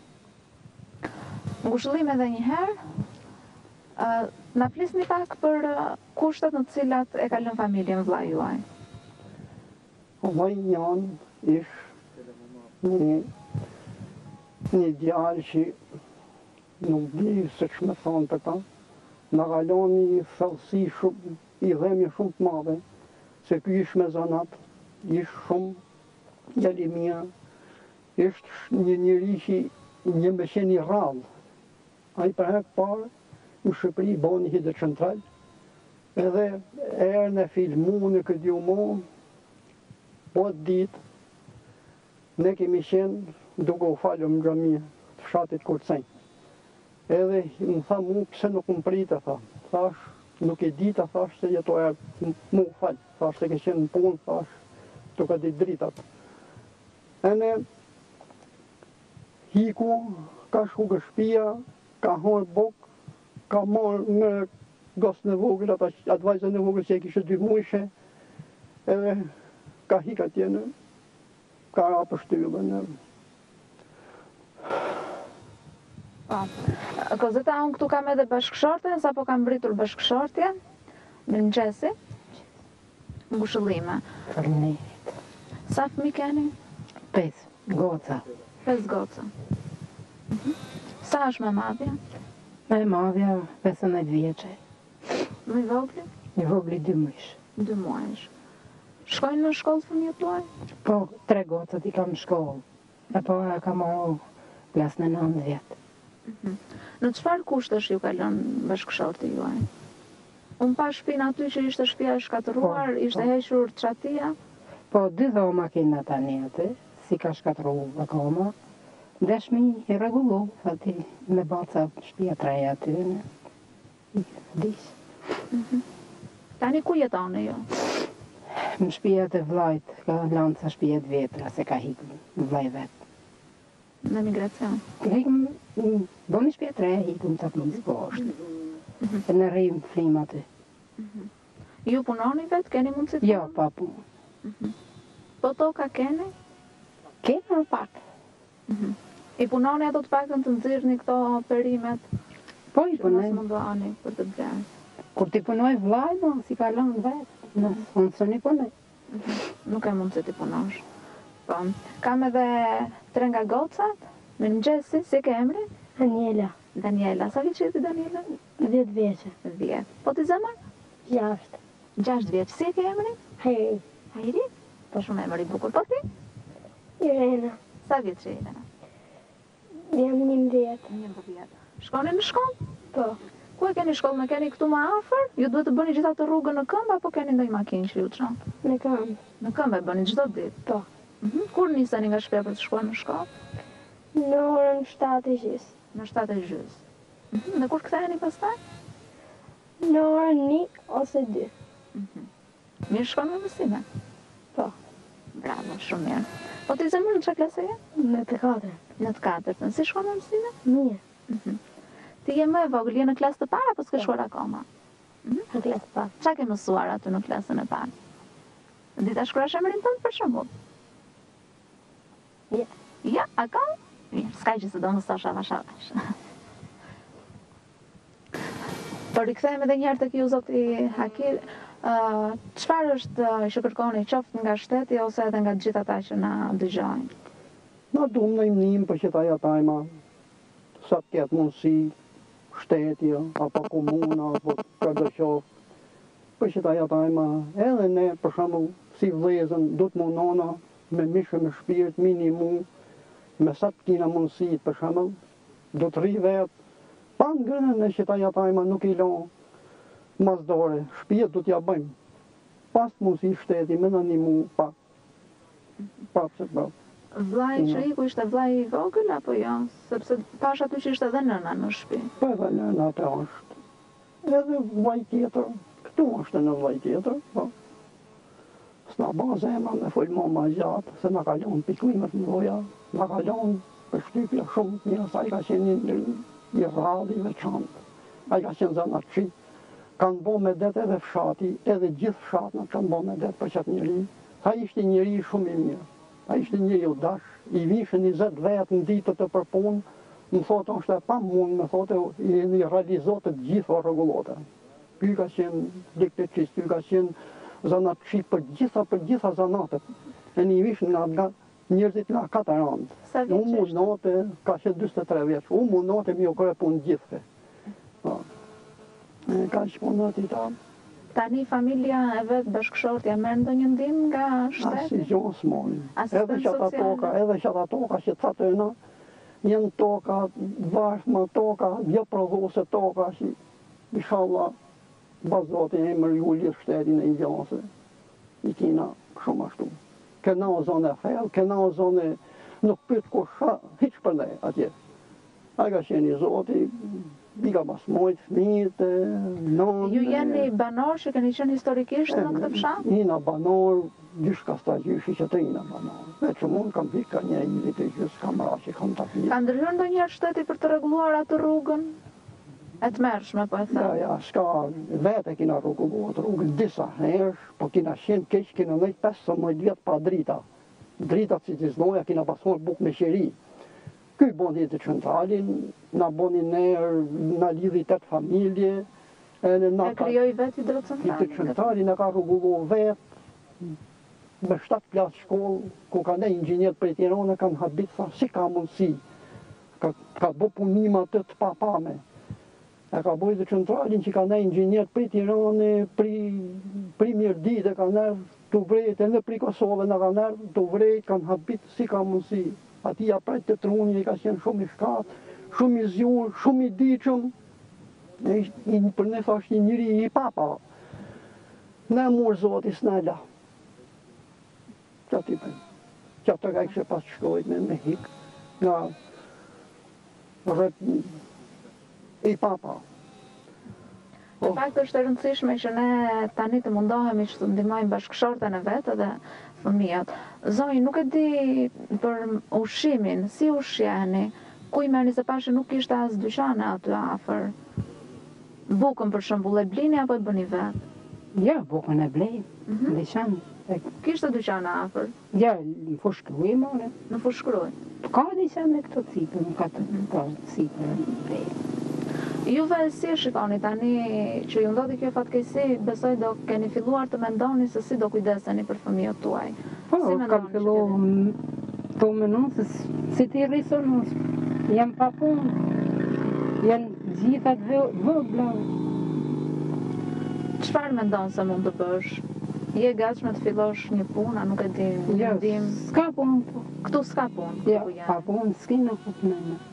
Ngushëllim edhe një herë, na flisni pak për kushtet në të cilat e ka lënë familjen vllai juaj. Vllai janë ish një djalë që nuk di se që me thonë për ta, në galon një thellësi shumë, i dhemje shumë të madhe, se ky ish me zanat, ish shumë gjalimia, ishtë një njëri që një me qenë i rrallë. A i për hekë parë, në Shqipëri, bani hidë central, edhe erën e filmu në këtë ju mo, po të ditë, ne kemi qenë duke u falë më gjami të fshatit Kurcen. Edhe më tha mu, pëse nuk më pritë, thash, nuk e dita, thash, se jetoja mu falë, thash, se ke qenë në punë, thash, të ka ditë dritat. E ne, hiku, ka shku kë shpia, ka horë buk, ka marë në gosë në vogël, atë vajzën në vogël që e kishë 2 mujshe, edhe ka hika tjene, ka rapë shtyllën. Kozeta, unë këtu kam edhe bashkëshorten, sa po kam mbritur bashkëshortje, mirëmëngjesi, ngushëllime. Faleminderit. Sa fëmijë keni? 5 goca. 5 goca. Sa është më madhja? Më e madhja 15 vjeçe. Më i vogli? I vogli 2 muajsh. 2 muajsh. Shkojnë në shkollë fëmijët tuaj? Po, 3 gocat i kam në shkollë. E po e kam marrë klasën e 9 vjetë. Në çfarë kushtesh ju ka lënë bashkëshorti juaj? Unë pa shtëpinë aty që ishte shtëpia e shkatëruar, ishte hequr çatia? Po, 2 dhoma kena tani aty, si ka shkatëru akoma. Deshmi i rregullu, fati me baca shtëpia 3 aty. Dish. Tani ku jetoni ju? Në shtëpia të vllajt, ka lanë sa shtëpia të vjetra, se ka hikur vllai vet. Në migracion? Boni shtëpia 3, hikum të apnisë poshtë. Në rrim flim aty. Ju punoni vetë, keni mundësi të Jo, pa punë. Po toka keni? Kena pak. I punoni ato të paktën të nxirrni këto perimet? Po i punoj. Mos mundoheni për të blerë. Kur ti punoj vllai, si ka lënë vetë, unë s'u punoj. Nuk e mund se ti punosh. Po, kam edhe 3 nga gocat. Mirëmëngjesi, si ke emrin? Daniela. Daniela, sa vjeç je ti Daniela? 10 vjeçe. 10. Po ti zemër? 6. 6 vjeç. Si ke emrin? Hej. Hajri? Po shumë emër i bukur. Po ti? Irena. Sa vjeç je Irena? Jam 11. 11. Shkoni në shkollë? Po. Ku e keni shkollën? E keni këtu më afër? Ju duhet të bëni gjithë atë rrugën në këmbë apo keni ndonjë makinë që ju çon? Në këmbë. Në këmbë e bëni çdo ditë? Po. Kur niseni nga shtëpia për të shkuar në shkollë? Në orën 7:30. Në 7:30. Dhe kur ktheheni pastaj? Në orën 1 ose 2. Mirë shkon me mësime? Po. Bravo, shumë mirë. Po ti zemër në çfarë klase je? Në të 4. Në të 4. Si shkon me mësime? Mirë. Ti je më e vogël, je në klasë të parë apo s'ke shkuar akoma? Në klasë të parë. Çfarë ke mësuar aty në klasën e parë? Dita shkruash emrin tënd për shembull? Ja. Ja, akoma? Mirë, s'ka që se do mësosh avash. Por rikthehemi edhe një herë tek ju zoti Hakil. Çfarë është që kërkoni qoftë nga shteti ose edhe nga të gjithë ata që na dëgjojnë? Na duam në imnim për që ta jatajma, sa të ketë mundësi, shteti, apo komuna, apo këtë qoftë, për që ta jatajma, edhe ne, për shembull, si vëllezën, do të mundona, me mishë me shpirt, minimum, me sa të kina mundësit, për shembull, do të rri vetë, pa ngrënën e që ta jatajma nuk i lonë, mazdore, shpijet do t'ja bëjmë, pas mundësi shteti, me në një mu, pa, Prapë se prapë. Vllai që iku ishte vllai i vogël apo jo? Sepse pash aty që ishte edhe nëna në shtëpi. Po edhe nëna atë është. Edhe vllai tjetër, këtu është në vllai tjetër, po. S'na ba zemra me folmo ma gjatë, se na kalon piklimet mdoja, na kalon për shtypja shumë të mira, sa i ka qenë i rralli i veçantë. A i ka qenë zanatçi, kanë bo me det edhe fshati, edhe gjithë fshatnë kanë bo me det për qatë njëri. A ishte njëri shumë i mirë, a ishte njëri u dash, i vishën 20 vetë në ditët të përpunë, më thotë është e pa mund, më thotë i realizotë të gjithë o rregullote. Ky ka qenë dikteqist, ky ka qenë zanatçi për gjitha zanatët. E një vishën nga njerëzit nga 4 anë. U mundote, ka qenë 43 vjeç, u mundote mi u kërë punë gjithë. Ka që punët i ta. Tani familja e vetë bashkëshortja merr ndonjë ndihmë nga shteti? Asi gjonë s'moni. Edhe që ata toka që të tëna, jenë toka, vashma toka, jo prodhuse toka, që inshallah bazotin e mërjullit shtetin e ingjase. I kina shumë ashtu. Këna o zonë e thellë, këna o zonë nuk pytë kusha, hiq për ne atje. A ka qenë i zoti, i ka pas mojtë fëmijët, nënë. Ju jeni banor që keni qenë historikisht në këtë fshat? Ina banor, gjysh ka sta gjyshi që të ina banor. Veç mund kam pika një i vitë gjys, kam rashi, kam të pika. Ka ndryshon ndonjëherë shteti për të rregulluar atë rrugën? E të mërshme, po e thëmë. Ja, s'ka, vete kina rregulluar atë rrugën disa herësh, po kina qenë keq, kina nëjtë 15 vjetë pa drita. Drita si të znoja kina pasur buk me qeri. Ky bondi të qëntalin, na boni nërë, na lidhi 8 familje. E kryoj vetë i drejtë centralin? Të qëntalin e ka rregullu vetë, me 7 klasë shkollë, ku ka ne inxhinier për Tirana kanë habit, sa si ka mundësi. Ka bo punima të papame. E ka bojë të qëntralin që ka ne inxhinier për Tirane, pri Mirdit e ka nërë të vrejt, e në pri Kosovë në ka nërë të vrejt, kanë habit, si ka mundësi. Atia prej të truni i ka qenë shumë i shkatë, shumë i zjurë, shumë i diqëm. Për ne thashtë një njëri i papa. Ne murë zoti s'nela. Që të ka kështë pas shkojt me hikë. Nga rët i papa. Në fakt është e rëndësishme që ne tani të mundohemi që të ndihmojmë bashkëshorten e vetë dhe fëmijët. Zonjë, nuk e di për ushqimin, si ushqeni, ku i merrni se pashë nuk ishte as dyqane aty afër. Bukën për shembull e blini apo e bëni vetë? Ja, bukën e blej, dyqan. Kishte dyqane afër? Ja, në Fushkruj more. Në Fushkruj? Ka dyqan me këto cipën, ka të cipën blej. Juve si e shikoni tani që ju ndodhi kjo fatkeqësi, besoj do keni filluar të mendoni se si do kujdeseni për fëmijët tuaj. Po, kam filluar të mendon se si ti rrison, jam pa punë, janë gjitha të vogla. Çfarë mendon se mund të bësh? Je gatshme të fillosh një punë, a nuk e di, Jo, s'ka punë. Këtu s'ka punë. Ja, pa punë, s'kina punë.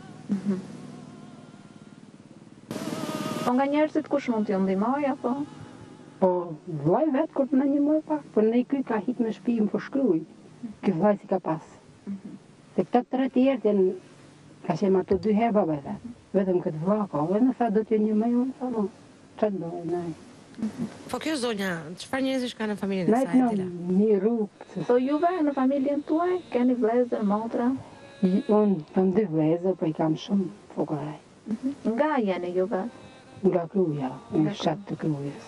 Po nga njerëzit kush mund t'ju ndihmoj apo? Po, vllai vet kur na ndihmoi pak, por ne ky ka hit në shtëpi më Fushkruj. Ky vllai si ka pas. Se këta 3 tjerë janë ka qenë ato 2 herë baba vet. Vetëm këtë vlla ka, dhe në fakt do t'ju ndihmoj unë sa më. Çfarë do ne? Po kjo zonja, çfarë njerëzish ka në familjen e saj? Një rrugë. Po juve në familjen tuaj keni vëllezër, motra? Unë kam 2 vëllezër, po i kam shumë fukaraj. Nga jeni juve? Nga Kruja, në fshat të Krujës.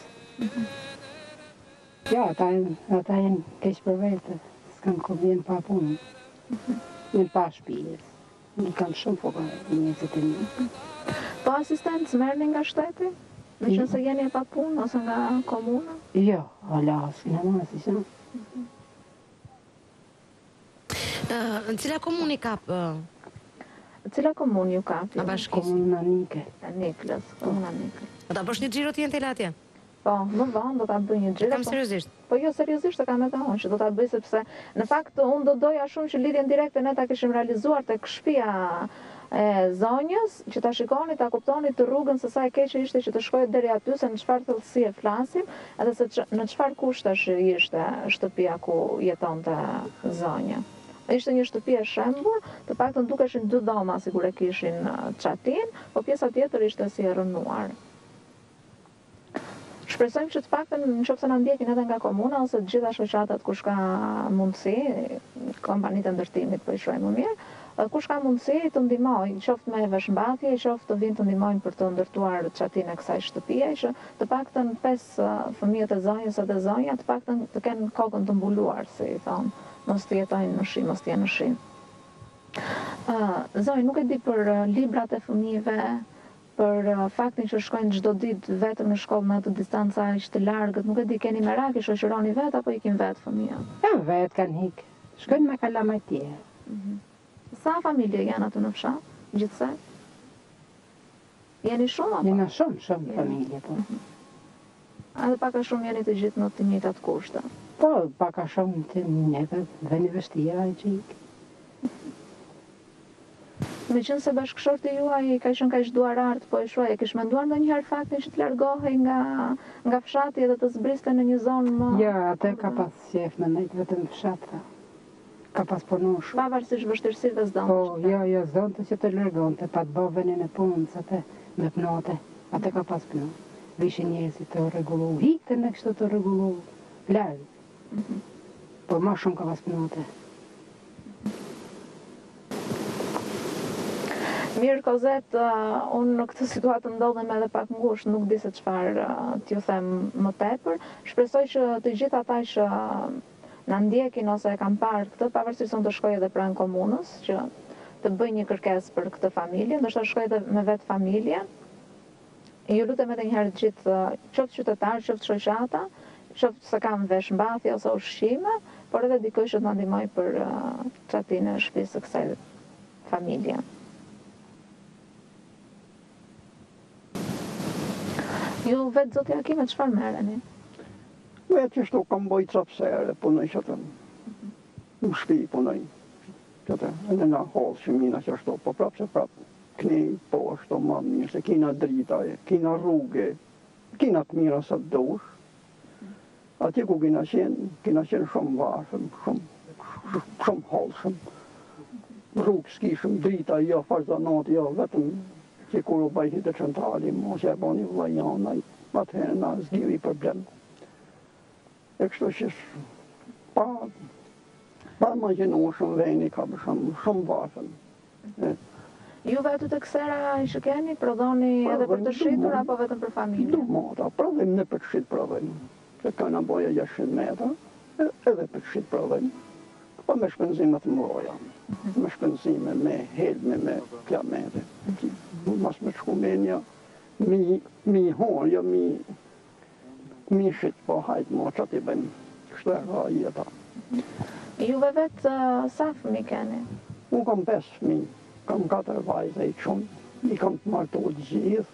Ja, ata janë keq për vete, s'kan kur vjen pa punë. Vjen pa shtëpis. I kam shumë fukaraj, njerëzit e mi. Po asistencë merrni nga shteti? Me qënë se jeni pa punë, ose nga komuna? Jo, ala, s'kina ma, si që. Në cila komunë i kap? Cila komunë ju kap? A bashkisë? Komuna Nike. Niklës, komuna Nike. Do ta bësh një xhiro ti në atje? Po, më vonë do ta bëj një xhiro. Kam seriozisht. Po jo, seriozisht e kam edhe unë që do ta bëj sepse në fakt unë do doja shumë që lidhjen direkte ne ta kishim realizuar tek shtëpia e zonjës, që ta shikoni, ta kuptoni të rrugën se sa e keqe ishte që të shkojë deri aty, se në çfarë thellësi e flasim, edhe se në çfarë kushtesh ishte shtëpia ku jetonte zonja. Ishte një shtëpi e shembur, të paktën dukeshin 2 dhoma sikur e kishin çatin, po pjesa tjetër ishte si e rënuar. Shpresojmë që të paktën nëse na ndjekin edhe nga komuna ose të gjitha shoqatat kush ka mundësi, kompanitë e ndërtimit po i shohim më mirë, kush ka mundësi të ndihmojë, qoftë me veshmbathje, qoftë të vinë të ndihmojnë për të ndërtuar çatin e kësaj shtëpie, që të paktën 5 fëmijët e zonjës edhe zonja të paktën të kenë kokën të mbuluar, si thonë, mos të jetojnë në shi, mos të jenë në shi. Zonjë, nuk e di për librat e fëmijëve, për faktin që shkojnë çdo ditë vetëm në shkollë me atë distanca aq të largët, nuk e di, keni merak, i shoqëroni vetë apo ikin vetë fëmijët? Ja, vetë kanë hik. Shkojnë me kalamajtje. Sa familje janë aty në fshat, gjithsej? Jeni shumë apo? Jena shumë familje, po. Edhe pak a shumë jeni të gjithë në të njëjtat kushte. Po, pak a shumë të neve, veni vështira e që ikë. Me qënë se bashkëshorti juaj ka qenë kaq duarart, po e shuaj, e kish menduar ndonjëherë faktin që të largohej nga fshati edhe të zbriste në një zonë më... Ja, atë ka pas qef me nejtë vetëm fshatra. Ka pas punuar shumë. Pavarësisht vështirësive s'donte. Po, ja, s'donte që të largonte, pa të bë venin e punës atë me pnote. Atë ka pas punu. Vishin njerëzit të rregullu, hikte në kështu të rregullu, larg. Po ma shumë ka pas pnote. Mirë, Kozet, unë në këtë situatë ndodhem edhe pak ngushtë, nuk di se çfarë t'ju them më tepër. Shpresoj që të gjithë ata që na ndjekin ose e kanë parë këtë, pavarësisht se unë të shkoj edhe pranë komunës, që të bëj një kërkesë për këtë familje, ndoshta shkoj edhe me vetë familje. Ju lutem edhe një herë të gjithë, qoftë qytetarë, qoftë shoqata, qoftë se kanë veshmbathje ose ushqime, por edhe dikush që të na ndihmoj për çatinë e shtëpisë së kësaj familje. Ju vetë zoti Akime, çfarë merreni? Vetë që shtu kam boj trapsere, punoj që të në shpi punoj. Që të në nga holë që mina që shtu, po prapë që prapë këni po shtu ma mirë, se kina drita, kina rrugë, kina të mira sa të dush. Ati ku kina qenë shumë varshëm, shumë holshëm. Rrugë s'kishëm drita, jo farzanat, jo vetëm që kur u bajti të qëntrali, mos e bani vlajana, atëherë na zgjiri problem. E kështu që pa imagjinu shumë veni ka për shumë varfën. Juve aty të Ksera i shikeni, prodhoni edhe për të shitur apo vetëm për familje? Du mota, prodhim në për të shit prodhim. Se ka në boja 600 metra, edhe për të shit prodhim. Po me shpenzimet mroja, me shpenzime, me helme, me pjamete. Mas me shku menja, mi honja, mi shit, po hajtë mo që t'i bëjmë, kështë e ka jeta. Juve vetë sa fëmi keni? Unë kam 5 fëmi, kam 4 vajze i qumë, i kam të martu të gjithë,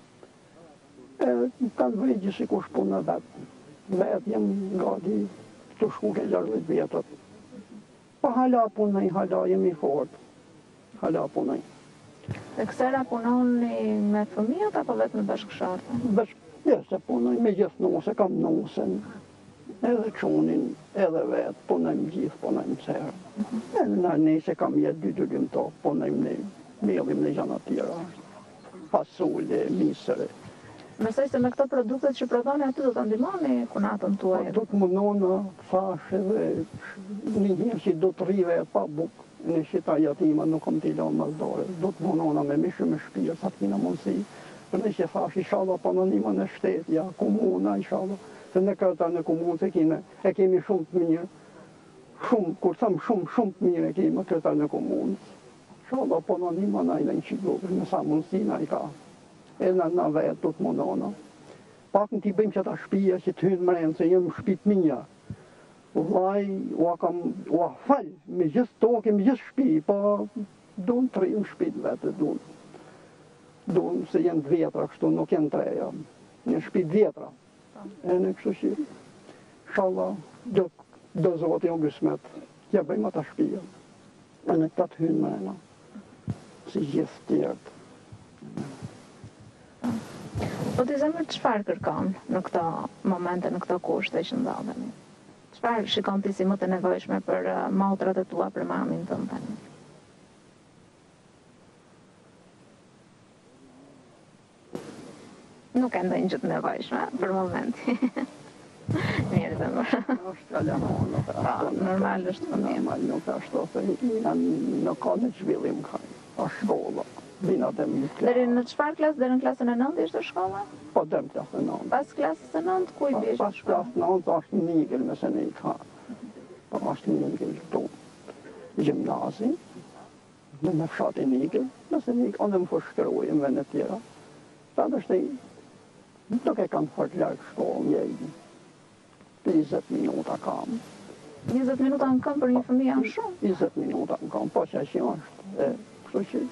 kanë vrejgjë si kush punë vetë. Vetë jem gati të shku ke 60 vjetët. Pa hala punoj, hala jemi fort, hala punoj. Dhe Ksera punoni me fëmijët apo vetë me bashkëshortën? Ja, se punoj me gjithë nuse, kam nusen, edhe qunin, edhe vetë, punojmë gjithë, punojmë serë. Edhe ne se kam jetë 2 dyrim to, punojmë ne, melim në gjana tjera, fasule, misëre. Besoj se me këto produktet që prodhoni aty do të ndihmoni kunatën tuaj. Do të mundona fash edhe një njërë që do të rive e pa bukë. Në shita jatima nuk kom t'i lanë mëzdore. Do të mundona me mishë me shpirë, sa t'kina mundësi. Për në që fash i shala pa në nima në shtetë, ja, komuna i shala. Se në këta në komunë se e kemi shumë të mirë. Shumë, kur thëmë shumë të mirë e kemi këta në komunë. Shala pa në nima në i në qikluve, në sa mundësi në i ka. E në vetë do të mundona. Pak në t'i bëjmë që ta shpia që të hynë mrenë, se jem shpit minja. Vaj, ua falë, me gjithë toke, me gjithë shpi, pa du në 3 shpit vetë, du në se jenë 2 vjetra, kështu nuk jenë 3, ja. Një shpit vjetra. E në kështu që, shala, do zotë jo gësmet, ja bëjmë ata shpia. E në këta të hynë mrena. si gjithë tjerët. Po ti zemër çfarë kërkon në këto momente, në këto kushte që ndodhemi? Çfarë shikon ti si më të nevojshme për motrat e tua për mamin tënd tani? Nuk e ndonjë gjë të nevojshme për momenti. Mirë zemër. Normal është fëmijë. Normal nuk ashtu, se në ka në zhvillim ka, a shkolla, vinat e mi klasë. Deri në çfarë klasë? Deri në klasën e 9 ishte shkolla? Po deri në klasën e 9. Pas klasës e 9 ku i bie? Pas klasës e 9 është nigël me se ne i ka. Po është nigël këtu. Gjimnazi, në fshatin nigël, nëse ne onë më përshkruajmë në vende tjera. Ta është nuk e kam fort larg shkollën jemi. 20 minuta kam. 20 minuta në kam për një fëmijë janë shumë. 20 minuta në kam, po që është. Kështu që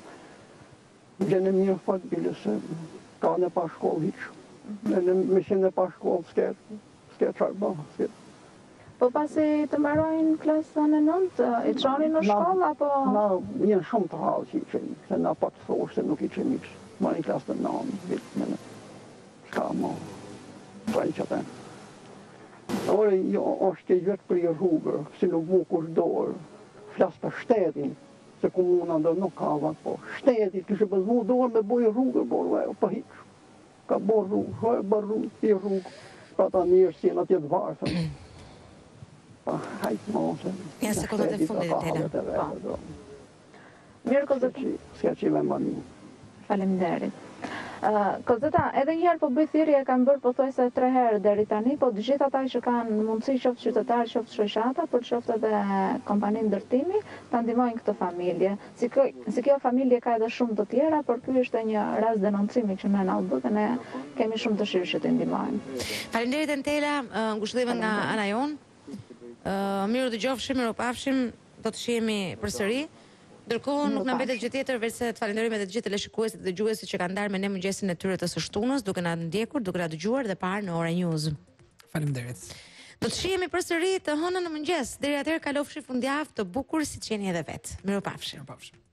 gjene mirë fort bile se ka në pa shkollë hiqë. Me qenë në pa shkollë s'ke qarë ba. Po pasi të mbarojnë klasën e 9, i çonin në shkollë apo? Na jenë shumë të halë që i qenë, se na pa të thosh se nuk i qenë ikës. Ma një klasë të 9, vitë ka ma trajnë që të. Ore, jo, është e gjëtë për i rrugër, si nuk mu kush dorë, flasë për shtetin, se komuna ndër nuk ka vatë, po shtetit kështë pëzmu dorë me bojë rrugër, borë, pa hiqë. Ka borë rrugë, bërë rrugë, i rrugë, pra ta njërë si në tjetë varësën. Pa, hajtë ma, se... Ja, sekundat e fundit e tela. Mirë, Kozeta. Ska që me më një. Faleminderit. Kozeta, edhe njëherë po bëj thirrje e kam bërë pothuajse 3 herë deri tani, po të gjithë ata që kanë mundësi qoftë qytetarë, qoftë shoqata, por qoftë edhe kompani ndërtimi, ta ndihmojnë këtë familje. Si kjo familje ka edhe shumë të tjera, por ky është një rast denoncimi që ne na u bë dhe ne kemi shumë dëshirë që t'i ndihmojmë. Faleminderit Entela, ngushëllime nga ana jon. Mirë dëgjofshim, mirë pafshim, do të shihemi përsëri. Ndërkohë nuk na mbetet gjë tjetër veç se të falenderojmë edhe të gjithë teleshikuesit dhe dëgjuesit që kanë ndarë me ne mëngjesin e tyre të së shtunës, duke na ndjekur, duke na dëgjuar dhe parë në Ora News. Faleminderit. Do të shihemi përsëri të hënën në mëngjes. Deri atëherë kalofshi fundjavë të bukur siç jeni edhe vetë. Mirupafshim.